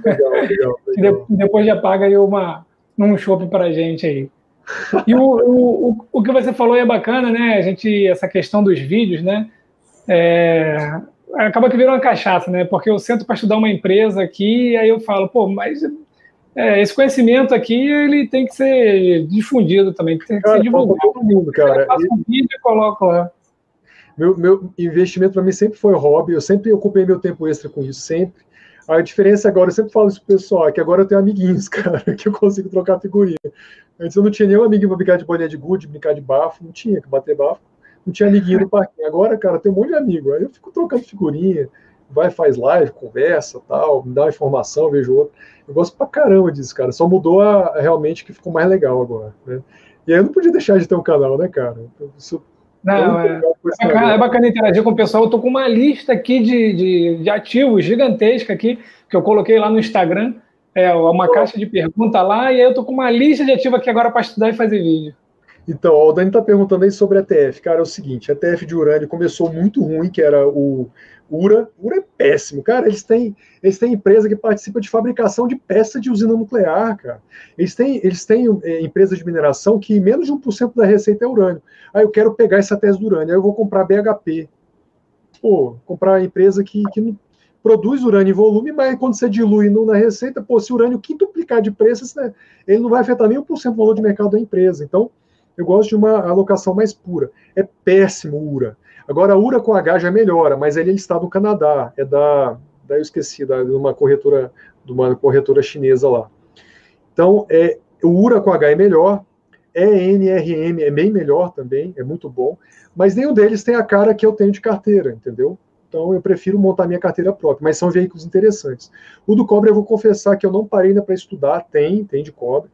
Legal. Depois já paga aí um shopping para a gente aí. E o que você falou é bacana, né? Essa questão dos vídeos, né? Acaba que vira uma cachaça, né? Porque eu sento para estudar uma empresa aqui e aí eu falo, pô, mas esse conhecimento aqui ele tem que ser difundido também, tem que ser divulgado.
Todo mundo, cara.
Eu faço um vídeo e coloco lá.
Meu investimento para mim sempre foi hobby, eu sempre ocupei meu tempo extra com isso, sempre. A diferença agora, eu sempre falo isso pro pessoal, é que agora eu tenho amiguinhos, cara, que eu consigo trocar figurinha. Antes eu não tinha nenhum amiguinho pra brincar de bolinha de gude, brincar de bafo, não tinha que bater bafo, não tinha amiguinho no parquinho. Agora, cara, tem um monte de amigo, aí eu fico trocando figurinha, faz live, conversa, tal, me dá uma informação, vejo outra. Eu gosto pra caramba disso, cara, só mudou realmente que ficou mais legal agora, né? E aí eu não podia deixar de ter um canal, né, cara?
Não, é bacana interagir com o pessoal. Eu tô com uma lista aqui de ativos gigantesca aqui, que eu coloquei lá no Instagram, uma caixa de pergunta lá, e aí eu tô com uma lista de ativos aqui agora para estudar e fazer vídeo.
Então, o Dani está perguntando aí sobre ETF. Cara, é o seguinte, ETF de urânio começou muito ruim, que era o URA. URA é péssimo. Cara, eles têm empresa que participa de fabricação de peça de usina nuclear, cara. Eles têm empresa de mineração que menos de 1% da receita é urânio. Aí eu quero pegar essa tese do urânio, aí eu vou comprar BHP. Pô, comprar a empresa que não produz urânio em volume, mas quando você dilui na receita, pô, se o urânio quintuplicar de preço, né, ele não vai afetar nem 1% do valor de mercado da empresa. Então, eu gosto de uma alocação mais pura. É péssimo o URA. Agora, a URA com H já melhora, mas ele está no Canadá. Eu esqueci, de uma corretora chinesa lá. Então, o URA com H é melhor, ENRM é bem melhor também, é muito bom, mas nenhum deles tem a cara que eu tenho de carteira, entendeu? Então, eu prefiro montar minha carteira própria, mas são veículos interessantes. O do cobre, eu vou confessar que eu não parei ainda para estudar, tem de cobre,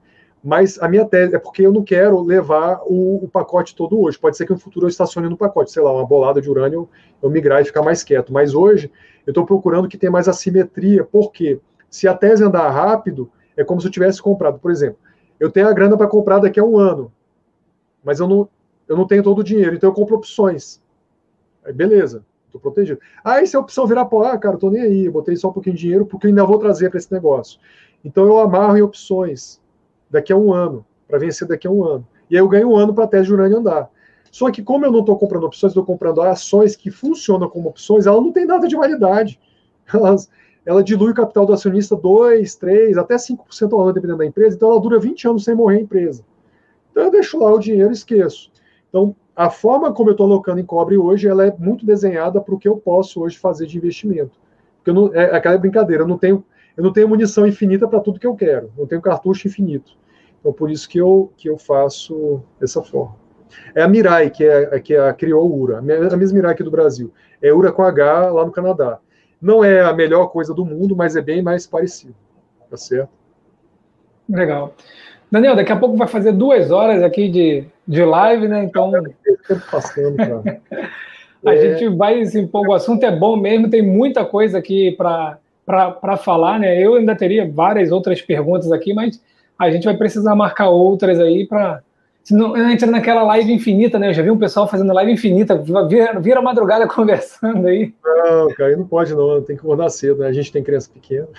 Mas a minha tese é porque eu não quero levar o pacote todo hoje. Pode ser que no futuro eu estacione no pacote, sei lá, uma bolada de urânio, eu migrar e ficar mais quieto. Mas hoje eu estou procurando que tenha mais assimetria, porque se a tese andar rápido, é como se eu tivesse comprado. Por exemplo, eu tenho a grana para comprar daqui a um ano, mas eu não tenho todo o dinheiro, então eu compro opções. Aí beleza, estou protegido. E se a opção virar pó, cara, eu tô nem aí, eu botei só um pouquinho de dinheiro porque eu ainda vou trazer para esse negócio. Então eu amarro em opções daqui a um ano, para vencer daqui a um ano. E aí eu ganho um ano para a tese de urânio andar. Só que como eu não estou comprando opções, estou comprando ações que funcionam como opções, ela não tem data de validade. Ela dilui o capital do acionista 2, 3, até 5% ao ano, dependendo da empresa, então ela dura 20 anos sem morrer a empresa. Então eu deixo lá o dinheiro e esqueço. Então, a forma como eu estou alocando em cobre hoje, ela é muito desenhada para o que eu posso hoje fazer de investimento. Porque é aquela brincadeira, eu não tenho munição infinita para tudo que eu quero, não tenho cartucho infinito. Então, por isso que eu faço dessa forma. É a Mirai, que criou o URA, a mesma Mirai aqui do Brasil. É URA com H lá no Canadá. Não é a melhor coisa do mundo, mas é bem mais parecido. Tá certo?
Legal. Daniel, daqui a pouco vai fazer 2 horas aqui de live, né? Então.
Tempo passando, cara.
A gente vai se empolgar. O assunto é bom mesmo, tem muita coisa aqui para falar, né? Eu ainda teria várias outras perguntas aqui, mas a gente vai precisar marcar outras aí para. Senão entra naquela live infinita, né? Eu já vi um pessoal fazendo live infinita, vira madrugada conversando aí.
Não, cara, não pode não, tem que acordar cedo, né? A gente tem criança pequena.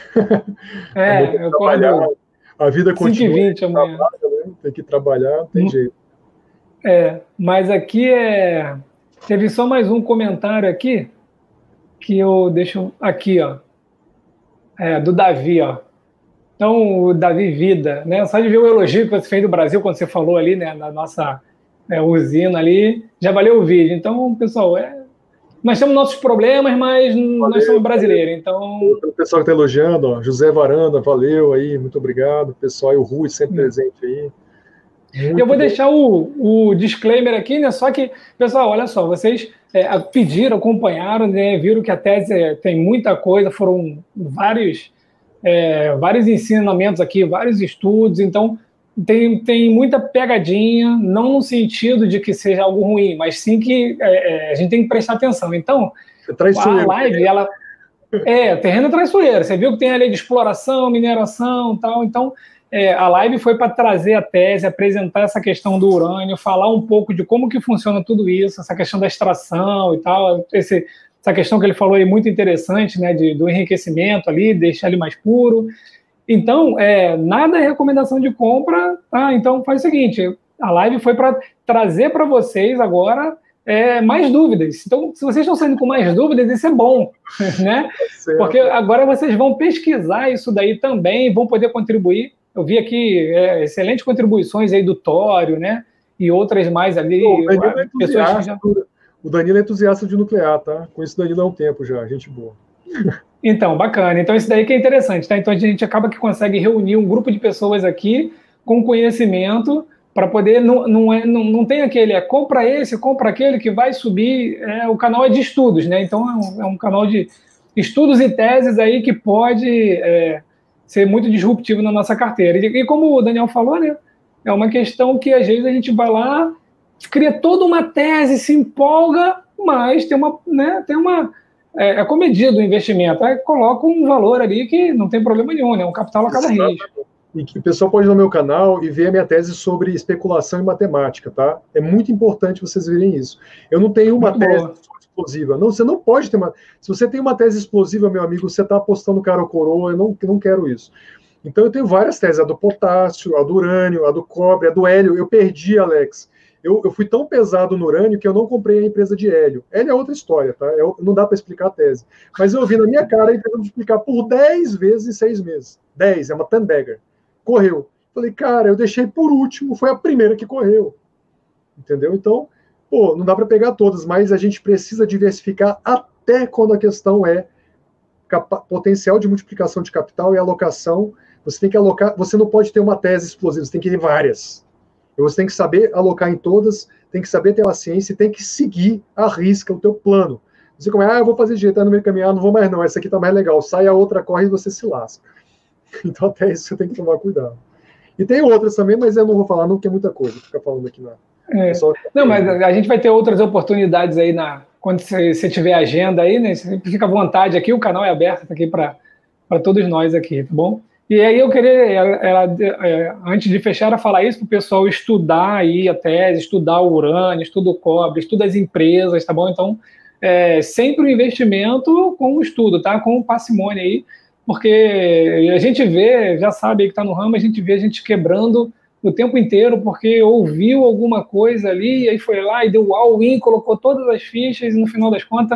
Eu acordo.
A vida continua.
5h20 amanhã.
Né? Tem que trabalhar, não tem jeito.
Mas aqui teve só mais um comentário aqui, que eu deixo aqui, ó. Do Davi, ó. Então, o Davi Vida, né? Só de ver o elogio que você fez do Brasil, quando você falou ali, né, na nossa usina ali, já valeu o vídeo. Então, pessoal, nós temos nossos problemas, mas nós somos brasileiros, então...
O pessoal que está elogiando, ó, José Varanda, valeu aí, muito obrigado. O pessoal e o Rui sempre presente aí.
Eu vou deixar o disclaimer aqui, né? Só que, pessoal, olha só, vocês pediram, acompanharam, né? Viram que a tese tem muita coisa, foram vários ensinamentos aqui, vários estudos, então tem muita pegadinha, não no sentido de que seja algo ruim, mas sim que a gente tem que prestar atenção. Então, a live, ela terreno traiçoeiro. Você viu que tem a lei de exploração, mineração e tal, então a live foi para trazer a tese, apresentar essa questão do urânio, falar um pouco de como que funciona tudo isso, essa questão da extração e tal, essa questão que ele falou aí muito interessante, né, do enriquecimento ali, deixar ele mais puro. Então, nada é recomendação de compra, tá? Então faz o seguinte, a live foi para trazer para vocês agora mais dúvidas. Então, se vocês estão saindo com mais dúvidas, isso é bom, né? Porque agora vocês vão pesquisar isso daí também, vão poder contribuir. Eu vi aqui excelentes contribuições aí do Tório, né? E outras mais ali.
O Danilo é entusiasta de nuclear, tá? Conheço o Danilo há um tempo já, gente boa.
Então, bacana. Então, isso daí que é interessante, tá? Então, a gente acaba que consegue reunir um grupo de pessoas aqui com conhecimento para poder... Não tem aquele, compra esse, compra aquele que vai subir. O canal é de estudos, né? Então, é um canal de estudos e teses aí que pode ser muito disruptivo na nossa carteira. E como o Daniel falou, né? É uma questão que, às vezes, a gente vai lá, cria toda uma tese, se empolga, mas tem uma comedido o investimento, coloca um valor ali que não tem problema nenhum, né? Um capital a cada risco.
E que o pessoal pode ir no meu canal e ver a minha tese sobre especulação e matemática, tá? É muito importante vocês verem isso. Eu não tenho uma tese explosiva. Não, você não pode ter uma... Se você tem uma tese explosiva, meu amigo, você está apostando cara ou coroa, eu não quero isso. Então eu tenho várias teses, a do potássio, a do urânio, a do cobre, a do hélio. Eu perdi, Alex. Eu fui tão pesado no urânio que eu não comprei a empresa de hélio. Hélio é outra história, tá? Não dá para explicar a tese. Mas eu vi na minha cara e tentando explicar por 10 vezes em 6 meses. 10, é uma ten-bagger. Correu. Falei, cara, eu deixei por último, foi a primeira que correu. Entendeu? Então, não dá para pegar todas, mas a gente precisa diversificar até quando a questão é potencial de multiplicação de capital e alocação. Você tem que alocar, você não pode ter uma tese explosiva, você tem que ter várias. Você tem que saber alocar em todas, tem que saber ter paciência e tem que seguir à risca o teu plano. Você como eu vou fazer direito, no meio do caminho, não vou mais não, essa aqui tá mais legal. Sai a outra, corre e você se lasca. Então até isso você tem que tomar cuidado. E tem outras também, mas eu não vou falar não, porque é muita coisa, ficar falando aqui na...
Não, mas a gente vai ter outras oportunidades aí quando você tiver agenda aí, né? Você fica à vontade aqui, o canal é aberto aqui para todos nós aqui, tá bom? E aí eu queria, antes de fechar, falar isso para o pessoal estudar aí a tese, estudar o urânio, estuda o cobre, estuda as empresas, tá bom? Então, sempre o investimento com o estudo, tá? Com parcimônia aí, porque a gente vê, já sabe aí que está no ramo, a gente vê a gente quebrando o tempo inteiro, porque ouviu alguma coisa ali, e aí foi lá e deu o all-in, colocou todas as fichas, e no final das contas,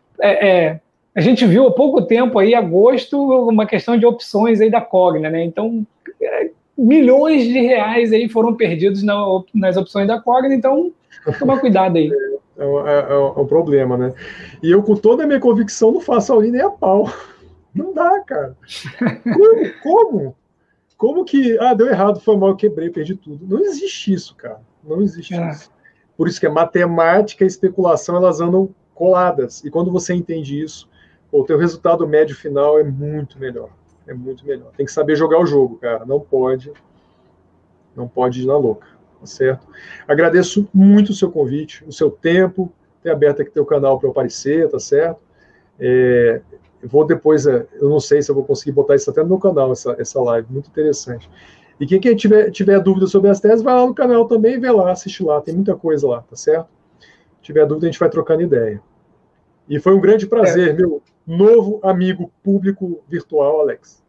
a gente viu há pouco tempo aí, agosto, uma questão de opções aí da Cogna, né? Então, milhões de reais aí foram perdidos nas opções da Cogna, então, toma cuidado aí.
É um problema, né? E eu, com toda a minha convicção, não faço all-in nem a pau. Não dá, cara. Como? Como que, deu errado, foi mal, eu quebrei, perdi tudo. Não existe isso, cara. Não existe isso. Por isso que a matemática e a especulação, elas andam coladas. E quando você entende isso, o teu resultado médio final é muito melhor. É muito melhor. Tem que saber jogar o jogo, cara. Não pode ir na louca, tá certo? Agradeço muito o seu convite, o seu tempo, ter aberto aqui teu canal para eu aparecer, tá certo? Eu vou depois, eu não sei se eu vou conseguir botar isso até no meu canal, essa live, muito interessante. E quem tiver dúvida sobre as teses, vai lá no canal também, vê lá, assiste lá, tem muita coisa lá, tá certo? Se tiver dúvida, a gente vai trocando ideia. E foi um grande prazer, meu novo amigo público virtual, Alex.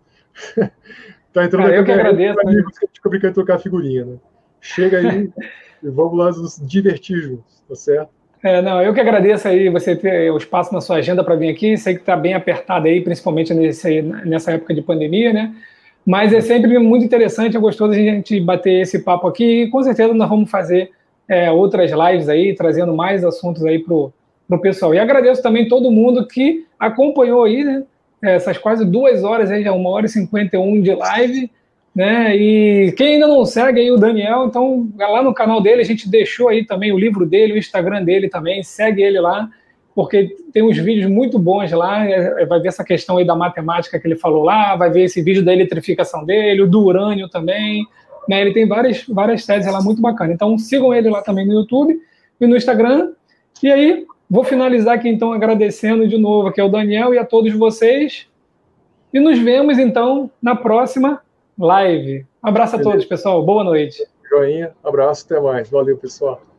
Tá entrando
eu que agradeço.
Amigos que a gente fica brincando de trocar figurinha, né? Chega aí e vamos lá nos divertir juntos, tá certo?
Eu que agradeço aí você ter o espaço na sua agenda para vir aqui. Sei que está bem apertado aí, principalmente nessa época de pandemia, né? Mas é sempre muito interessante, é gostoso a gente bater esse papo aqui. E com certeza nós vamos fazer outras lives aí, trazendo mais assuntos aí para o pessoal. E agradeço também todo mundo que acompanhou aí, né? Essas quase 2 horas aí, já 1h51 de live. Né? E quem ainda não segue aí o Daniel, então vai lá no canal dele, a gente deixou aí também o livro dele, o Instagram dele também, segue ele lá, porque tem uns vídeos muito bons lá, vai ver essa questão aí da matemática que ele falou lá, vai ver esse vídeo da eletrificação dele, o do urânio também, né? Ele tem várias teses lá muito bacanas, então sigam ele lá também no YouTube e no Instagram. E aí, vou finalizar aqui então agradecendo de novo aqui ao Daniel e a todos vocês, e nos vemos então na próxima live. Um abraço a todos, pessoal. Boa noite.
Joinha, abraço, até mais. Valeu, pessoal.